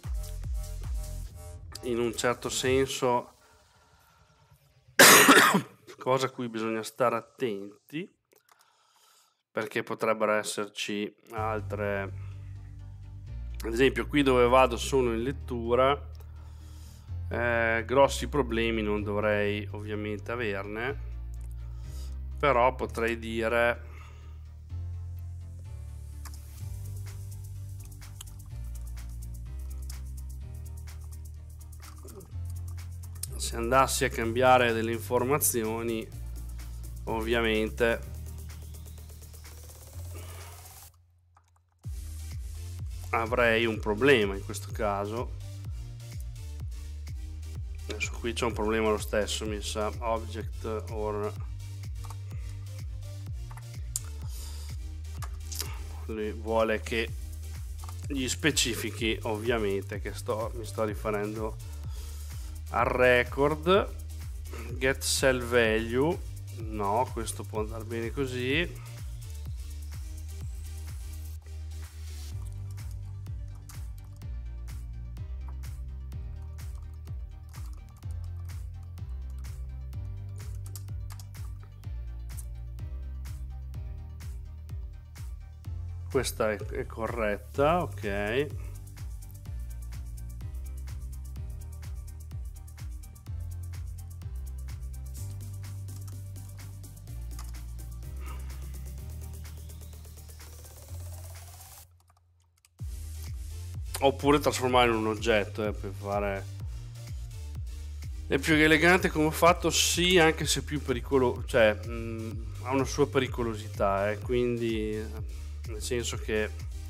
Speaker 2: in un certo senso, cosa a cui bisogna stare attenti, perché potrebbero esserci altre, ad esempio qui dove vado sono in lettura, eh, grossi problemi non dovrei ovviamente averne, però potrei dire se andassi a cambiare delle informazioni ovviamente avrei un problema in questo caso. Adesso qui c'è un problema lo stesso, mi sa, object or, lui vuole che gli specifichi ovviamente che sto, mi sto riferendo al record. Get cell value, no, questo può andare bene così. Questa è, è corretta, ok. Oppure trasformare in un oggetto, eh, per fare, è più elegante come ho fatto, sì, anche se più pericoloso, cioè mh, ha una sua pericolosità, eh, quindi nel senso che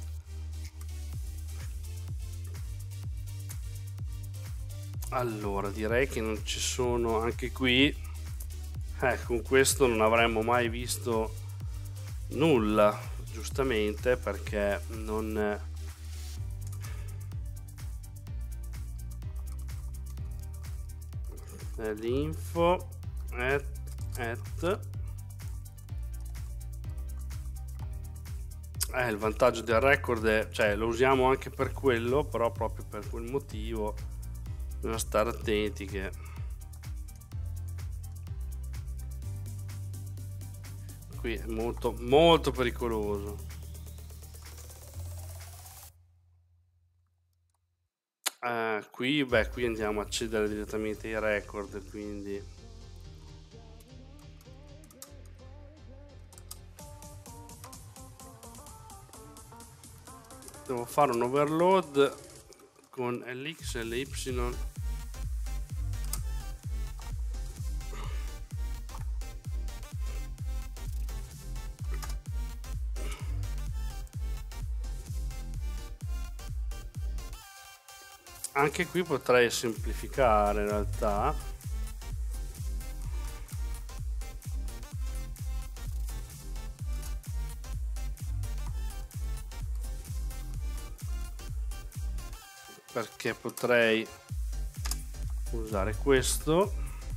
Speaker 2: allora direi che non ci sono, anche qui, eh, con questo non avremmo mai visto nulla, giustamente, perché non eh, l'info at, at eh, il vantaggio del record è, cioè lo usiamo anche per quello, però proprio per quel motivo bisogna stare attenti che qui è molto molto pericoloso. Eh, qui beh qui andiamo a accedere direttamente ai record, quindi devo fare un overload con l'X e l'Y. Anche qui potrei semplificare in realtà. Perché potrei usare questo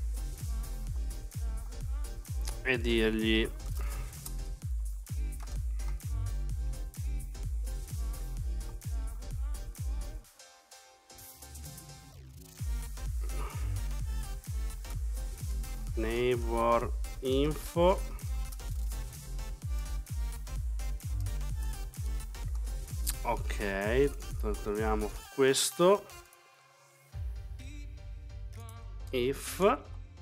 Speaker 2: e dirgli neighbor info ok, troviamo questo if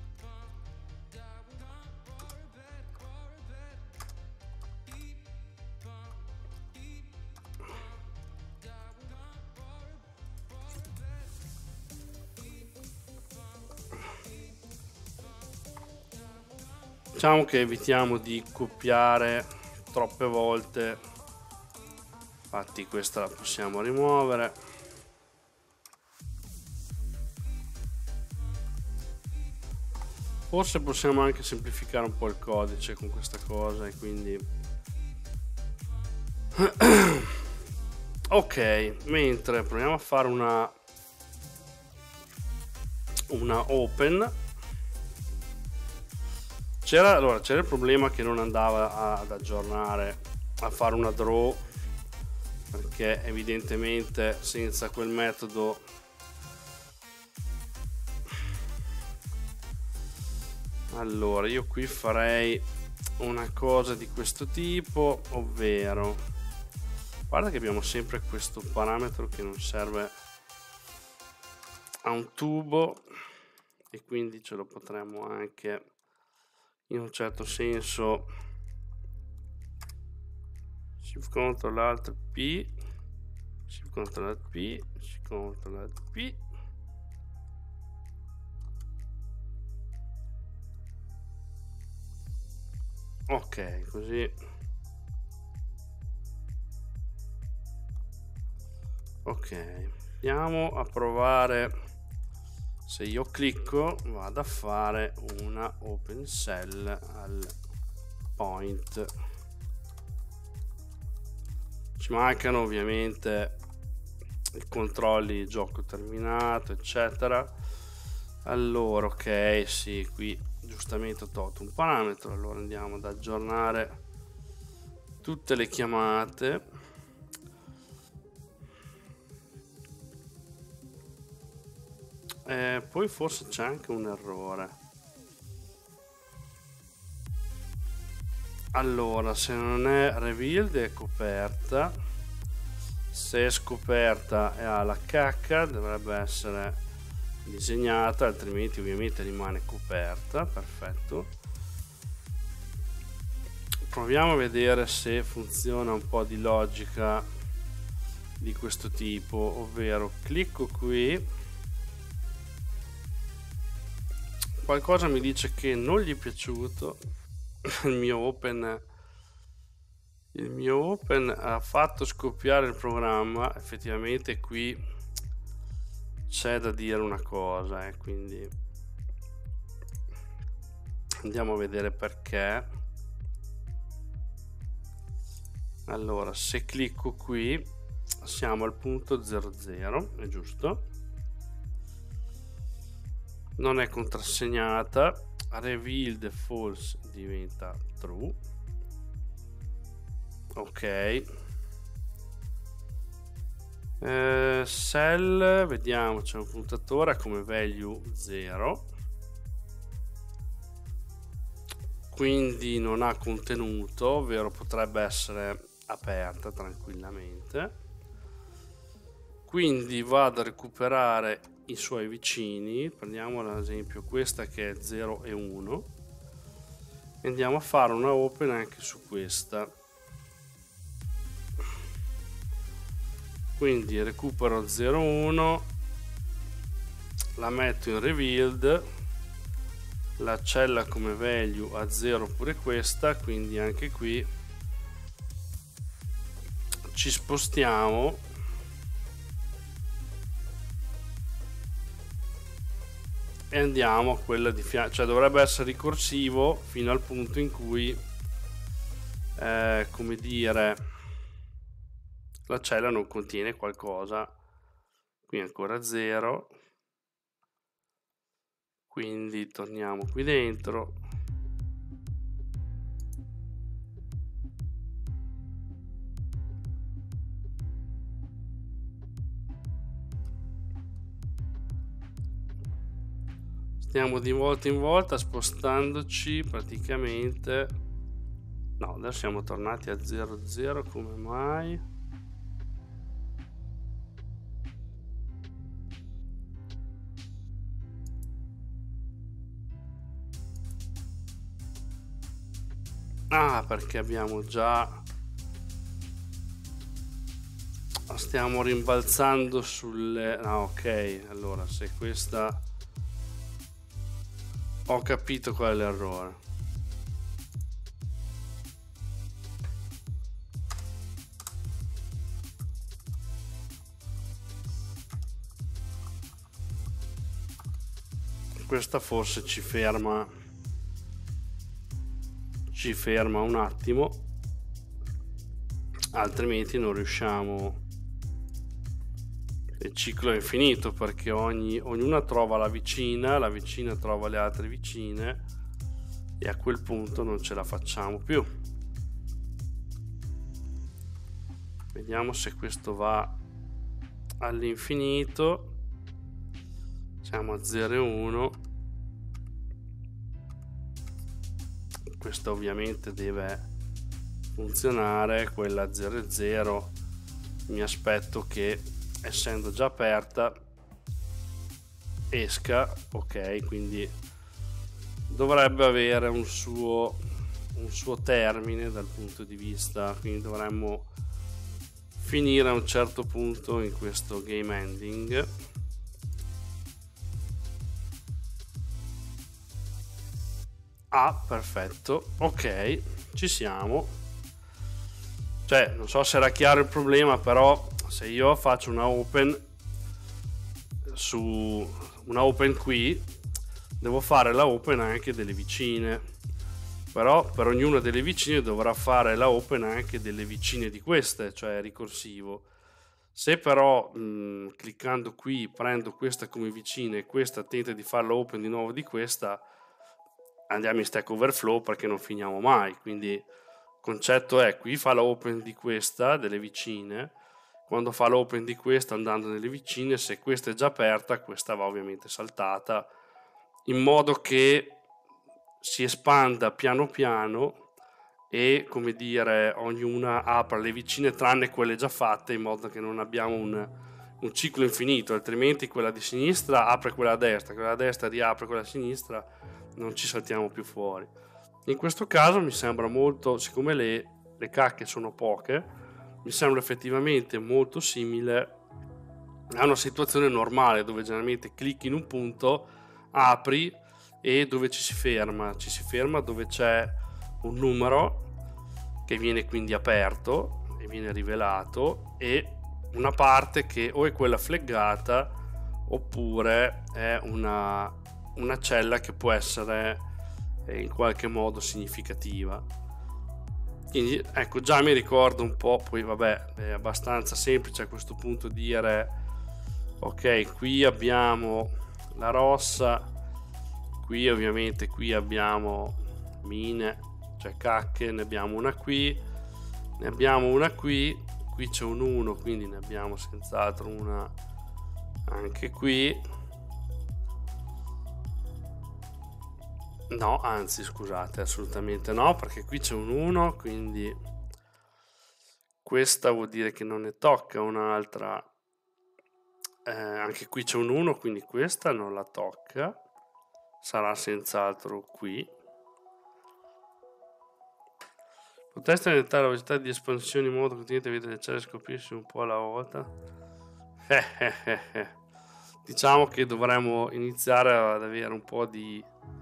Speaker 2: diciamo che evitiamo di copiare troppe volte, infatti questa la possiamo rimuovere. Forse possiamo anche semplificare un po' il codice con questa cosa e quindi ok, mentre proviamo a fare una una open. C'era allora c'era il problema che non andava ad aggiornare, a fare una draw, perché evidentemente senza quel metodo allora io qui farei una cosa di questo tipo, ovvero guarda che abbiamo sempre questo parametro che non serve a un tubo e quindi ce lo potremmo anche in un certo senso shift control alt p shift control alt p shift control alt p ok, così ok, andiamo a provare. Se io clicco vado a fare una open cell al point, ci mancano ovviamente i controlli gioco terminato eccetera. Allora ok, sì, qui giustamente ho tolto un parametro, allora andiamo ad aggiornare tutte le chiamate. Eh, poi forse c'è anche un errore. Allora, se non è revealed è coperta, se è scoperta e ha la cacca dovrebbe essere disegnata, altrimenti ovviamente rimane coperta. Perfetto, proviamo a vedere se funziona un po' di logica di questo tipo, ovvero clicco qui, qualcosa mi dice che non gli è piaciuto il mio open il mio open ha fatto scoppiare il programma. Effettivamente qui c'è da dire una cosa, eh, quindi andiamo a vedere perché. Allora, se clicco qui siamo al punto zero zero, è giusto, non è contrassegnata, revealed false diventa true. Ok, eh, cell, vediamo, c'è un puntatore come value zero, quindi non ha contenuto, ovvero potrebbe essere aperta tranquillamente. Quindi vado a recuperare i suoi vicini, prendiamo ad esempio questa che è zero e uno e andiamo a fare una open anche su questa. quindi recupero zero uno, la metto in revealed, la cella come value a zero pure questa, quindi anche qui ci spostiamo e andiamo a quella di fianco, cioè dovrebbe essere ricorsivo fino al punto in cui eh, come dire, la cella non contiene qualcosa. Qui ancora zero, quindi torniamo qui dentro, stiamo di volta in volta spostandoci praticamente. No, adesso siamo tornati a zero zero, come mai? Ah, perché abbiamo già, stiamo rimbalzando sulle, ah ok, allora se questa, ho capito qual è l'errore. Questa forse ci ferma ci ferma un attimo, altrimenti non riusciamo. Il ciclo è infinito, perché ogni, ognuna trova la vicina, la vicina trova le altre vicine e a quel punto non ce la facciamo più. Vediamo se questo va all'infinito. Siamo a zero e uno. Questa ovviamente deve funzionare, quella zero e zero mi aspetto che, essendo già aperta, esca. Ok, quindi dovrebbe avere un suo un suo termine dal punto di vista, quindi dovremmo finire a un certo punto in questo game ending. Ah, perfetto, ok, ci siamo. Cioè, non so se era chiaro il problema, però se io faccio una open su una open qui, devo fare la open anche delle vicine, però per ognuna delle vicine dovrà fare la open anche delle vicine di queste, cioè è ricorsivo. Se però mh, cliccando qui prendo questa come vicina e questa tenta di fare la open di nuovo di questa, andiamo in Stack Overflow perché non finiamo mai. Quindi il concetto è: qui fa la open di questa delle vicine, quando fa l'open di questa andando nelle vicine, se questa è già aperta, questa va ovviamente saltata, in modo che si espanda piano piano e, come dire, ognuna apra le vicine tranne quelle già fatte, in modo che non abbiamo un, un ciclo infinito, altrimenti quella di sinistra apre quella a destra, quella a destra riapre quella a sinistra, non ci saltiamo più fuori. In questo caso mi sembra molto, siccome le, le cacche sono poche, mi sembra effettivamente molto simile a una situazione normale, dove generalmente clicchi in un punto, apri, e dove ci si ferma? Ci si ferma dove c'è un numero che viene quindi aperto e viene rivelato, e una parte che o è quella flaggata oppure è una, una cella che può essere in qualche modo significativa. Quindi ecco, già mi ricordo un po'. Poi vabbè, è abbastanza semplice a questo punto dire: ok, qui abbiamo la rossa, qui ovviamente qui abbiamo mine, cioè cacche, ne abbiamo una qui, ne abbiamo una qui, qui c'è un uno, quindi ne abbiamo senz'altro una anche qui. No, anzi scusate, assolutamente no, perché qui c'è un uno, quindi questa vuol dire che non ne tocca un'altra. Eh, anche qui c'è un uno, quindi questa non la tocca, sarà senz'altro qui. Potreste aumentare la velocità di espansione in modo che continuate a vedere le celle scoprirsi un po' alla volta. Eh, eh, eh, eh. Diciamo che dovremmo iniziare ad avere un po' di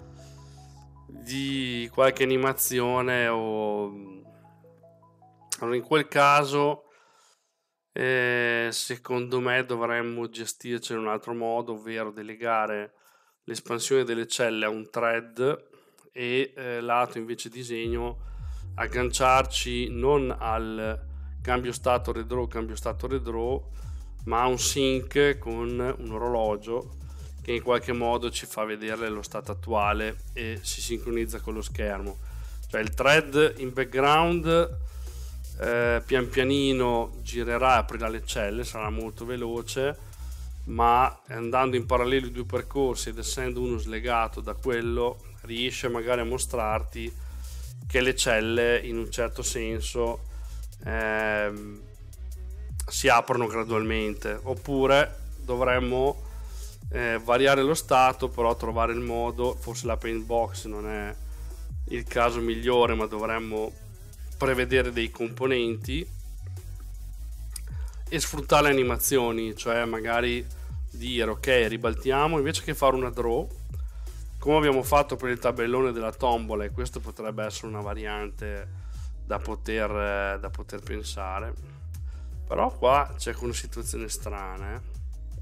Speaker 2: di qualche animazione o allora in quel caso eh, secondo me dovremmo gestirci in un altro modo, ovvero delegare l'espansione delle celle a un thread e eh, lato invece disegno agganciarci non al cambio stato redraw cambio stato redraw ma a un sync con un orologio che in qualche modo ci fa vedere lo stato attuale e si sincronizza con lo schermo. Cioè il thread in background eh, pian pianino girerà, aprirà le celle, sarà molto veloce, ma andando in parallelo i due percorsi ed essendo uno slegato da quello riesce magari a mostrarti che le celle in un certo senso ehm, si aprono gradualmente, oppure dovremmo eh, variare lo stato, però trovare il modo, forse la paint box non è il caso migliore, ma dovremmo prevedere dei componenti e sfruttare le animazioni, cioè magari dire ok, ribaltiamo invece che fare una draw come abbiamo fatto per il tabellone della tombola, e questo potrebbe essere una variante da poter, da poter pensare. Però qua c'è una situazione strana, eh.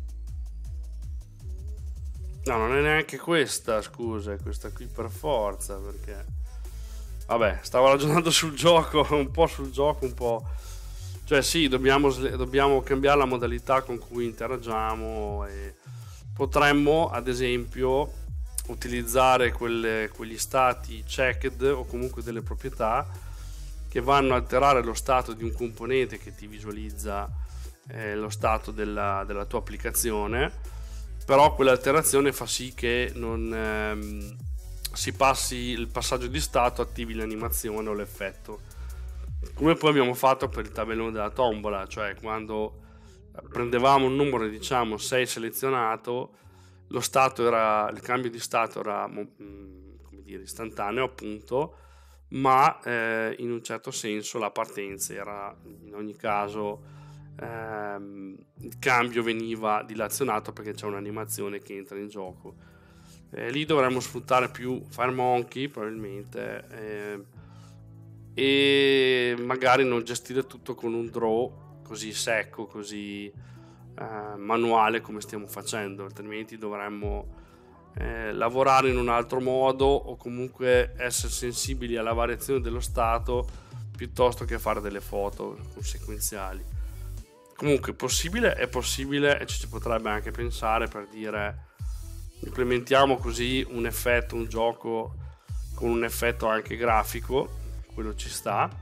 Speaker 2: No, non è neanche questa, scusa, è questa qui per forza, perché vabbè, stavo ragionando sul gioco, un po' sul gioco, un po', cioè sì, dobbiamo, dobbiamo cambiare la modalità con cui interagiamo e potremmo ad esempio utilizzare quelle, quegli stati checked o comunque delle proprietà che vanno a alterare lo stato di un componente che ti visualizza eh, lo stato della, della tua applicazione, però quell'alterazione fa sì che non ehm, si passi il passaggio di stato, attivi l'animazione o l'effetto, come poi abbiamo fatto per il tabellone della tombola, cioè quando prendevamo un numero, diciamo sei selezionato, lo stato era, il cambio di stato era come dire, istantaneo appunto, ma eh, in un certo senso la partenza era in ogni caso ehm, il cambio veniva dilazionato perché c'è un'animazione che entra in gioco. Eh, lì dovremmo sfruttare più FireMonkey probabilmente eh, e magari non gestire tutto con un draw così secco, così eh, manuale come stiamo facendo, altrimenti dovremmo eh, lavorare in un altro modo o comunque essere sensibili alla variazione dello stato piuttosto che fare delle foto sequenziali. Comunque possibile è possibile e ci si potrebbe anche pensare per dire implementiamo così un effetto, un gioco con un effetto anche grafico, quello ci sta.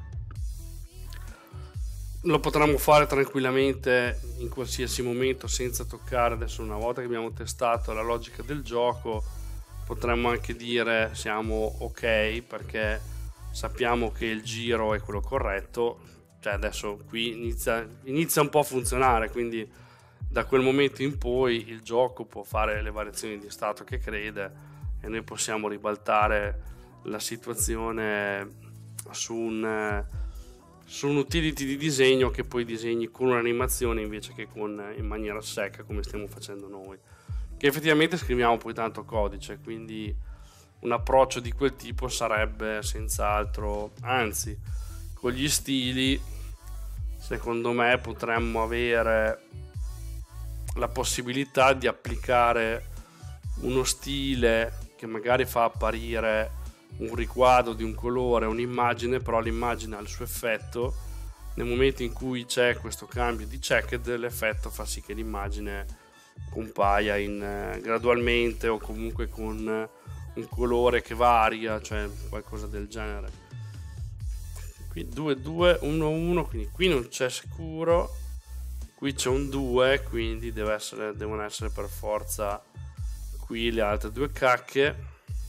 Speaker 2: Lo potremmo fare tranquillamente in qualsiasi momento senza toccare. Adesso una volta che abbiamo testato la logica del gioco potremmo anche dire siamo ok perché sappiamo che il giro è quello corretto, cioè adesso qui inizia, inizia un po' a funzionare, quindi da quel momento in poi il gioco può fare le variazioni di stato che crede e noi possiamo ribaltare la situazione su un su un utility di disegno che poi disegni con un'animazione invece che con in maniera secca come stiamo facendo noi, che effettivamente scriviamo poi tanto codice, quindi un approccio di quel tipo sarebbe senz'altro, anzi con gli stili secondo me potremmo avere la possibilità di applicare uno stile che magari fa apparire un riquadro di un colore, un'immagine, però l'immagine ha il suo effetto. Nel momento in cui c'è questo cambio di checked, l'effetto fa sì che l'immagine compaia in, eh, gradualmente o comunque con un colore che varia, cioè qualcosa del genere. Qui due due uno uno, quindi qui non c'è sicuro, qui c'è un due, quindi deve essere, devono essere per forza qui le altre due cacche.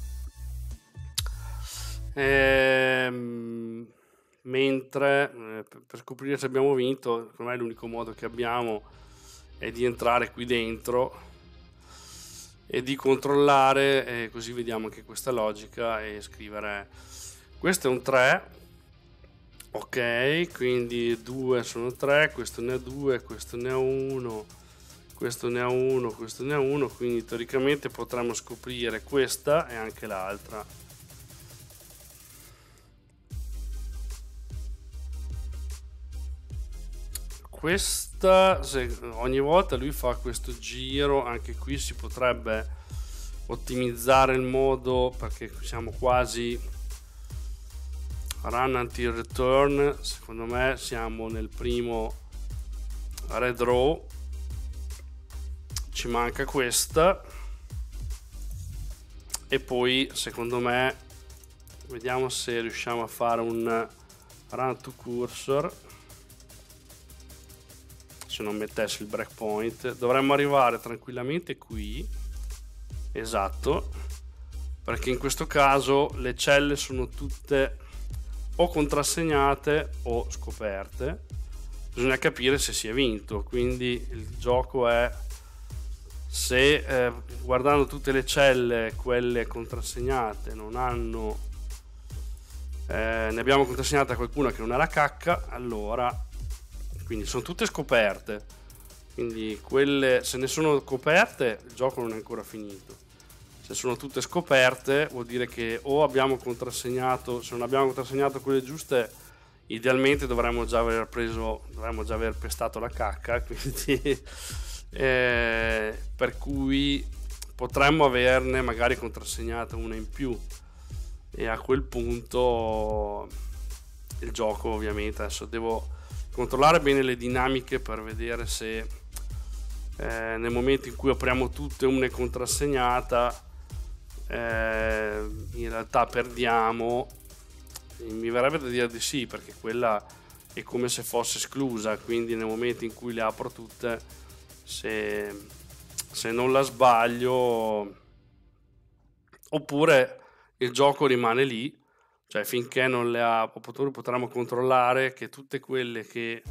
Speaker 2: Ehm, mentre eh, per scoprire se abbiamo vinto, secondo me l'unico modo che abbiamo è di entrare qui dentro e di controllare, e così vediamo anche questa logica, e scrivere questo è un tre Ok, quindi due sono tre, questo ne ha due, questo ne ha uno, questo ne ha uno, questo ne ha uno, quindi teoricamente potremmo scoprire questa e anche l'altra. Questa, se ogni volta lui fa questo giro, anche qui si potrebbe ottimizzare il modo, perché siamo quasi run until return. Secondo me siamo nel primo redraw, ci manca questa, e poi secondo me vediamo se riusciamo a fare un run to cursor. Se non mettessi il breakpoint dovremmo arrivare tranquillamente qui, esatto, perché in questo caso le celle sono tutte o contrassegnate o scoperte. Bisogna capire se si è vinto, quindi il gioco è se eh, guardando tutte le celle, quelle contrassegnate non hanno eh, ne abbiamo contrassegnata qualcuna che non è la cacca, allora, quindi sono tutte scoperte, quindi quelle, se ne sono coperte il gioco non è ancora finito. Se sono tutte scoperte vuol dire che o abbiamo contrassegnato, se non abbiamo contrassegnato quelle giuste, idealmente dovremmo già aver preso, dovremmo già aver pestato la cacca, quindi eh, per cui potremmo averne magari contrassegnata una in più, e a quel punto il gioco, ovviamente adesso devo controllare bene le dinamiche per vedere se eh, nel momento in cui apriamo tutte una è contrassegnata, eh, in realtà perdiamo. Mi verrebbe da dire di sì, perché quella è come se fosse esclusa, quindi nel momento in cui le apro tutte, se, se non la sbaglio, oppure il gioco rimane lì, cioè finché non le ha, potremo controllare che tutte quelle che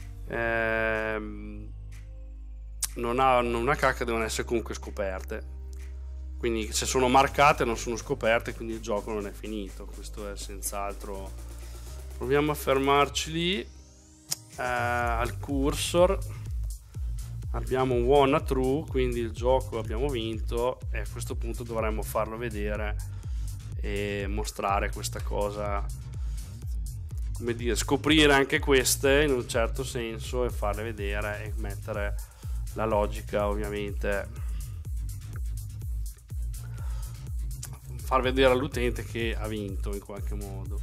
Speaker 2: ehm, non hanno una cacca devono essere comunque scoperte, quindi se sono marcate non sono scoperte, quindi il gioco non è finito. Questo è senz'altro. Proviamo a fermarci lì, eh, al cursor abbiamo un one a true, quindi il gioco abbiamo vinto, e a questo punto dovremmo farlo vedere e mostrare questa cosa, come dire, scoprire anche queste in un certo senso e farle vedere e mettere la logica, ovviamente far vedere all'utente che ha vinto in qualche modo.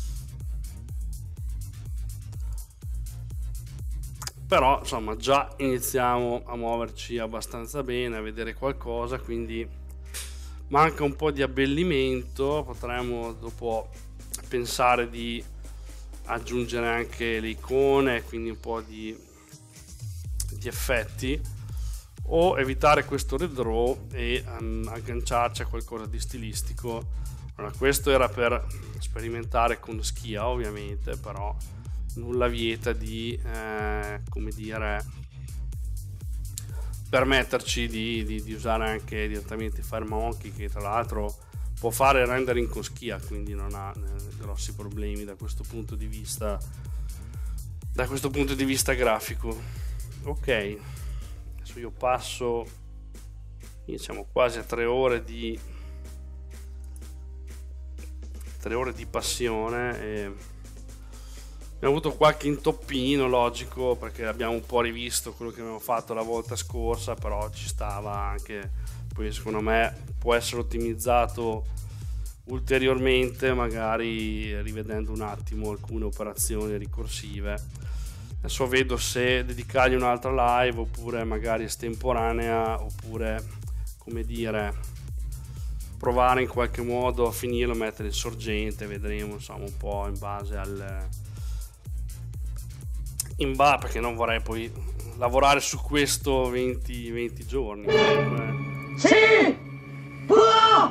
Speaker 2: Però insomma già iniziamo a muoverci abbastanza bene, a vedere qualcosa, quindi manca un po' di abbellimento. Potremmo dopo pensare di aggiungere anche le icone, quindi un po' di, di effetti, o evitare questo redraw e um, agganciarci a qualcosa di stilistico. Allora, questo era per sperimentare con Schia, ovviamente, però nulla vieta di eh, come dire, permetterci di, di, di usare anche direttamente FireMonkey, che tra l'altro può fare rendering con Schia, quindi non ha eh, grossi problemi da questo punto di vista da questo punto di vista grafico. Ok, adesso io passo, siamo quasi a tre ore di tre ore di passione e abbiamo avuto qualche intoppino, logico, perché abbiamo un po' rivisto quello che abbiamo fatto la volta scorsa, però ci stava anche, poi secondo me può essere ottimizzato ulteriormente, magari rivedendo un attimo alcune operazioni ricorsive. Adesso vedo se dedicargli un'altra live, oppure magari estemporanea, oppure, come dire, provare in qualche modo a finirlo, mettere il sorgente, vedremo, insomma, un po' in base al in base, perché non vorrei poi lavorare su questo venti, venti giorni.
Speaker 3: Si può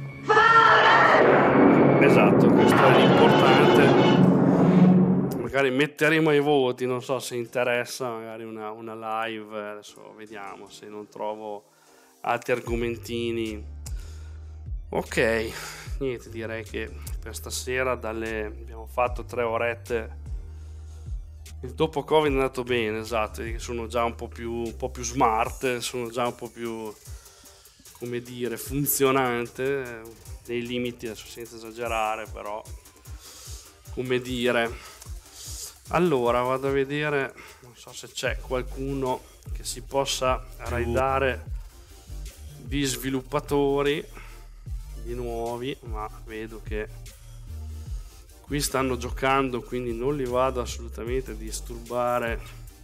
Speaker 3: fare!
Speaker 2: Esatto, questo è l'importante. Magari metteremo i voti, non so se interessa, magari una, una live, adesso vediamo se non trovo altri argomentini Ok, niente, direi che per stasera dalle abbiamo fatto tre orette. Il dopo Covid è andato bene, esatto, sono già un po' più un po' più smart, sono già un po' più, come dire, funzionante nei limiti, adesso senza esagerare, però come dire. Allora vado a vedere, non so se c'è qualcuno che si possa raidare di sviluppatori di nuovi, ma vedo che qui stanno giocando, quindi non li vado assolutamente a disturbare.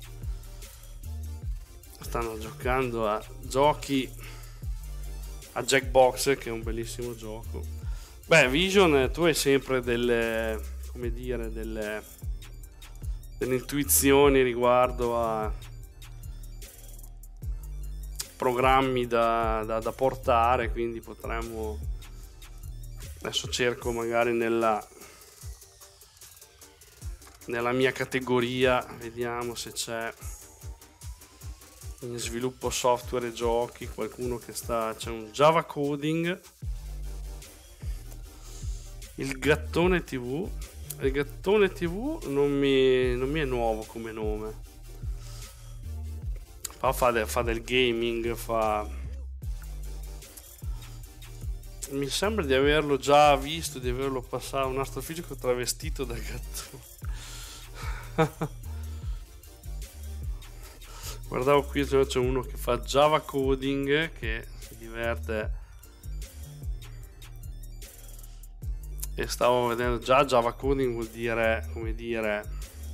Speaker 2: Stanno giocando a giochi a Jackbox, che è un bellissimo gioco. Beh, Vision, tu hai sempre delle, come dire, delle delle intuizioni riguardo a programmi da, da, da portare, quindi potremmo, adesso cerco magari nella nella mia categoria, vediamo se c'è in sviluppo software e giochi qualcuno che sta, c'è un Java Coding, il Gattone tivù. Il Gattone tivù non mi, non mi è nuovo come nome, fa, fa, de, fa del gaming, fa, mi sembra di averlo già visto, di averlo passato, un astrofisico travestito da gattone. Guardavo qui, c'è uno che fa Java Coding, che si diverte, e stavo vedendo già Java Coding vuol dire, come dire,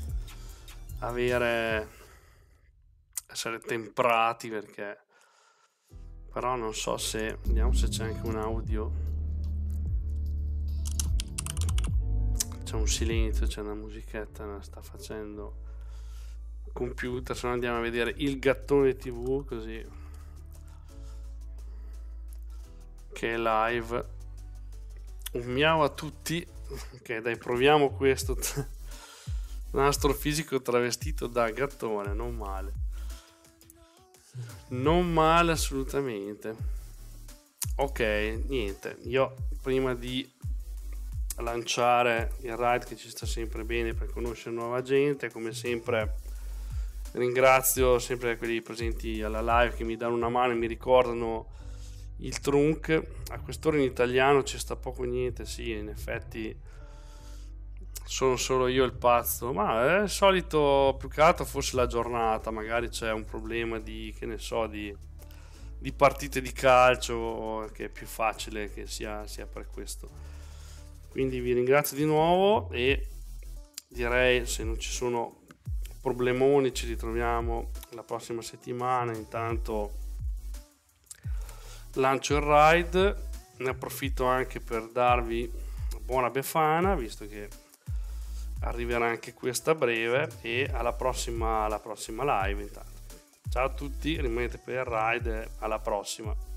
Speaker 2: avere, essere temprati, perché però non so se, vediamo se c'è anche un audio, c'è un silenzio, c'è una musichetta, la sta facendo il computer, se no andiamo a vedere il Gattone tivù, così che è live. Un miau a tutti. Ok, dai, proviamo questo. Un astrofisico travestito da gattone, non male, non male assolutamente. Ok, niente, io prima di lanciare il ride, che ci sta sempre bene per conoscere nuova gente, come sempre ringrazio sempre quelli presenti alla live che mi danno una mano e mi ricordano il trunk. A quest'ora in italiano ci sta poco niente, sì, in effetti sono solo io il pazzo, ma è il solito, più che altro forse la giornata, magari c'è un problema di, che ne so, di, di partite di calcio, che è più facile che sia, sia per questo. Quindi vi ringrazio di nuovo e direi, se non ci sono problemoni, ci ritroviamo la prossima settimana. Intanto lancio il ride, ne approfitto anche per darvi una buona befana, visto che arriverà anche questa breve, e alla prossima, alla prossima live. Intanto ciao a tutti, rimanete per il ride e alla prossima.